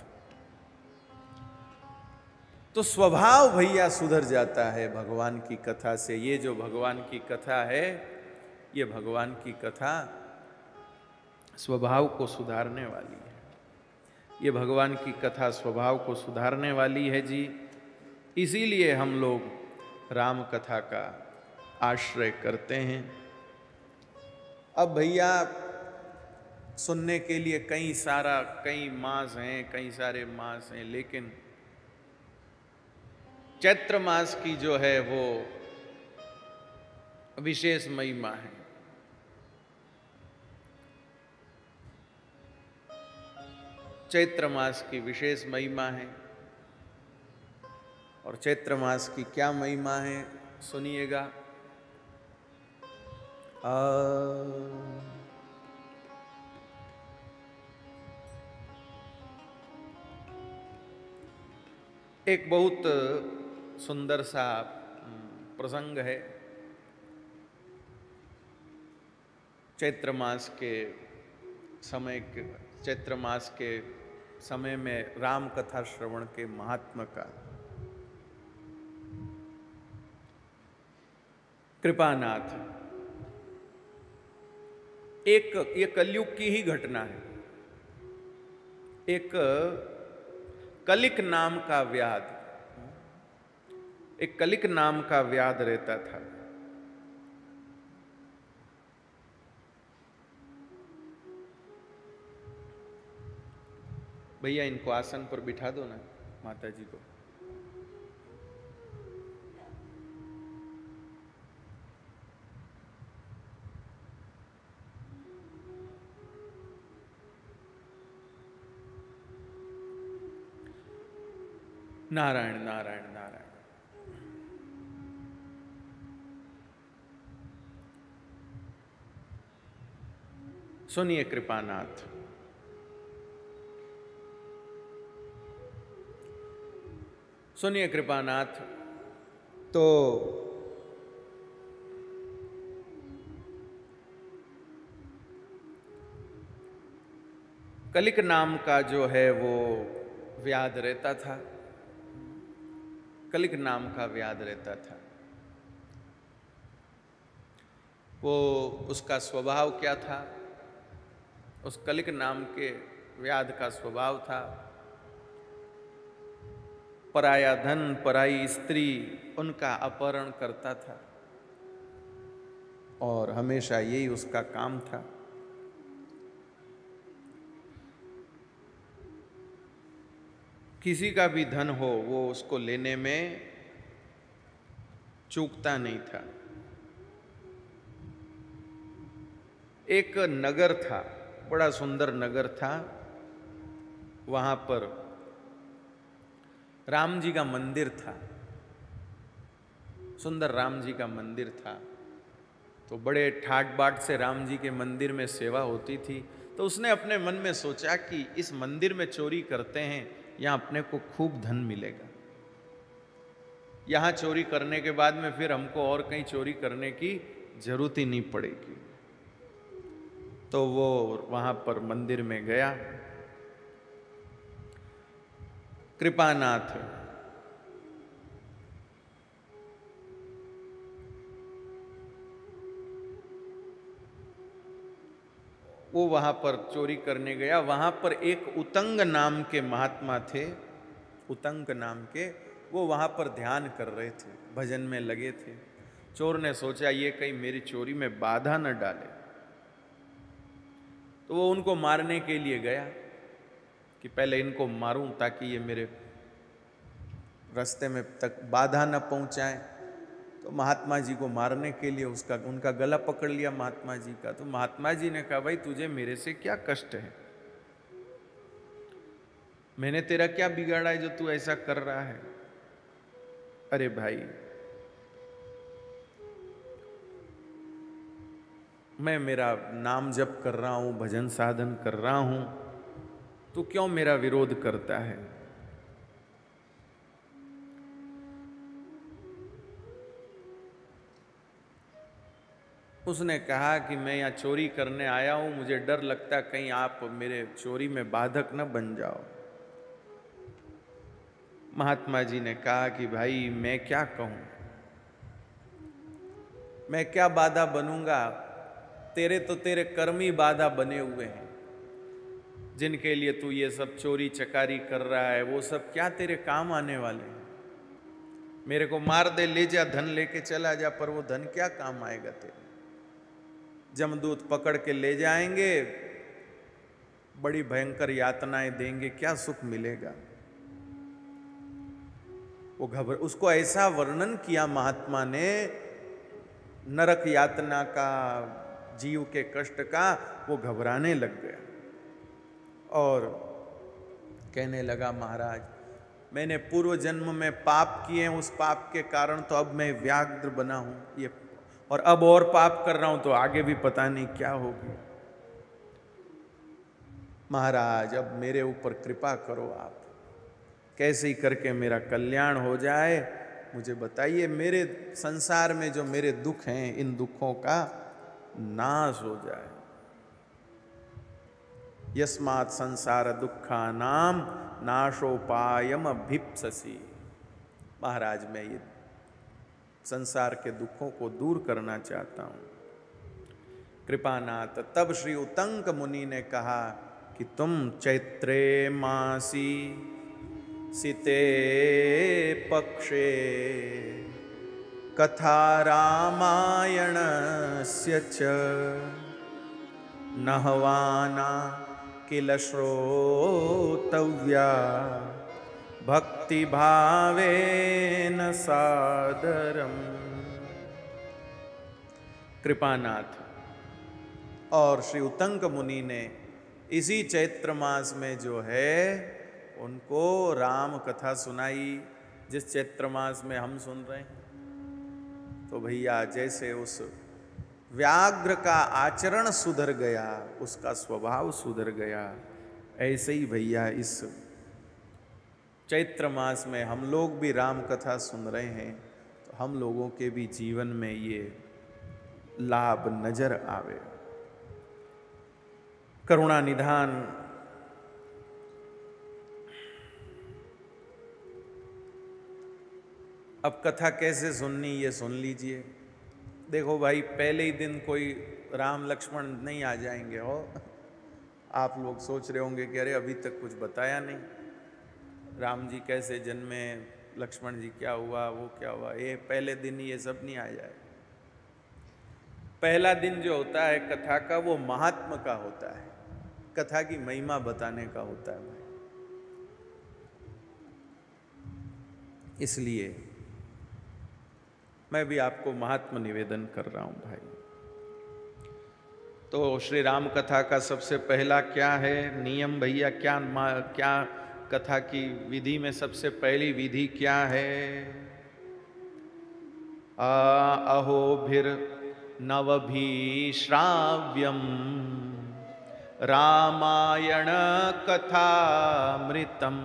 तो स्वभाव भैया सुधर जाता है भगवान की कथा से। ये जो भगवान की कथा है, ये भगवान की कथा स्वभाव को सुधारने वाली है। ये भगवान की कथा स्वभाव को सुधारने वाली है जी। इसीलिए हम लोग राम कथा का आश्रय करते हैं। अब भैया सुनने के लिए कई सारा कई मास हैं, कई सारे मास हैं, लेकिन चैत्र मास की जो है वो विशेष महिमा है। चैत्र मास की विशेष महिमा है। और चैत्र मास की क्या महिमा है सुनिएगा। आ... एक बहुत सुंदर सा प्रसंग है। चैत्र मास के समय के चैत्र मास के समय में राम कथा श्रवण के महात्मा का। कृपानाथ, एक ये कलयुग की ही घटना है। एक कलिक नाम का व्याध, एक कलिक नाम का व्याध रहता था। भैया इनको आसन पर बिठा दो ना, माता जी को। नारायण नारायण नारायण। सुनिए कृपानाथ, सुनिए कृपानाथ, तो कलिक नाम का जो है वो व्याध रहता था, कलिक नाम का व्याध रहता था। वो उसका स्वभाव क्या था? उस कलिक नाम के व्याध का स्वभाव था पराया धन, पराई स्त्री उनका अपहरण करता था और हमेशा यही उसका काम था। किसी का भी धन हो वो उसको लेने में चूकता नहीं था। एक नगर था, बड़ा सुंदर नगर था, वहां पर राम जी का मंदिर था, सुंदर राम जी का मंदिर था। तो बड़े ठाट बाट से राम जी के मंदिर में सेवा होती थी। तो उसने अपने मन में सोचा कि इस मंदिर में चोरी करते हैं, यहाँ अपने को खूब धन मिलेगा, यहाँ चोरी करने के बाद में फिर हमको और कहीं चोरी करने की जरूरत ही नहीं पड़ेगी। तो वो वहाँ पर मंदिर में गया। कृपानाथ वो वहां पर चोरी करने गया। वहां पर एक उतंग नाम के महात्मा थे, उतंग नाम के, वो वहां पर ध्यान कर रहे थे, भजन में लगे थे। चोर ने सोचा ये कहीं मेरी चोरी में बाधा न डाले, तो वो उनको मारने के लिए गया कि पहले इनको मारूं ताकि ये मेरे रास्ते में तक बाधा न पहुंचाएं। तो महात्मा जी को मारने के लिए उसका उनका गला पकड़ लिया महात्मा जी का। तो महात्मा जी ने कहा भाई तुझे मेरे से क्या कष्ट है, मैंने तेरा क्या बिगाड़ा है जो तू ऐसा कर रहा है? अरे भाई मैं मेरा नाम जप कर रहा हूं, भजन साधन कर रहा हूं, तू क्यों मेरा विरोध करता है? उसने कहा कि मैं यहाँ चोरी करने आया हूं, मुझे डर लगता कहीं आप मेरे चोरी में बाधक न बन जाओ। महात्मा जी ने कहा कि भाई मैं क्या कहूं, मैं क्या बाधा बनूंगा? तेरे तो तेरे कर्म ही बाधा बने हुए हैं, जिनके लिए तू ये सब चोरी चकारी कर रहा है वो सब क्या तेरे काम आने वाले हैं? मेरे को मार दे, ले जा, धन लेके चला जा, पर वो धन क्या काम आएगा तेरे? जमदूत पकड़ के ले जाएंगे, बड़ी भयंकर यातनाएं देंगे, क्या सुख मिलेगा? वो घबर उसको ऐसा वर्णन किया महात्मा ने नरक यातना का, जीव के कष्ट का, वो घबराने लग गया और कहने लगा महाराज मैंने पूर्व जन्म में पाप किए, उस पाप के कारण तो अब मैं व्याघ्र बना हूं ये, और अब और पाप कर रहा हूं तो आगे भी पता नहीं क्या होगी। महाराज अब मेरे ऊपर कृपा करो, आप कैसे ही करके मेरा कल्याण हो जाए, मुझे बताइए, मेरे संसार में जो मेरे दुख हैं इन दुखों का नाश हो जाए। यस्मात् संसार दुखा नाम नाशोपायम अभिप्ससी। महाराज मैं ये संसार के दुखों को दूर करना चाहता हूं। कृपानाथ तब श्री उतंक मुनि ने कहा कि तुम चैत्रे मासी सिते पक्षे कथा रामायणस्य च नहवाना किल श्रोतव्या भक्ति भावेन सादरम। कृपानाथ और श्री उत्तंक मुनि ने इसी चैत्र मास में जो है उनको राम कथा सुनाई, जिस चैत्र मास में हम सुन रहे हैं। तो भैया जैसे उस व्याघ्र का आचरण सुधर गया, उसका स्वभाव सुधर गया, ऐसे ही भैया इस चैत्र मास में हम लोग भी राम कथा सुन रहे हैं, तो हम लोगों के भी जीवन में ये लाभ नजर आवे। करुणा निधान अब कथा कैसे सुननी ये सुन लीजिए। देखो भाई, पहले ही दिन कोई राम लक्ष्मण नहीं आ जाएंगे हो। आप लोग सोच रहे होंगे कि अरे अभी तक कुछ बताया नहीं, राम जी कैसे जन्मे, लक्ष्मण जी क्या हुआ, वो क्या हुआ। ये पहले दिन ही ये सब नहीं आ जाए। पहला दिन जो होता है कथा का, वो महात्म का होता है, कथा की महिमा बताने का होता है भाई। इसलिए मैं भी आपको महात्म निवेदन कर रहा हूं भाई। तो श्री राम कथा का सबसे पहला क्या है नियम भैया, क्या क्या कथा की विधि में सबसे पहली विधि क्या है? आ अहोभिर नवभी श्राव्यम रामायण कथामृतम।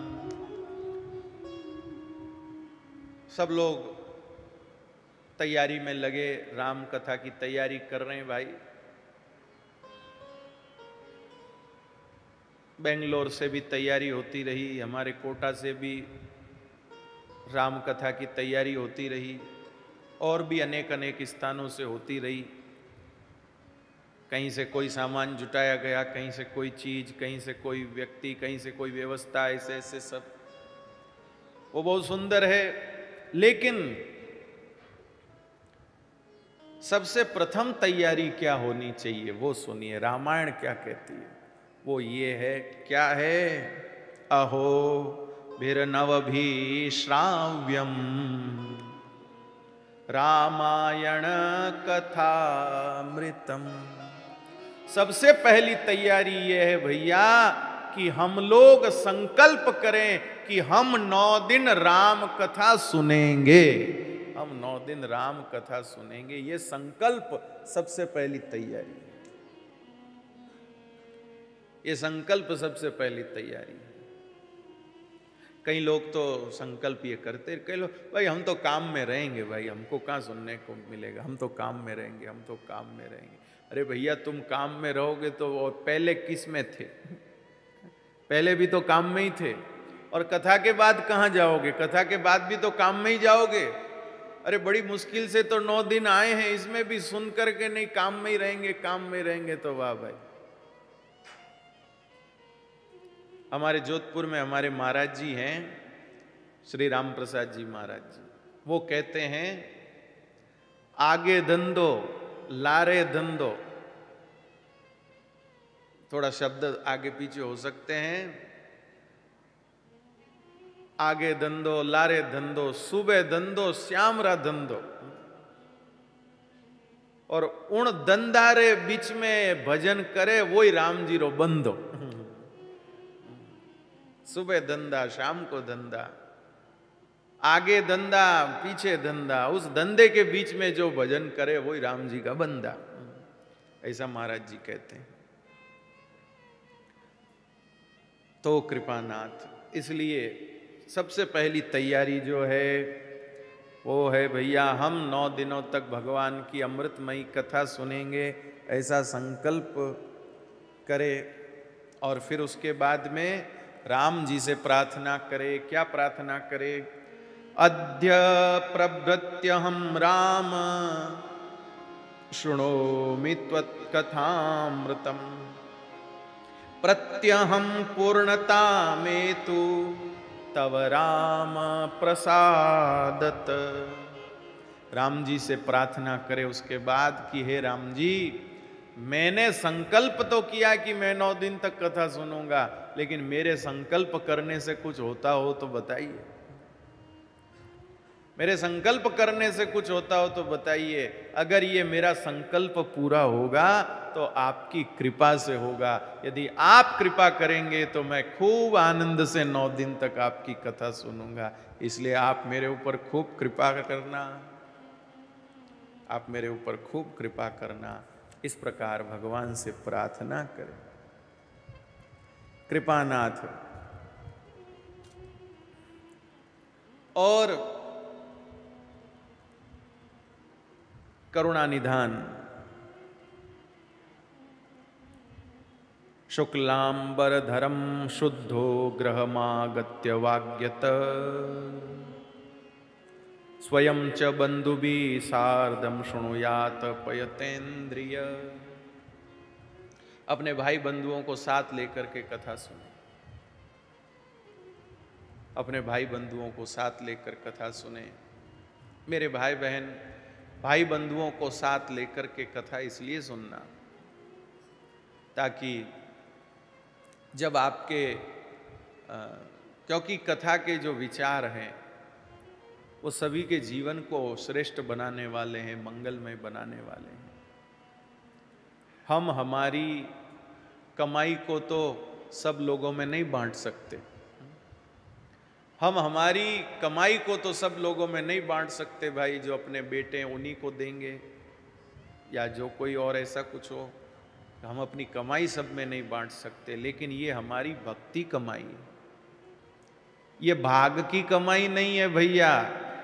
सब लोग तैयारी में लगे, राम कथा की तैयारी कर रहे हैं भाई। बेंगलोर से भी तैयारी होती रही, हमारे कोटा से भी राम कथा की तैयारी होती रही, और भी अनेक अनेक स्थानों से होती रही। कहीं से कोई सामान जुटाया गया, कहीं से कोई चीज, कहीं से कोई व्यक्ति, कहीं से कोई व्यवस्था, ऐसे ऐसे सब। वो बहुत सुंदर है, लेकिन सबसे प्रथम तैयारी क्या होनी चाहिए वो सुनिए। रामायण क्या कहती है, वो ये है, क्या है? अहो भिर्नवभि श्राव्यम रामायण कथामृतम। सबसे पहली तैयारी ये है भैया कि हम लोग संकल्प करें कि हम नौ दिन राम कथा सुनेंगे, हम नौ दिन राम कथा सुनेंगे। ये संकल्प सबसे पहली तैयारी है, ये संकल्प सबसे पहली तैयारी है। कई लोग तो संकल्प ये करते, कई लोग भाई हम तो काम में रहेंगे, भाई हमको कहाँ सुनने को मिलेगा, हम तो काम में रहेंगे, हम तो काम में रहेंगे। अरे भैया तुम काम में रहोगे तो पहले किस में थे? पहले भी तो काम में ही थे, और कथा के बाद कहाँ जाओगे? कथा के बाद भी तो काम में ही जाओगे। अरे बड़ी मुश्किल से तो नौ दिन आए हैं, इसमें भी सुन करके नहीं काम में ही रहेंगे, काम में रहेंगे तो वाह भाई। हमारे जोधपुर में हमारे महाराज जी हैं, श्री राम प्रसाद जी महाराज जी, वो कहते हैं आगे धंधो लारे धंधो। थोड़ा शब्द आगे पीछे हो सकते हैं। आगे धंधो लारे धंधो सुबह धंधो श्यामरा धंधो, और उन धंधारे बीच में भजन करे वही राम जी रो बंधो। सुबह धंधा शाम को धंधा, आगे धंधा पीछे धंधा, उस धंधे के बीच में जो भजन करे वही राम जी का बंदा, ऐसा महाराज जी कहते हैं। तो कृपानाथ, इसलिए सबसे पहली तैयारी जो है वो है भैया हम नौ दिनों तक भगवान की अमृतमयी कथा सुनेंगे, ऐसा संकल्प करे। और फिर उसके बाद में राम जी से प्रार्थना करे। क्या प्रार्थना करे? अद्य प्रभृत्यहं राम शृणोमि त्वत्कथामृतम् प्रत्यहम पूर्णता में तु तव राम प्रसादत। राम जी से प्रार्थना करे उसके बाद कि हे राम जी, मैंने संकल्प तो किया कि मैं नौ दिन तक कथा सुनूंगा, लेकिन मेरे संकल्प करने से कुछ होता हो तो बताइए। मेरे संकल्प करने से कुछ होता हो तो बताइए। अगर ये मेरा संकल्प पूरा होगा तो आपकी कृपा से होगा। यदि आप कृपा करेंगे तो मैं खूब आनंद से नौ दिन तक आपकी कथा सुनूंगा। इसलिए आप मेरे ऊपर खूब कृपा करना, आप मेरे ऊपर खूब कृपा करना। इस प्रकार भगवान से प्रार्थना करें। कृपानाथ और करुणानिधान शुक्लांबरधरम शुद्धो ग्रहमागत्य वाग्यत स्वयं च बंधुभी सार्धम शृणुयात पयतेन्द्रिय। अपने भाई बंधुओं को साथ लेकर के कथा सुने, अपने भाई बंधुओं को साथ लेकर कथा सुने। मेरे भाई बहन, भाई बंधुओं को साथ लेकर के कथा इसलिए सुनना ताकि जब आपके आ, क्योंकि कथा के जो विचार हैं वो सभी के जीवन को श्रेष्ठ बनाने वाले हैं, मंगलमय बनाने वाले हैं। हम हमारी कमाई को तो सब लोगों में नहीं बांट सकते, हम हमारी कमाई को तो सब लोगों में नहीं बांट सकते भाई। जो अपने बेटे हैं उन्हीं को देंगे, या जो कोई और ऐसा कुछ हो, हम अपनी कमाई सब में नहीं बांट सकते। लेकिन ये हमारी भक्ति कमाई है, ये भाग की कमाई नहीं है भैया।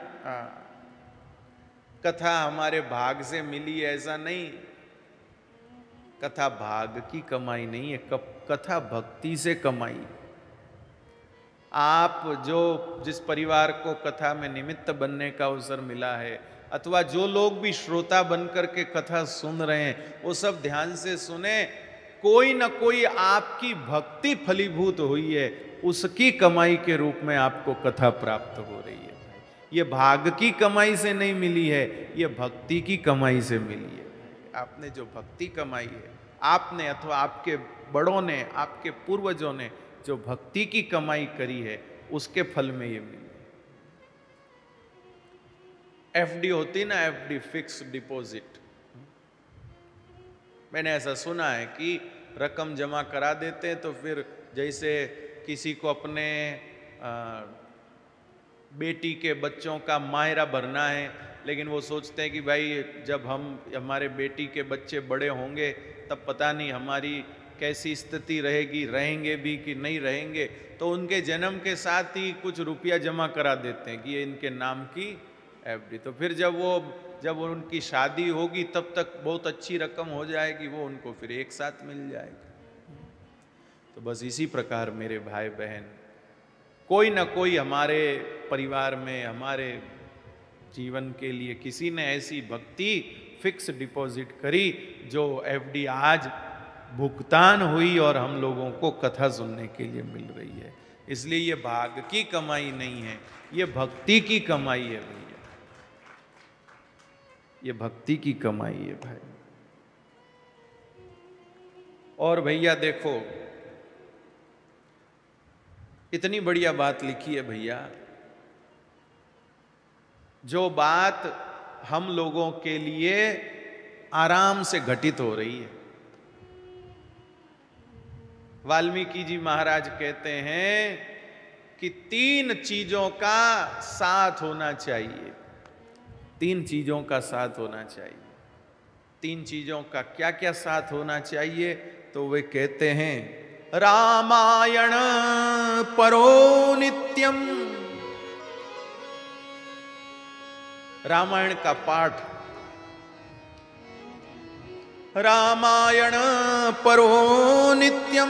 कथा हमारे भाग से मिली ऐसा नहीं, कथा भाग की कमाई नहीं है, कथा भक्ति से कमाई। आप जो जिस परिवार को कथा में निमित्त बनने का अवसर मिला है, अथवा जो लोग भी श्रोता बनकर के कथा सुन रहे हैं, वो सब ध्यान से सुने। कोई न कोई आपकी भक्ति फलीभूत हुई है, उसकी कमाई के रूप में आपको कथा प्राप्त हो रही है। ये भाग की कमाई से नहीं मिली है, ये भक्ति की कमाई से मिली है। आपने जो भक्ति कमाई है, आपने अथवा आपके बड़ों ने, आपके पूर्वजों ने जो भक्ति की कमाई करी है, उसके फल में ये मिली। एफडी होती ना, एफडी फिक्स डिपॉजिट। मैंने ऐसा सुना है कि रकम जमा करा देते हैं तो फिर जैसे किसी को अपने आ, बेटी के बच्चों का मायरा भरना है, लेकिन वो सोचते हैं कि भाई जब हम हमारे बेटी के बच्चे बड़े होंगे तब पता नहीं हमारी कैसी स्थिति रहेगी, रहेंगे भी कि नहीं रहेंगे, तो उनके जन्म के साथ ही कुछ रुपया जमा करा देते हैं कि ये इनके नाम की एफडी। तो फिर जब वो जब उनकी शादी होगी तब तक बहुत अच्छी रकम हो जाएगी, वो उनको फिर एक साथ मिल जाएगी। तो बस इसी प्रकार मेरे भाई बहन, कोई ना कोई हमारे परिवार में, हमारे जीवन के लिए किसी ने ऐसी भक्ति फिक्स डिपॉजिट करी जो एफडी आज भुगतान हुई और हम लोगों को कथा सुनने के लिए मिल रही है। इसलिए ये भाग की कमाई नहीं है, ये भक्ति की कमाई है भैया, ये भक्ति की कमाई है भाई। और भैया देखो, इतनी बढ़िया बात लिखी है भैया, जो बात हम लोगों के लिए आराम से घटित हो रही है। वाल्मीकि जी महाराज कहते हैं कि तीन चीजों का साथ होना चाहिए, तीन चीजों का साथ होना चाहिए। तीन चीजों का क्या क्या साथ होना चाहिए? तो वे कहते हैं रामायण परो नित्यम, रामायण का पाठ, रामायण परो नित्यम,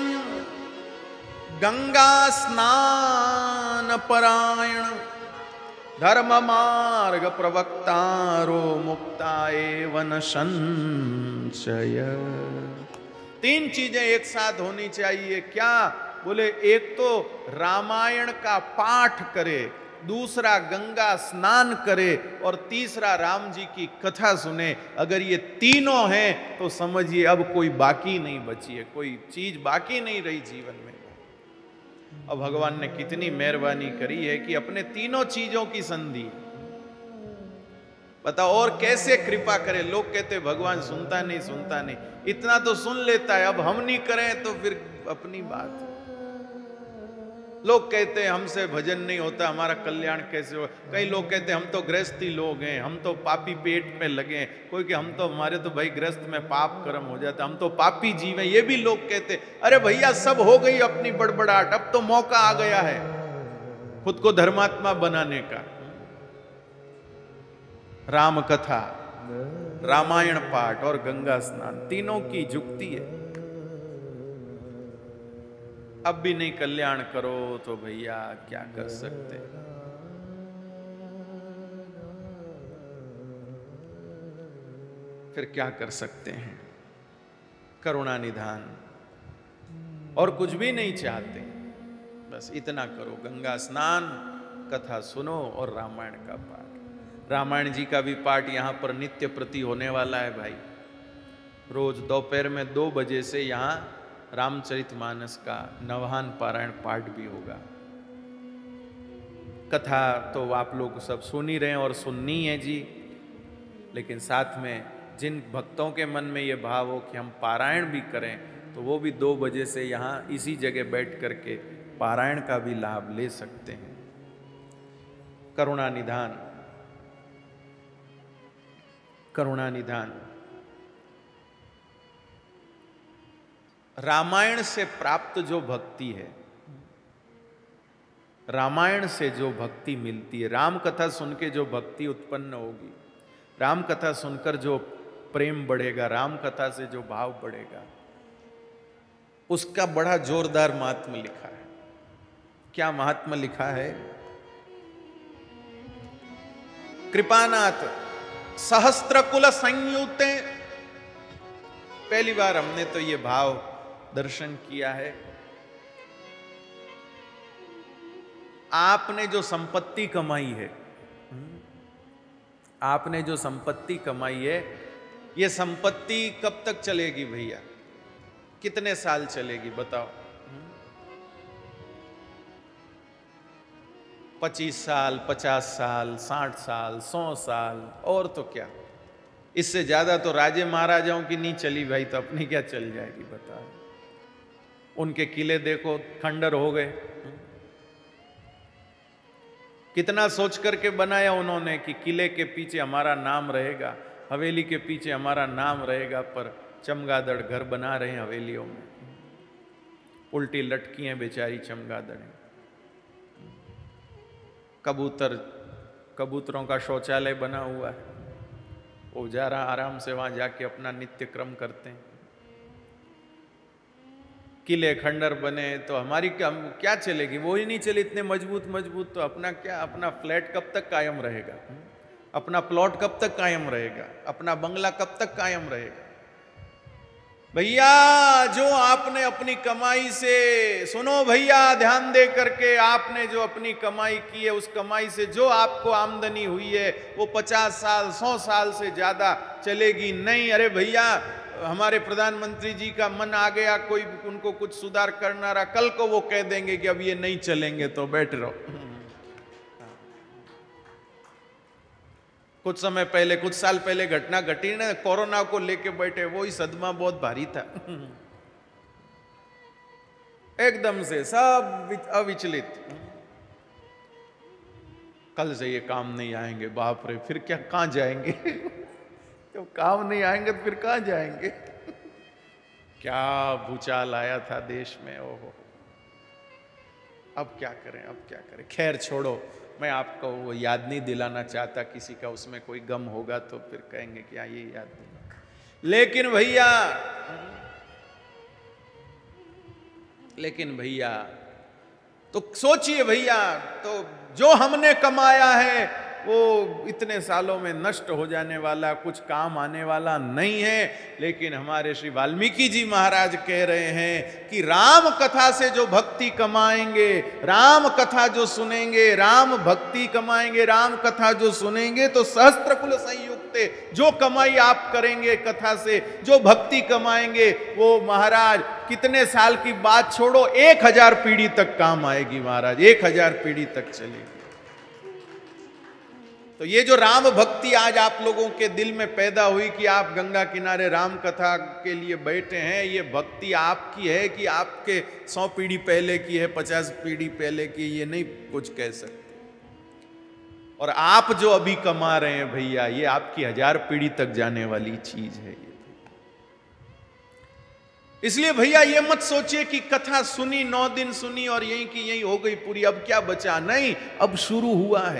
गंगा स्नान परायण, धर्म मार्ग प्रवक्तारो मुक्ता एवं संशय। तीन चीजें एक साथ होनी चाहिए। क्या? बोले एक तो रामायण का पाठ करे, दूसरा गंगा स्नान करे और तीसरा राम जी की कथा सुने। अगर ये तीनों हैं तो समझिए अब कोई बाकी नहीं बची है, कोई चीज बाकी नहीं रही जीवन में। अब भगवान ने कितनी मेहरबानी करी है कि अपने तीनों चीजों की संधि। बताओ और कैसे कृपा करे। लोग कहते भगवान सुनता नहीं सुनता नहीं, इतना तो सुन लेता है, अब हम नहीं करें तो फिर अपनी बात। लोग कहते हैं हमसे भजन नहीं होता, हमारा कल्याण कैसे हो। कई लोग कहते हैं हम तो गृहस्थी लोग हैं, हम तो पापी पेट में लगे हैं। कोई कि हम तो हमारे तो भाई गृहस्थ में पाप कर्म हो जाता, हम तो पापी जीव हैं, ये भी लोग कहते। अरे भैया सब हो गई अपनी बड़बड़ाहट, अब तो मौका आ गया है खुद को धर्मात्मा बनाने का। राम कथा, रामायण पाठ और गंगा स्नान तीनों की जुक्ति है। अब भी नहीं कल्याण करो तो भैया क्या कर सकते। फिर क्या कर सकते हैं? करुणा निधान, और कुछ भी नहीं चाहते, बस इतना करो, गंगा स्नान, कथा सुनो और रामायण का पाठ। रामायण जी का भी पाठ यहाँ पर नित्य प्रति होने वाला है भाई। रोज दोपहर में दो बजे से यहाँ रामचरितमानस का नवहान पारायण पाठ भी होगा। कथा तो आप लोग सब सुन ही रहे हैं और सुननी है जी, लेकिन साथ में जिन भक्तों के मन में ये भाव हो कि हम पारायण भी करें तो वो भी दो बजे से यहाँ इसी जगह बैठ करके पारायण का भी लाभ ले सकते हैं। करुणा निधान, करुणा निधान रामायण से प्राप्त जो भक्ति है, रामायण से जो भक्ति मिलती है, राम कथा सुन के जो भक्ति उत्पन्न होगी, राम कथा सुनकर जो प्रेम बढ़ेगा, राम कथा से जो भाव बढ़ेगा, उसका बड़ा जोरदार महात्म्य लिखा है। क्या महात्म्य लिखा है? कृपानाथ सहस्त्र कुल संयुते। पहली बार हमने तो ये भाव दर्शन किया है। आपने जो संपत्ति कमाई है, आपने जो संपत्ति कमाई है, ये संपत्ति कब तक चलेगी भैया? कितने साल चलेगी बताओ? पच्चीस साल, पचास साल, साठ साल, सौ साल, और तो क्या, इससे ज्यादा तो राजे महाराजाओं की नहीं चली भाई, तो अपनी क्या चल जाएगी बताओ? उनके किले देखो खंडर हो गए। कितना सोच करके बनाया उन्होंने कि किले के पीछे हमारा नाम रहेगा, हवेली के पीछे हमारा नाम रहेगा, पर चमगादड़ घर बना रहे हैं हवेलियों में। उल्टी लटकी हैं बेचारी चमगादड़। कबूतर, कबूतरों का शौचालय बना हुआ है, वो जा रहा आराम से वहां जाके अपना नित्य क्रम करते हैं। किले खंडर बने तो हमारी क्या क्या चलेगी? वो ही नहीं चले इतने मजबूत मजबूत, तो अपना क्या, अपना फ्लैट कब तक कायम रहेगा? अपना प्लॉट कब तक कायम रहेगा? अपना बंगला कब तक कायम रहेगा? भैया जो आपने अपनी कमाई से, सुनो भैया ध्यान दे करके, आपने जो अपनी कमाई की है, उस कमाई से जो आपको आमदनी हुई है वो पचास साल, सौ साल से ज्यादा चलेगी नहीं। अरे भैया हमारे प्रधानमंत्री जी का मन आ गया, कोई उनको कुछ सुधार करना रहा, कल को वो कह देंगे कि अब ये नहीं चलेंगे, तो बैठ रहो। कुछ समय पहले, कुछ साल पहले घटना घटी ना, कोरोना को लेके बैठे, वो ही सदमा बहुत भारी था। एकदम से सब अविचलित, कल से ये काम नहीं आएंगे, बाप रे, फिर क्या, कहां जाएंगे? तो काम नहीं आएंगे तो फिर कहां जाएंगे? क्या भूचाल आया था देश में, ओहो। अब क्या करें, अब क्या करें? खैर छोड़ो, मैं आपको वो याद नहीं दिलाना चाहता, किसी का उसमें कोई गम होगा तो फिर कहेंगे कि ये याद नहीं। लेकिन भैया, लेकिन भैया तो सोचिए भैया, तो जो हमने कमाया है वो इतने सालों में नष्ट हो जाने वाला, कुछ काम आने वाला नहीं है। लेकिन हमारे श्री वाल्मीकि जी महाराज कह रहे हैं कि राम कथा से जो भक्ति कमाएंगे, राम कथा जो सुनेंगे, राम भक्ति कमाएंगे, राम कथा जो सुनेंगे तो सहस्त्र कुल संयुक्त, जो कमाई आप करेंगे कथा से, जो भक्ति कमाएंगे, वो महाराज कितने साल की बात छोड़ो, एक हजार पीढ़ी तक काम आएगी महाराज, एक हजार पीढ़ी तक चलेगी। तो ये जो राम भक्ति आज आप लोगों के दिल में पैदा हुई कि आप गंगा किनारे राम कथा के लिए बैठे हैं, ये भक्ति आपकी है कि आपके सौ पीढ़ी पहले की है, पचास पीढ़ी पहले की, ये नहीं कुछ कह सकते। और आप जो अभी कमा रहे हैं भैया, ये आपकी हजार पीढ़ी तक जाने वाली चीज है। ये इसलिए भैया ये मत सोचिए कि कथा सुनी, नौ दिन सुनी और यहीं की यहीं हो गई पूरी, अब क्या बचा, नहीं, अब शुरू हुआ है।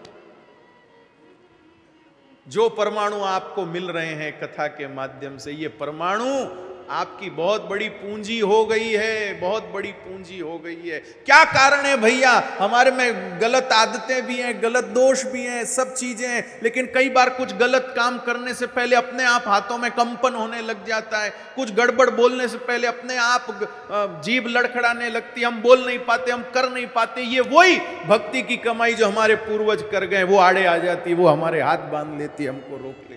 जो परमाणु आपको मिल रहे हैं कथा के माध्यम से, ये परमाणु आपकी बहुत बड़ी पूंजी हो गई है, बहुत बड़ी पूंजी हो गई है। क्या कारण है भैया? हमारे में गलत आदतें भी हैं, गलत दोष भी हैं, सब चीजें हैं, लेकिन कई बार कुछ गलत काम करने से पहले अपने आप हाथों में कंपन होने लग जाता है, कुछ गड़बड़ बोलने से पहले अपने आप जीभ लड़खड़ाने लगती, हम बोल नहीं पाते, हम कर नहीं पाते। ये वही भक्ति की कमाई जो हमारे पूर्वज कर गए, वो आड़े आ जाती, वो हमारे हाथ बांध लेती, हमको रोक लेती।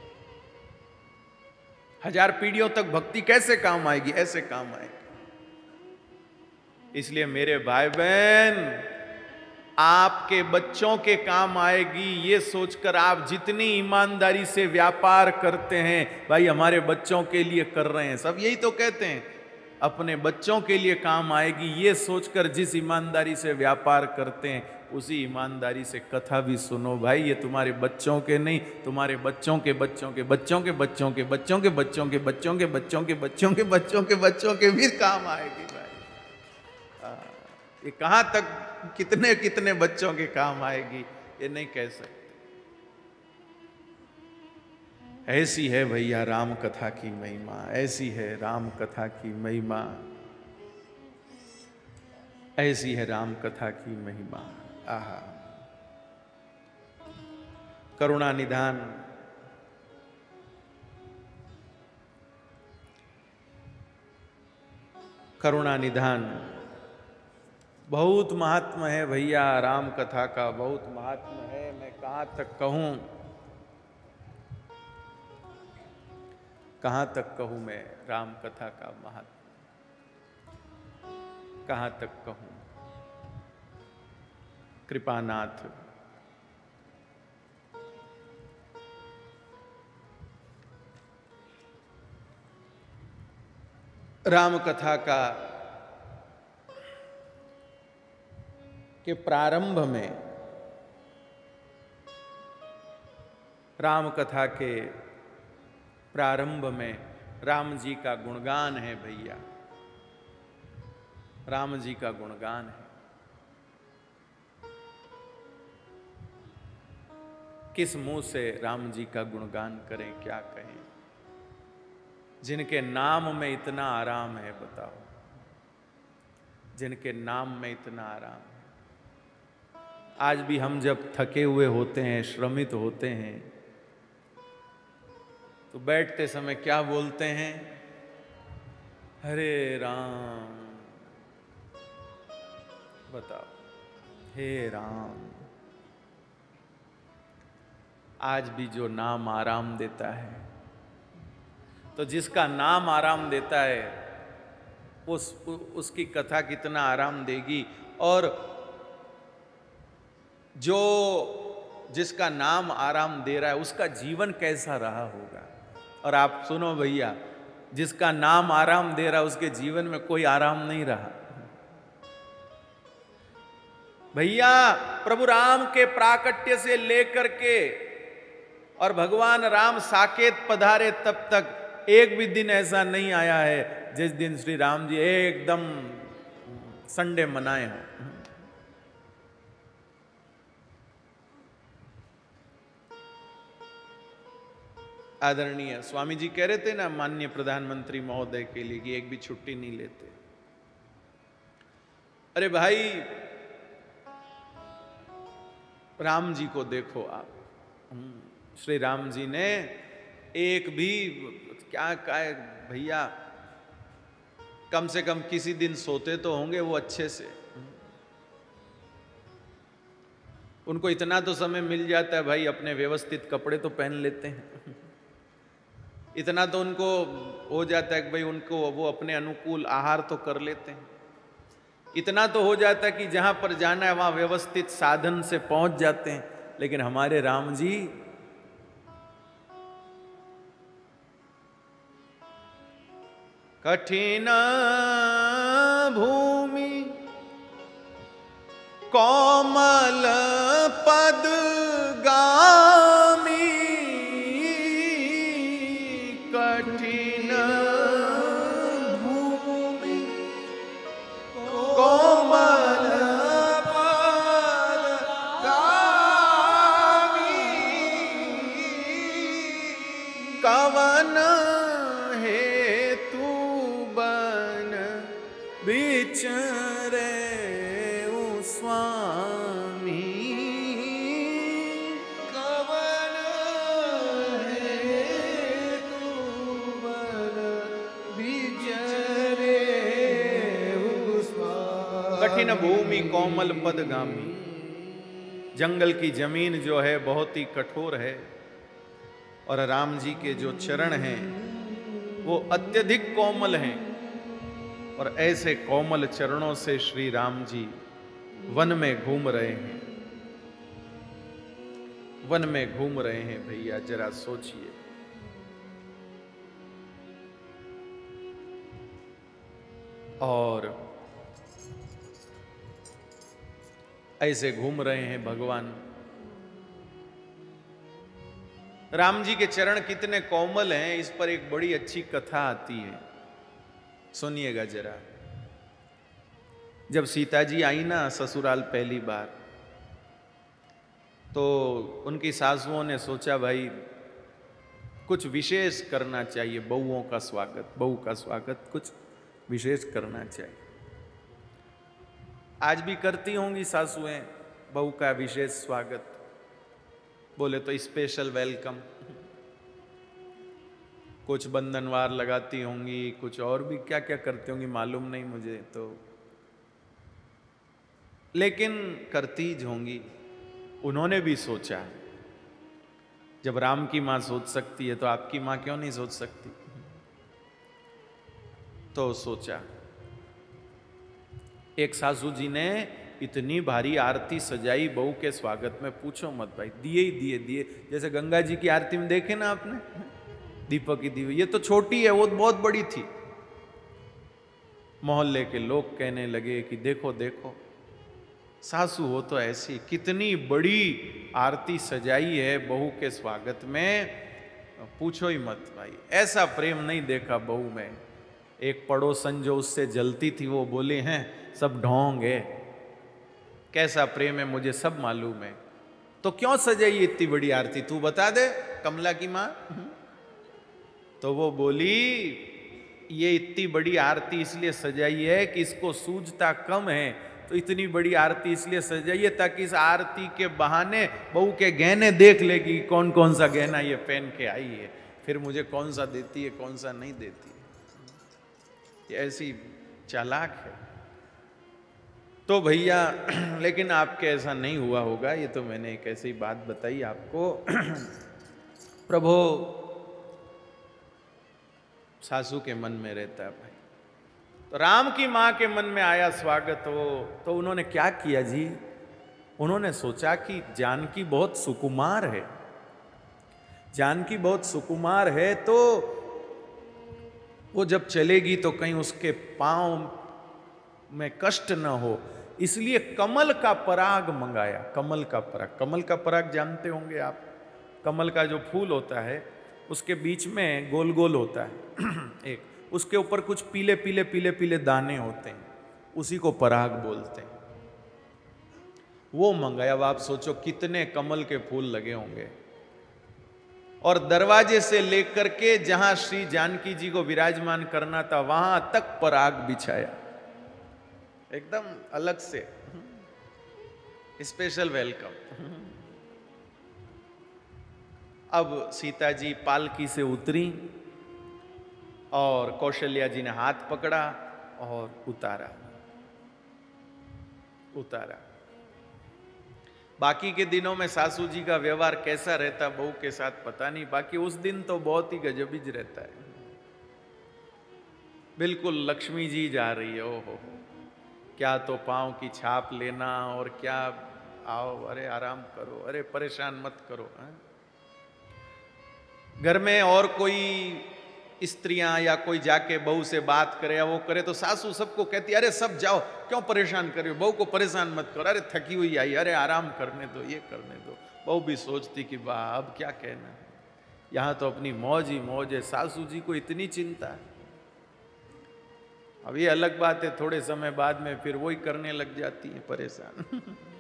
हजार पीढ़ियों तक भक्ति कैसे काम आएगी? ऐसे काम आएगी। इसलिए मेरे भाई बहन, आपके बच्चों के काम आएगी, ये सोचकर आप जितनी ईमानदारी से व्यापार करते हैं, भाई हमारे बच्चों के लिए कर रहे हैं, सब यही तो कहते हैं, अपने बच्चों के लिए काम आएगी, ये सोचकर जिस ईमानदारी से व्यापार करते हैं, उसी ईमानदारी से कथा भी सुनो भाई। ये तुम्हारे बच्चों के नहीं, तुम्हारे बच्चों के बच्चों के बच्चों के बच्चों के बच्चों के बच्चों के बच्चों के बच्चों के बच्चों के बच्चों के बच्चों के भी काम आएगी भाई। ये कहाँ तक, कितने कितने बच्चों के काम आएगी, ये नहीं कह सकते। ऐसी है भैया राम कथा की महिमा, ऐसी है राम कथा की महिमा, ऐसी है राम कथा की महिमा। आहा, करुणा निधान, करुणा निधान, बहुत महात्मा है भैया राम कथा का, बहुत महात्मा है। मैं कहाँ तक कहूँ, कहाँ तक कहूँ मैं राम कथा का महात्मा, कहाँ तक कहूँ। कृपानाथ, राम कथा का के प्रारंभ में, राम कथा के प्रारंभ में राम जी का गुणगान है भैया, राम जी का गुणगान है। किस मुंह से राम जी का गुणगान करें, क्या कहें, जिनके नाम में इतना आराम है, बताओ, जिनके नाम में इतना आराम है। आज भी हम जब थके हुए होते हैं, श्रमित होते हैं, तो बैठते समय क्या बोलते हैं? हरे राम, बताओ, हे राम। आज भी जो नाम आराम देता है, तो जिसका नाम आराम देता है, उस उसकी कथा कितना आराम देगी। और जो जिसका नाम आराम दे रहा है, उसका जीवन कैसा रहा होगा। और आप सुनो भैया, जिसका नाम आराम दे रहा है, उसके जीवन में कोई आराम नहीं रहा भैया। प्रभु राम के प्राकट्य से लेकर के और भगवान राम साकेत पधारे तब तक एक भी दिन ऐसा नहीं आया है जिस दिन श्री राम जी एकदम संडे मनाए हों। आदरणीय स्वामी जी कह रहे थे ना माननीय प्रधानमंत्री महोदय के लिए कि एक भी छुट्टी नहीं लेते। अरे भाई, राम जी को देखो आप, श्री राम जी ने एक भी क्या कहे भैया, कम से कम किसी दिन सोते तो होंगे वो अच्छे से। उनको इतना तो समय मिल जाता है भाई, अपने व्यवस्थित कपड़े तो पहन लेते हैं। इतना तो उनको हो जाता है कि भाई उनको वो अपने अनुकूल आहार तो कर लेते हैं। इतना तो हो जाता है कि जहां पर जाना है वहां व्यवस्थित साधन से पहुंच जाते हैं। लेकिन हमारे राम जी कठिन भूमि कोमल पद गामी, कठिन भूमि कोमल पद गामी, कवन हेतु बन बिचरे स्वामी, कवन हेतु बन बिचरे स्वामी। कठिन भूमि कोमल पदगामी, जंगल की जमीन जो है बहुत ही कठोर है, और राम जी के जो चरण हैं वो अत्यधिक कोमल हैं, और ऐसे कोमल चरणों से श्री राम जी वन में घूम रहे हैं। वन में घूम रहे हैं भैया, जरा सोचिए। और ऐसे घूम रहे हैं भगवान। राम जी के चरण कितने कोमल हैं, इस पर एक बड़ी अच्छी कथा आती है, सुनिएगा जरा। जब सीता जी आई ना ससुराल पहली बार, तो उनकी सासुओं ने सोचा भाई कुछ विशेष करना चाहिए, बहुओं का स्वागत, बहू का स्वागत कुछ विशेष करना चाहिए। आज भी करती होंगी सासुएं बहू का विशेष स्वागत, बोले तो स्पेशल वेलकम, कुछ बंधनवार लगाती होंगी, कुछ और भी क्या क्या करती होंगी मालूम नहीं मुझे तो, लेकिन करती होंगी। उन्होंने भी सोचा, जब राम की मां सोच सकती है तो आपकी मां क्यों नहीं सोच सकती। तो सोचा, एक सासू जी ने इतनी भारी आरती सजाई बहू के स्वागत में, पूछो मत भाई, दिए ही दिए दिए। जैसे गंगा जी की आरती में देखे ना आपने, दीपक की दिए, ये तो छोटी है, वो बहुत बड़ी थी। मोहल्ले के लोग कहने लगे कि देखो देखो सासू हो तो ऐसी, कितनी बड़ी आरती सजाई है बहू के स्वागत में, पूछो ही मत भाई। ऐसा प्रेम नहीं देखा बहू में। एक पड़ोसन जो उससे जलती थी वो बोले हैं सब ढोंग है, कैसा प्रेम है मुझे सब मालूम है, तो क्यों सजाई इतनी बड़ी आरती, तू बता दे कमला की मां। तो वो बोली ये इतनी बड़ी आरती इसलिए सजाई है कि इसको सूझता कम है, तो इतनी बड़ी आरती इसलिए सजाइए ताकि इस आरती के बहाने बहू के गहने देख लेगी, कौन कौन सा गहना ये पहन के आई है, फिर मुझे कौन सा देती है कौन सा नहीं देती है। ये ऐसी चालाक है। तो भैया लेकिन आपके ऐसा नहीं हुआ होगा, ये तो मैंने एक ऐसी बात बताई आपको। प्रभु सासू के मन में रहता है भाई, तो राम की मां के मन में आया स्वागत हो, तो उन्होंने क्या किया जी, उन्होंने सोचा कि जानकी बहुत सुकुमार है, जानकी बहुत सुकुमार है, तो वो जब चलेगी तो कहीं उसके पांव में कष्ट न हो, इसलिए कमल का पराग मंगाया। कमल का पराग, कमल का पराग जानते होंगे आप, कमल का जो फूल होता है उसके बीच में गोल गोल होता है एक, उसके ऊपर कुछ पीले पीले पीले पीले दाने होते हैं, उसी को पराग बोलते हैं। वो मंगाया। अब आप सोचो कितने कमल के फूल लगे होंगे, और दरवाजे से लेकर के जहां श्री जानकी जी को विराजमान करना था वहां तक पराग बिछाया, एकदम अलग से स्पेशल वेलकम। अब सीता जी पालकी से उतरी और कौशल्या जी ने हाथ पकड़ा और उतारा उतारा बाकी के दिनों में सासू जी का व्यवहार कैसा रहता बहू के साथ पता नहीं, बाकी उस दिन तो बहुत ही गजबीज रहता है। बिल्कुल लक्ष्मी जी जा रही है, ओहो हो, क्या तो पांव की छाप लेना और क्या आओ, अरे आराम करो, अरे परेशान मत करो। है? घर में और कोई स्त्रियां या कोई जाके बहू से बात करे या वो करे तो सासू सबको कहती अरे सब जाओ, क्यों परेशान कर रहे हो, बहू को परेशान मत करो, अरे थकी हुई आई, अरे आराम करने दो, ये करने दो। बहू भी सोचती कि वाह अब क्या कहना है, यहाँ तो अपनी मौज ही मौज है, सासू जी को इतनी चिंता है। अब ये अलग बात है, थोड़े समय बाद में फिर वही करने लग जाती है परेशान।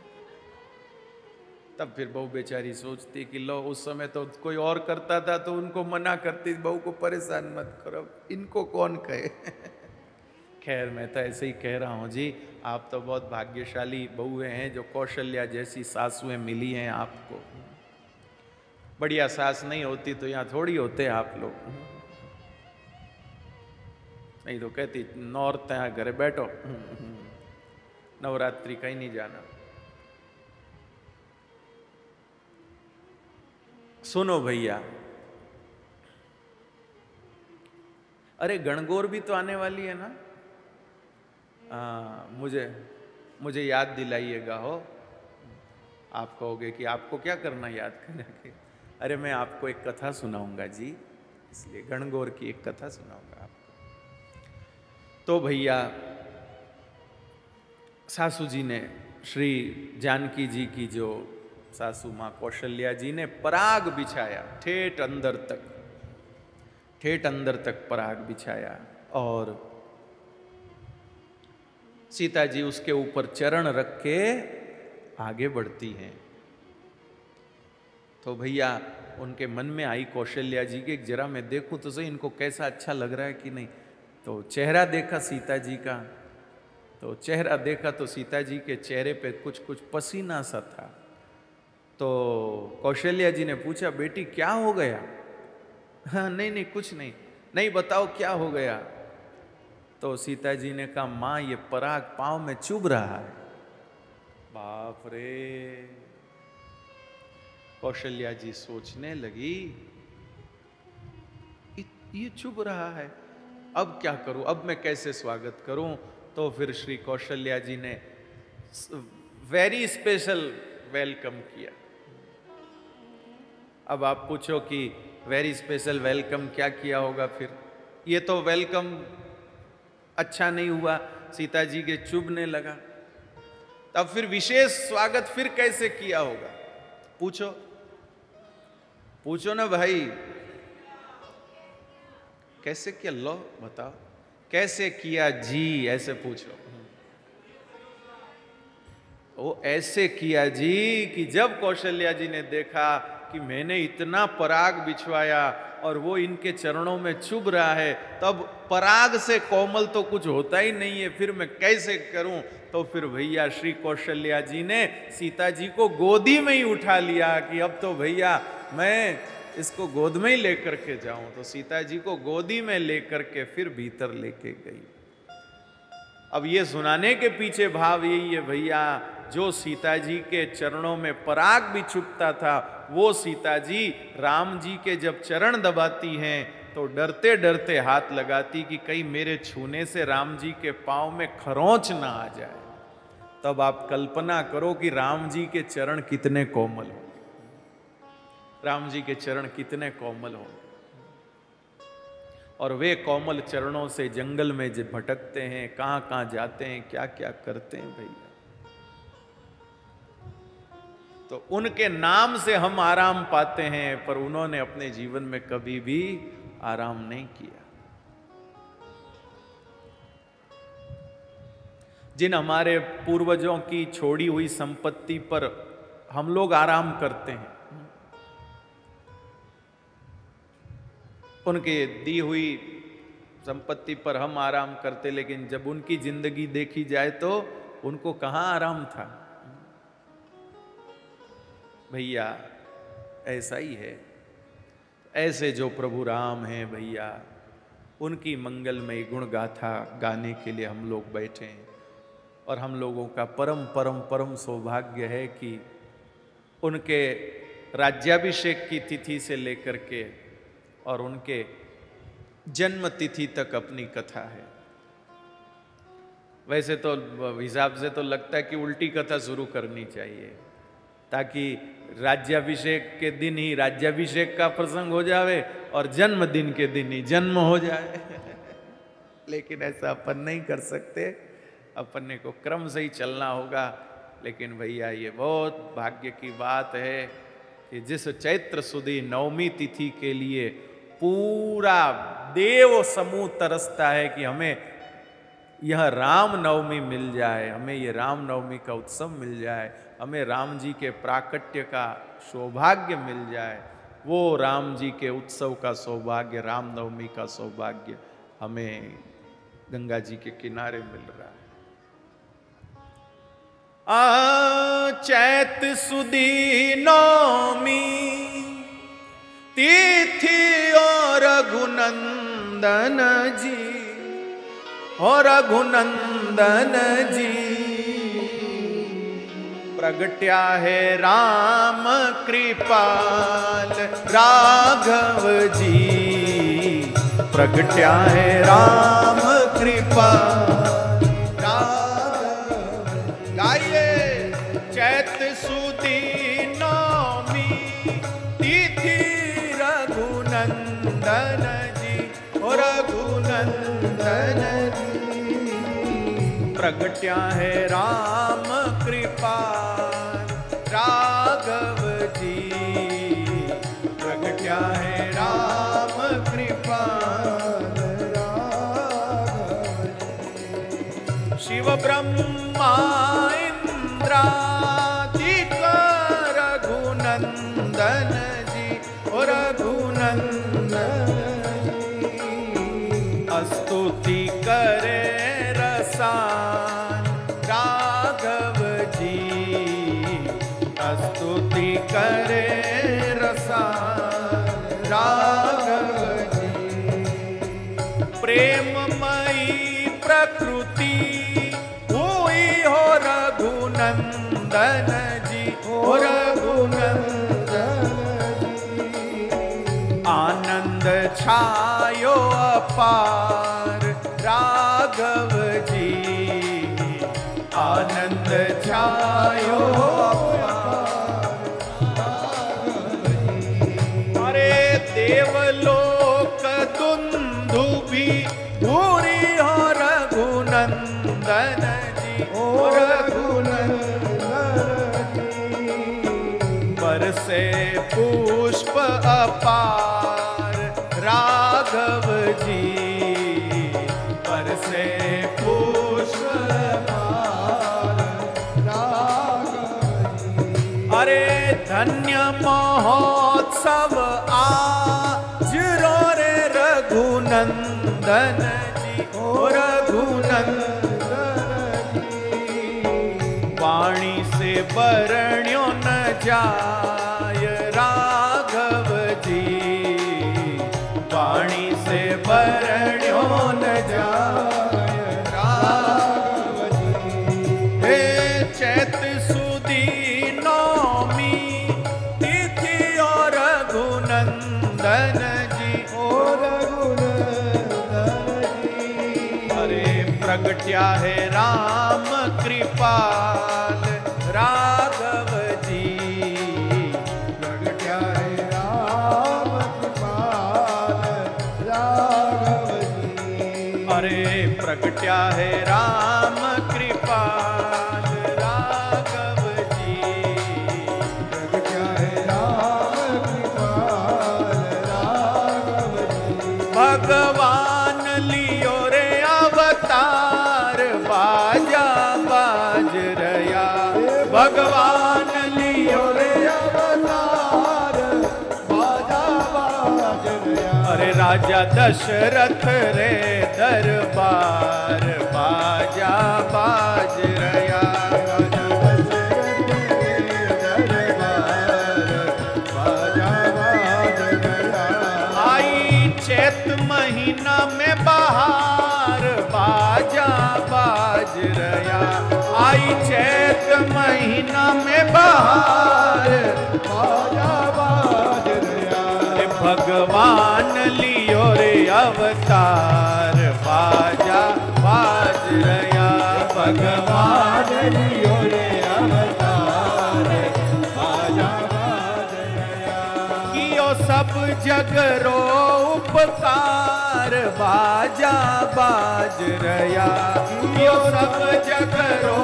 तब फिर बहू बेचारी सोचती कि लो उस समय तो कोई और करता था तो उनको मना करती, बहू को परेशान मत करो, इनको कौन कहे। खैर मैं तो ऐसे ही कह रहा हूँ जी, आप तो बहुत भाग्यशाली बहुएं हैं जो कौशल्या जैसी सासुएं मिली हैं आपको। बढ़िया सास नहीं होती तो यहाँ थोड़ी होते आप लोग, नहीं तो कहती नौरते यहाँ घरे बैठो, नवरात्रि कहीं नहीं जाना। सुनो भैया, अरे गणगौर भी तो आने वाली है ना, आ, मुझे मुझे याद दिलाइएगा हो। आप कहोगे कि आपको क्या करना याद करने के, अरे मैं आपको एक कथा सुनाऊंगा जी, इसलिए गणगौर की एक कथा सुनाऊंगा आपको। तो भैया सासू जी ने श्री जानकी जी की जो सासू माँ कौशल्या जी ने पराग बिछाया, ठेठ अंदर तक, ठेठ अंदर तक पराग बिछाया और सीता जी उसके ऊपर चरण रख के आगे बढ़ती हैं। तो भैया उनके मन में आई कौशल्या जी के, जरा मैं देखूं तो सही इनको कैसा अच्छा लग रहा है कि नहीं। तो चेहरा देखा सीता जी का, तो चेहरा देखा तो सीता जी के चेहरे पे कुछ कुछ पसीना सा था। तो कौशल्या जी ने पूछा बेटी क्या हो गया। हाँ नहीं नहीं कुछ नहीं, नहीं बताओ क्या हो गया। तो सीता जी ने कहा माँ ये पराग पांव में चुभ रहा है। बाप रे, कौशल्या जी सोचने लगी ये चुभ रहा है, अब क्या करूं, अब मैं कैसे स्वागत करूं। तो फिर श्री कौशल्या जी ने वेरी स्पेशल वेलकम किया। अब आप पूछो कि वेरी स्पेशल वेलकम क्या किया होगा, फिर ये तो वेलकम अच्छा नहीं हुआ, सीता जी के चुभने लगा, तब फिर विशेष स्वागत फिर कैसे किया होगा, पूछो पूछो ना भाई, कैसे किया, लो बताओ कैसे किया जी, ऐसे पूछो। वो ऐसे किया जी कि जब कौशल्या जी ने देखा कि मैंने इतना पराग बिछवाया और वो इनके चरणों में चुभ रहा है, तब पराग से कोमल तो कुछ होता ही नहीं है, फिर मैं कैसे करूं। तो फिर भैया श्री कौशल्या जी ने सीता जी को गोदी में ही उठा लिया कि अब तो भैया मैं इसको गोद में ही लेकर के जाऊं। तो सीता जी को गोदी में लेकर के फिर भीतर लेके गई। अब ये सुनाने के पीछे भाव यही है भैया, जो सीता जी के चरणों में पराग भी चुभता था, वो सीता जी राम जी के जब चरण दबाती हैं तो डरते डरते हाथ लगाती कि कहीं मेरे छूने से राम जी के पांव में खरोंच ना आ जाए। तब आप कल्पना करो कि राम जी के चरण कितने कोमल होंगे, राम जी के चरण कितने कोमल होंगे। और वे कोमल चरणों से जंगल में जो भटकते हैं, कहां कहां जाते हैं, क्या क्या करते हैं भैया। तो उनके नाम से हम आराम पाते हैं, पर उन्होंने अपने जीवन में कभी भी आराम नहीं किया। जिन हमारे पूर्वजों की छोड़ी हुई संपत्ति पर हम लोग आराम करते हैं, उनके दी हुई संपत्ति पर हम आराम करते, लेकिन जब उनकी जिंदगी देखी जाए तो उनको कहां आराम था। भैया ऐसा ही है, ऐसे जो प्रभु राम हैं भैया, उनकी मंगलमयी गुण गाथा गाने के लिए हम लोग बैठे हैं। और हम लोगों का परम परम परम सौभाग्य है कि उनके राज्याभिषेक की तिथि से लेकर के और उनके जन्म तिथि तक अपनी कथा है। वैसे तो हिसाब से तो लगता है कि उल्टी कथा शुरू करनी चाहिए, ताकि राज्याभिषेक के दिन ही राज्याभिषेक का प्रसंग हो जावे और जन्मदिन के दिन ही जन्म हो जाए। लेकिन ऐसा अपन नहीं कर सकते, अपन को क्रम से ही चलना होगा। लेकिन भैया ये बहुत भाग्य की बात है कि जिस चैत्र सुदी नवमी तिथि के लिए पूरा देव समूह तरसता है कि हमें यह राम नवमी मिल जाए, हमें ये राम नवमी का उत्सव मिल जाए, हमें राम जी के प्राकट्य का सौभाग्य मिल जाए, वो राम जी के उत्सव का सौभाग्य, राम नवमी का सौभाग्य हमें गंगा जी के किनारे मिल रहा है। आ चैत सुदी नवमी तिथि और रघुनंदन जी, और रघुनंदन जी प्रगट्या है राम कृपाल राघव जी, प्रगट्या है राम कृपाल राघव। गाइए चैत सुदी नवमी तिथि रघुनंदन जी, और रघुनंदन जी प्रगट्या है राम कृपाल राघव जी, प्रगट्या है राम कृपाल राघव जी। शिव ब्रह्मा इंद्रादिक रघुनंदन जी, और रघुनंदन स्तुति करे रसान राघव जी, स्तुति करे रसान राघव जी। प्रेममयी प्रकृति हुई हो रघुनंदन जी, हो रघुनंदन जी। आनंद छायो अपार राघव जी, आनंद छायो अपार राघव जी। अरे देवलोक दुंदुभि धूरी हो रघुनंदन जी, हो रघुनंदन जी। बरसे पुष्प अपार राघव जी, बरसे पुष्प अपार राघव जी। अरे धन्य महोत्सव आज रो रे रघुनंदन जी, ओ रघुनंदन जी। वाणी से वर्ण्यो न जाय राघव जी, वाणी से वर्ण्यो न जाय राघव जी। हे चैत सुदी नवमी तिथि और रघुनंदन जी, और रघुनंदन जी। अरे प्रगट्या है राम कृपाल राघव जी, प्रगट्या है राम कृपाल राघव जी। अरे प्रगट्या है राम कृपाल राघव जी, प्रगट्या है राम कृपाल राघव जी। भगवान लियो रे अवतार बाजा बाज रया, भगवान लियो रे अवतार बाजा बाज रया। अरे राजा दशरथ रे दरबार बाजा बाज रया, राजा दशरथ रे दरबार बाजा बाज रया। बाज रया। आई चैत महीना में बहार, बाजा बाज रया। अरे भगवान लियो रे अवतार, बाजा बाज रया। भगवान लियो रे अवतार, बाजा बाज रया। कियो सब जग रो उपकार, बाजा बाज रया। कियो सब जग रो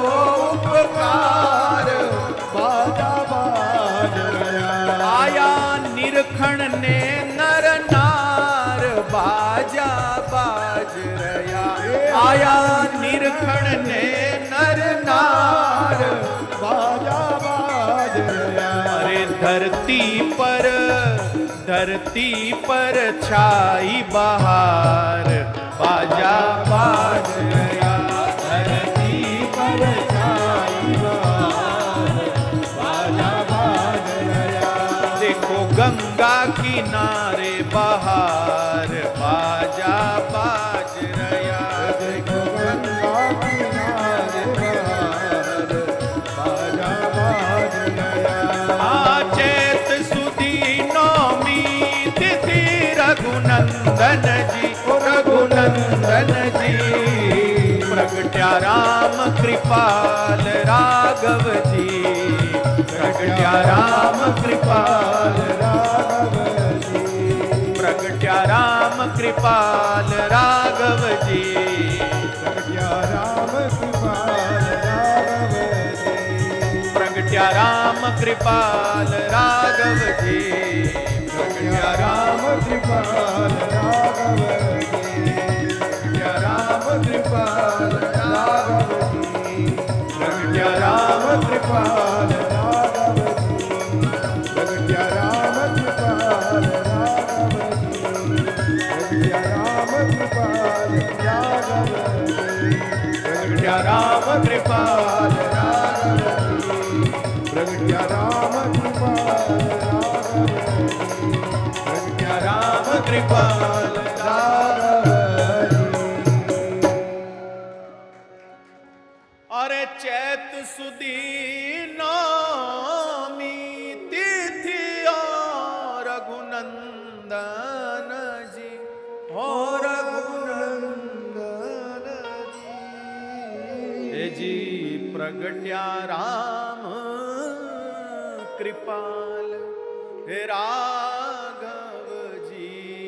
उपकार, बाजा बाज रया। आया निरखण ने नर नार, बाजा बाज रया। आया निरखण ने नर नार, बाजा बाज रया। अरे धरती पर धरती पर छाई बहार, बाजा बाज रया। धरती पर छाई बहार, बाजा बाज रया। देखो गंगा किनारे बहार, बाजा बाज रया। देखो गंगा किनारे बहार, बाजा बाज रया। आ चैत सुदी नौमी तिथि, रघुनंदन जी रघुनंदन जी, प्रगट्या राम कृपाल राघव जी। प्रगट्या राम कृपाल राघव जी। प्रगट्या राम कृपाल राघव जी। प्रगट्या राम कृपाल राघव जी। प्रगट्या राम कृपाल राघव जी। प्रगट्या राम कृपाल राघव जी। प्रगट्या राम कृपाल राघव जी। प्रगट्या राम कृपाल राघव जी। प्रगट्या राम कृपाल राघव जी। प्रगट्या राम कृपाल राघव जी। प्रगट्या राम कृपाल राघव जी। प्रगट्या राम कृपाल राघव जी। प्रगट्या राम कृपाल राघव जी। अरे चैत सुदी नौमी तिथि, और रघुनंदन जी, और रघुनंदन जी। हे जी प्रगट्या राम कृपाल हे राघव जी।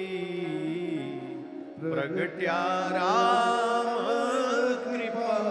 प्रगट्या राम कृपाल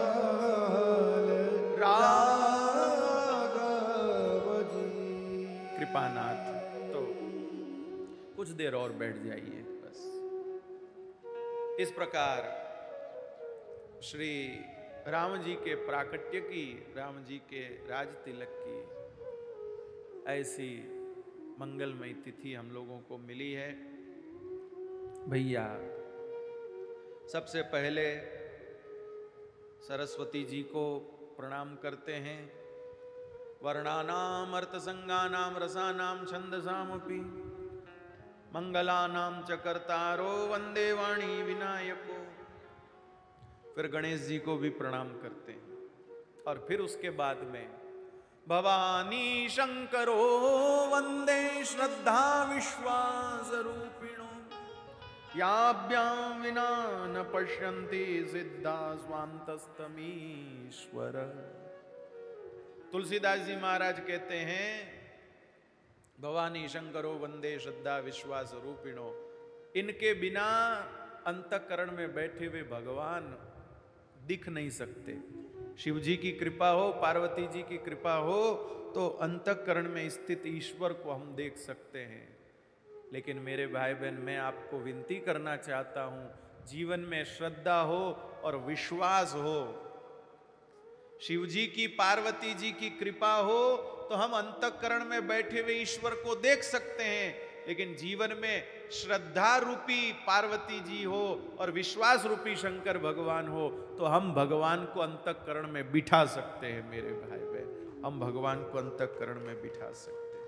कृपानाथ। तो कुछ देर और बैठ जाइए बस। इस प्रकार श्री राम जी के प्राकट्य की, राम जी के राज तिलक की ऐसी मंगलमयी तिथि हम लोगों को मिली है। भैया सबसे पहले सरस्वती जी को प्रणाम करते हैं। वर्णानाम अर्थसंगानाम रसानाम छंदसामपि, मंगलानाम च कर्तारो वंदे वाणी विनायको। फिर गणेश जी को भी प्रणाम करते हैं और फिर उसके बाद में भवानी शंकरो वंदे श्रद्धा विश्वास रूपिणो, याभ्यां विना न पश्यन्ति सिद्धा स्वान्तस्तमीश्वर। तुलसीदास जी महाराज कहते हैं भवानी शंकरो वंदे श्रद्धा विश्वास रूपिणो, इनके बिना अंतःकरण में बैठे हुए भगवान दिख नहीं सकते। शिव जी की कृपा हो, पार्वती जी की कृपा हो तो अंतःकरण में स्थित ईश्वर को हम देख सकते हैं। लेकिन मेरे भाई बहन, मैं आपको विनती करना चाहता हूं, जीवन में श्रद्धा हो और विश्वास हो। शिव जी की, पार्वती जी की कृपा हो तो हम अंतःकरण में बैठे हुए ईश्वर को देख सकते हैं। लेकिन जीवन में श्रद्धा रूपी पार्वती जी हो और विश्वास रूपी शंकर भगवान हो तो हम भगवान को अंतःकरण में बिठा सकते हैं। मेरे भाई बहन, हम भगवान को अंतःकरण में बिठा सकते हैं।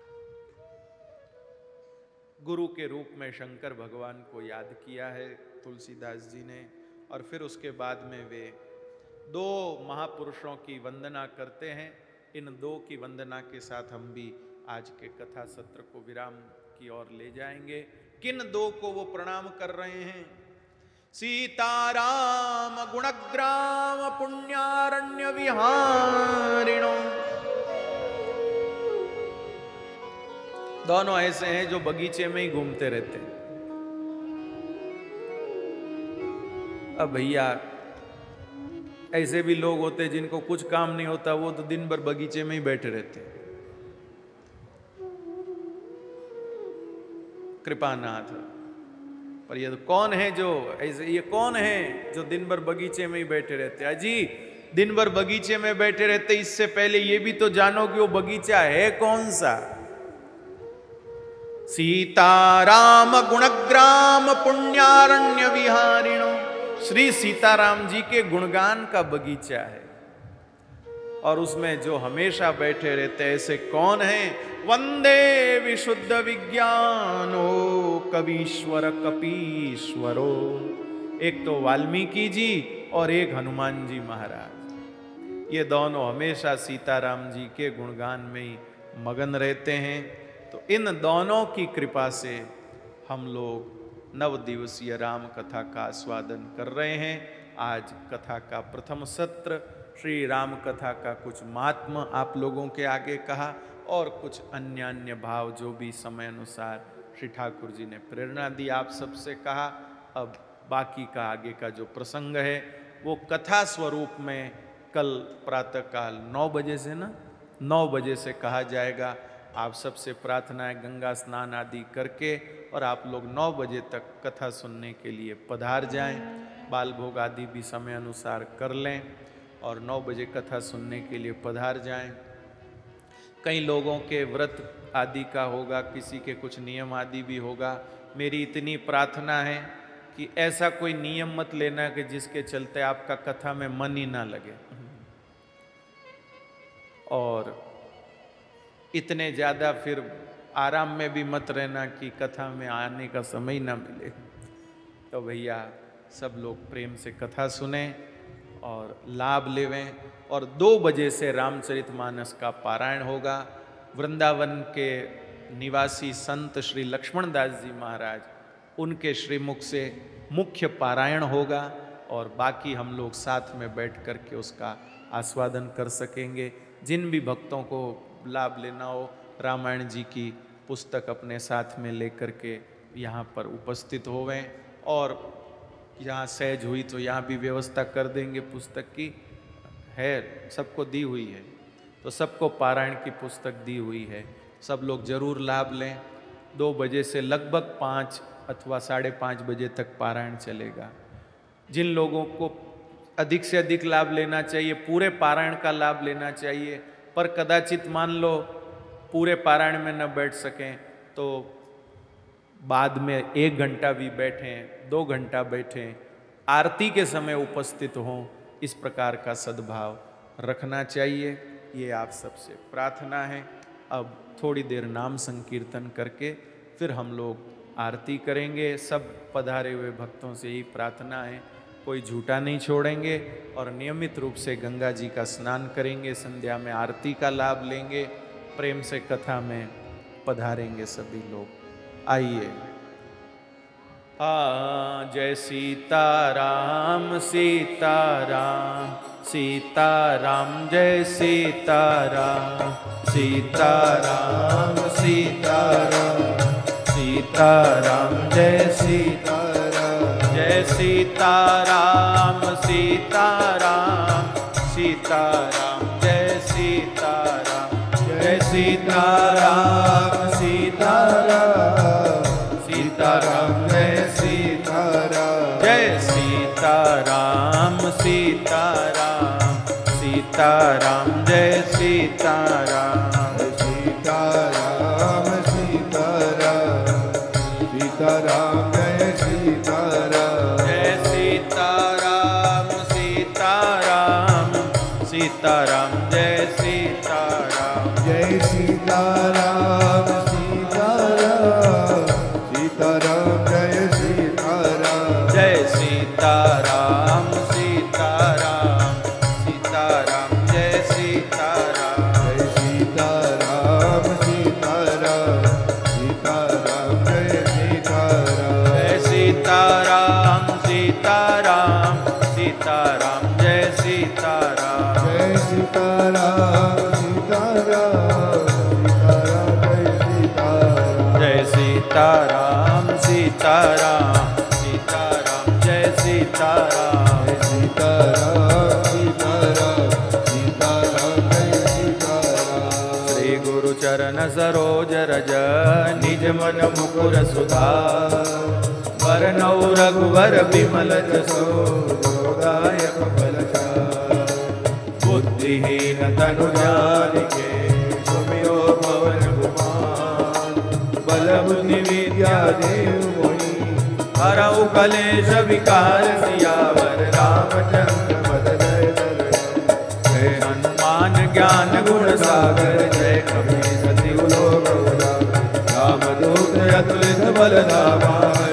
गुरु के रूप में शंकर भगवान को याद किया है तुलसीदास जी ने, और फिर उसके बाद में वे दो महापुरुषों की वंदना करते हैं। इन दो की वंदना के साथ हम भी आज के कथा सत्र को विराम की ओर ले जाएंगे। किन दो को वो प्रणाम कर रहे हैं? सीताराम गुणग्राम पुण्यारण्य विहारिणो। दोनों ऐसे हैं जो बगीचे में ही घूमते रहते हैं। अब भैया ऐसे भी लोग होते हैं जिनको कुछ काम नहीं होता, वो तो दिन भर बगीचे में ही बैठे रहते हैं। कृपानाथ, पर ये तो कौन है जो ऐसे, ये कौन है जो दिन भर बगीचे में ही बैठे रहते हैं? अजी दिन भर बगीचे में बैठे रहते, इससे पहले ये भी तो जानो कि वो बगीचा है कौन सा। सीताराम गुणग्राम पुण्यारण्य विहारिणो। श्री सीताराम जी के गुणगान का बगीचा है और उसमें जो हमेशा बैठे रहते ऐसे कौन है? वंदे विशुद्ध विज्ञानो कवीश्वर कपीश्वरो। एक तो वाल्मीकि जी और एक हनुमान जी महाराज, ये दोनों हमेशा सीताराम जी के गुणगान में ही मगन रहते हैं। तो इन दोनों की कृपा से हम लोग नव दिवसीय राम कथा का आस्वादन कर रहे हैं। आज कथा का प्रथम सत्र, श्री राम कथा का कुछ महात्म आप लोगों के आगे कहा और कुछ अन्य अन्य भाव जो भी समय अनुसार श्री ठाकुर जी ने प्रेरणा दी आप सबसे कहा। अब बाकी का आगे का जो प्रसंग है वो कथा स्वरूप में कल प्रातःकाल नौ बजे से ना नौ बजे से कहा जाएगा। आप सबसे प्रार्थना है गंगा स्नान आदि करके और आप लोग नौ बजे तक कथा सुनने के लिए पधार जाएं। बाल भोग आदि भी समय अनुसार कर लें और नौ बजे कथा सुनने के लिए पधार जाएं। कई लोगों के व्रत आदि का होगा, किसी के कुछ नियम आदि भी होगा। मेरी इतनी प्रार्थना है कि ऐसा कोई नियम मत लेना कि जिसके चलते आपका कथा में मन ही ना लगे, और इतने ज़्यादा फिर आराम में भी मत रहना कि कथा में आने का समय ना मिले। तो भैया सब लोग प्रेम से कथा सुने और लाभ लेवें। और दो बजे से रामचरितमानस का पारायण होगा। वृंदावन के निवासी संत श्री लक्ष्मण दास जी महाराज, उनके श्रीमुख से मुख्य पारायण होगा और बाकी हम लोग साथ में बैठ कर के उसका आस्वादन कर सकेंगे। जिन भी भक्तों को लाभ लेना हो, रामायण जी की पुस्तक अपने साथ में लेकर के यहाँ पर उपस्थित होवें। और यहाँ सहज हुई तो यहाँ भी व्यवस्था कर देंगे, पुस्तक की है, सबको दी हुई है, तो सबको पारायण की पुस्तक दी हुई है। सब लोग जरूर लाभ लें। दो बजे से लगभग पाँच अथवा साढ़े पाँच बजे तक पारायण चलेगा। जिन लोगों को अधिक से अधिक लाभ लेना चाहिए, पूरे पारायण का लाभ लेना चाहिए, पर कदाचित मान लो पूरे पारायण में न बैठ सकें तो बाद में एक घंटा भी बैठें, दो घंटा बैठें, आरती के समय उपस्थित हों, इस प्रकार का सद्भाव रखना चाहिए। ये आप सबसे प्रार्थना है। अब थोड़ी देर नाम संकीर्तन करके फिर हम लोग आरती करेंगे। सब पधारे हुए भक्तों से ही प्रार्थना है, कोई झूठा नहीं छोड़ेंगे और नियमित रूप से गंगा जी का स्नान करेंगे। संध्या में आरती का लाभ लेंगे। प्रेम से कथा में पधारेंगे सभी लोग। आइए। आ जय सीताराम सीताराम सीताराम जय सीताराम सीताराम सीताराम सीताराम जय सीताराम जय सीताराम सीताराम सीताराम जय सीताराम जय सीताराम सीताराम सीताराम जय सीताराम जय सीताराम सीताराम सीताराम जय सीताराम सीताराम सीताराम सीताराम जय सीताराम जय सीताराम सीताराम सीताराम जय सीताराम जय सीताराम सीताराम सीताराम जय सीताराम जय सीताराम सीताराम सीताराम जय सीताराम सीताराम जय सीताराम सीताराम सीताराम जय सीताराम जय सीताराम सीताराम सीताराम जय सीताराम श्री गुरु चरण सरोज रज निज मन मुकुर सुधार वरनौ रघुवर विमल जसो दायक फलचार बुद्धिहीन तनु जानिके सुमिरो पवन कुमार बल बुद्धि विद्या देव मोहि हरऊ कलेश विकार सियावर रामचंद्र पद जय जय हनुमान ज्ञान गुण सागर जय कपि सति लोक उजागर रामदूत अतुलित बल धामा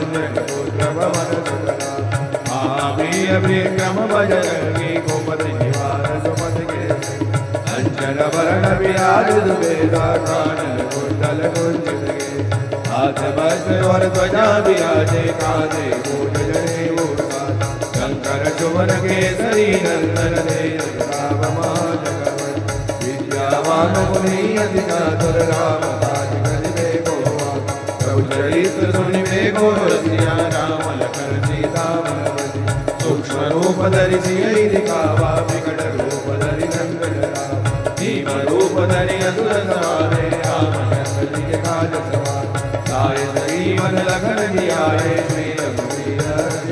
विक्रम बजरंगी गोपति निवार सुमति के अंजन वरण विराज दुबेदा कानन कुंडल कुंचित के हाथ वज्र और ध्वजा विराजे कांधे मूल जनेऊ शंकर सुवन केसरी नंदन तेज प्रताप महाजगवंश विद्यावान गुणी अति चातुर राम काज करिबे को प्रभु चरित्र सुनिबे को रसिया राम लखन सीता मन सूक्ष्म रूप धरि सियहि दिखावा विकट रूप धरि रंग जरा भीम रूप धरि असुर सवारे रामचंद्र जी के काज सवार साय जीवन लखन जियाए श्री रघुवीर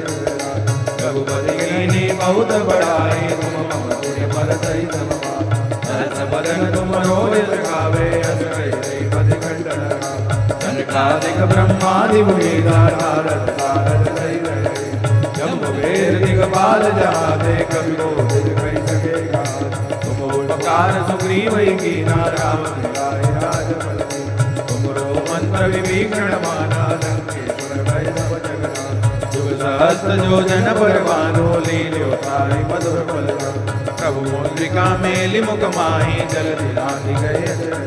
रघुपति कीन्ही बहुत बड़ाई तुम मम पुण्य परतहि सममा सहस बदन तुम रोज सखावे अस कहि पद खंड लगा सनकादिक ब्रह्मादि मुनीसा नारद नारद सहि रहे जम्बुवेर दिगपाल जहाते कवि को दिल कहि सकेगा तुम उपकार सुग्रीव कीना राम मिलाए राजपद तुमरो मन पर विभीषण माना लंकेश्वर भय सब जगना जुग सहस्त्र जो जन पर बानो लील्यो ताहि मधुर फल प्रभु मुद्रिका मेलि मुख माहि जलधि लांघि गए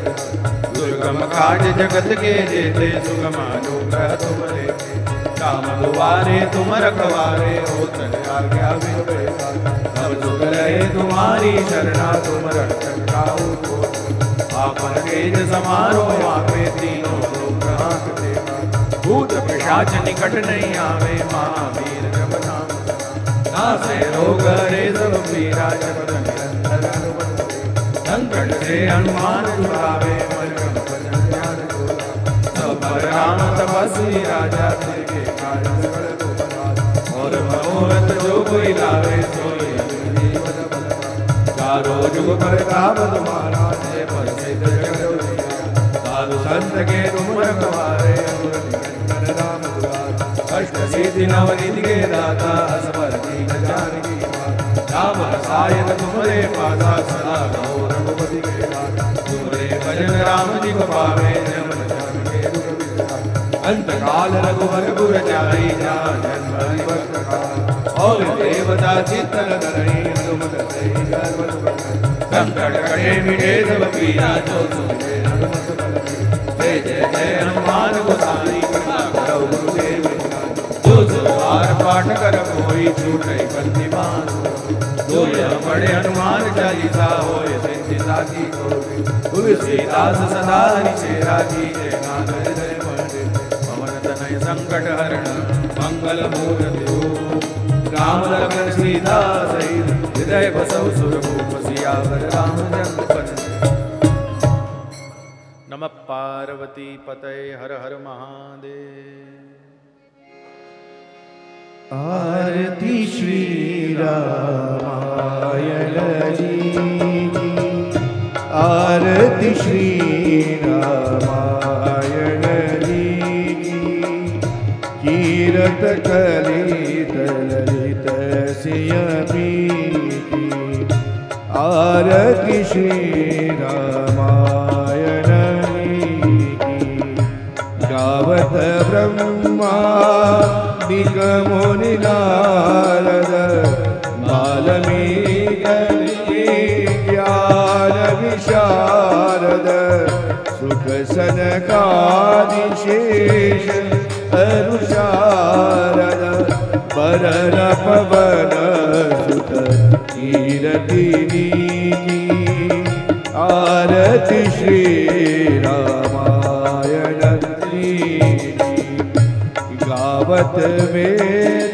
दुर्गम काज जगत के जेते सुगम अनुग्रह तुम लेते राम दुआरे तुम रखवारे हो तन आज्ञा बिनु पैसा सब सुख रहे तुम्हारी शरणा तुम रक्षक काहू को आपन तेज समारो आपे तीनों लोक हांकते भूत पिशाच निकट नहीं आवे महावीर जब नाम नासे रोग हरे सब पीरा जगत निरंतर हनुमत संकट से हनुमान छुड़ावे मन क्रम भजन ध्यान जोड़ा सब पर राम तपस्वी राजा के कार्य सकल को बना और मनोरथ जो कोई लावे सोई जीवन बलवान चारों जुग प्रताप तुम्हारा जय प्रसिद्ध जगत साधु संत के तुम रखवारे निरंतर राम दुआर अष्ट सिद्धि नव निधि के दाता असबर दीन जानकी मात राम रसायन तुम्हारे पासा सदा रहो रघुपति के दाता तुम्हारे भजन राम जी को पावे जमन जन के दुख विसरा अंत काल रघुवर पुर जाई जा जन्म भक्त काल और देवता चित्तन धरणी हनुमत से गर्व संकट कटे मिटे सब पीरा जो सुने हनुमत बल जय जय जय हनुमान गोसाई कृपा करो गुरुदेव जो सवार पाठ कर कोई छूटे बंदी बांस जो यह पढ़े हनुमान चालीसा होए सिद्धि साखी कोई तुलसीदास सदा हरि चेरा की जय नाथ हृदय मंदिर पवन तनय संकट हरण मंगल मूर्ति राम लखन सीता सहित हृदय बसव सुरभूप सियावर रामचंद्र पद नमः पार्वती पतये हर हर महादेव। आरती श्री रामायण जी की आरती श्री रामायण जी की कीरत कलित ललित सियपी की आरती श्री रामायण गावत ब्रह्मा दिग मुनि नारद वाल्मीकि ज्ञान विशारद सुख सनकादिशेष अरुषारद वरन पवन सुत कीरतिनी की आरती श्री रामायण की गावत वेद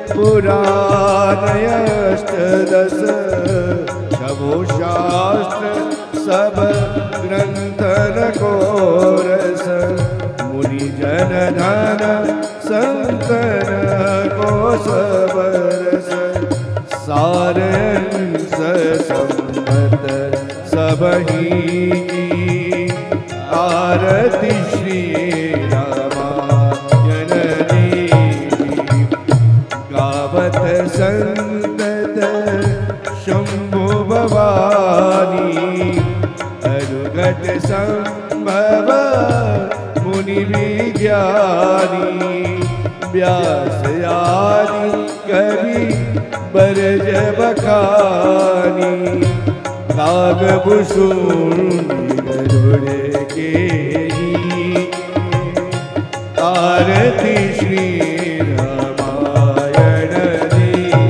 पुराणयष्टदश शवो शास्त्र सब ग्रंथन को रस मुनि जन धन संतन को सब रस सारंस संपत सबही की आरती श्री रामायण देवी गावत संतत शंभु भवानी अनुगत संभव मुनि विज्ञानी व्यास आदि कवि बरज बखानी नाग भूषुंडी गरुड़ के आरती श्री रामायण देवी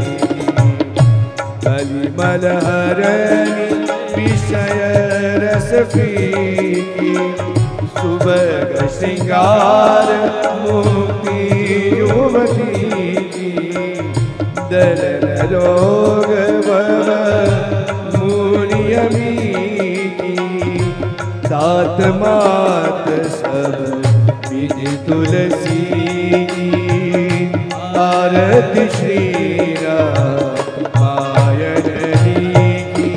कलिमल हरणी विषय रस फीकी सुबह श्रृंगार मुक्ति युवती की दलन रोग भव मुनियमी की तात मात सब विधि तुलसी की आरती श्री रामायण की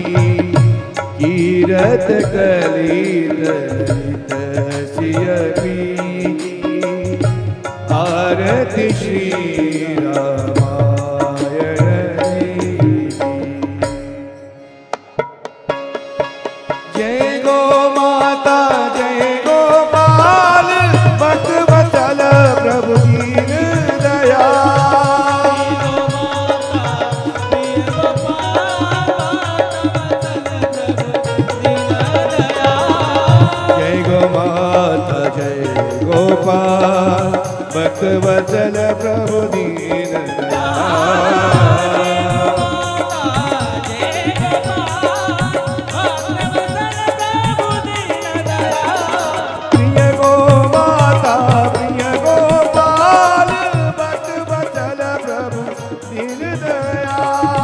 कीरत कलित आरती श्री रामायण जय गो माता जय गोपाल भक्त वत्सल प्रभु दीन दया जय गो माता जय गोपाल भक्त वत्सल प्रभु दीन प्रिय गो माता प्रिय गोपाल भक्त वत्सल प्रभु दीन दया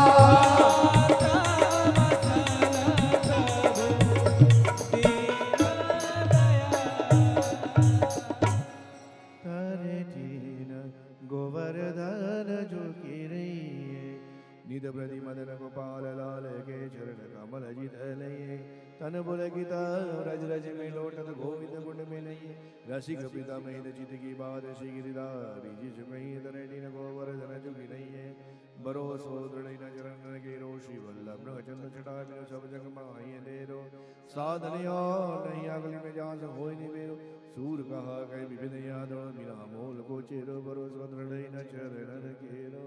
निधि मदन गोपाल लाल के चरण कमल जित लये तन बुल गीता रज रज में लोटत गोविंद गुण में लये रसिक पिता महित चित की बात श्री गिरिधारी जिस महित दिन गोवर्धन जुगी नहीं बरो सो दृढ़ न चरण के रोषि वल्लभ चंद्र छटा बिनु सब जग माहि अंधेरो साधन नहीं अगली में जास होय निवेरो सूर कहा कह विभिन्न यादव बिना मोल को चेरो बरो सो दृढ़ न चरण केरो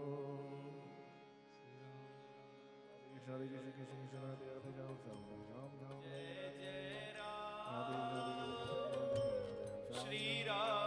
हरे कृष्ण कृष्ण कृष्ण राधे राधे राम राम राम राम जय जय राम श्री राम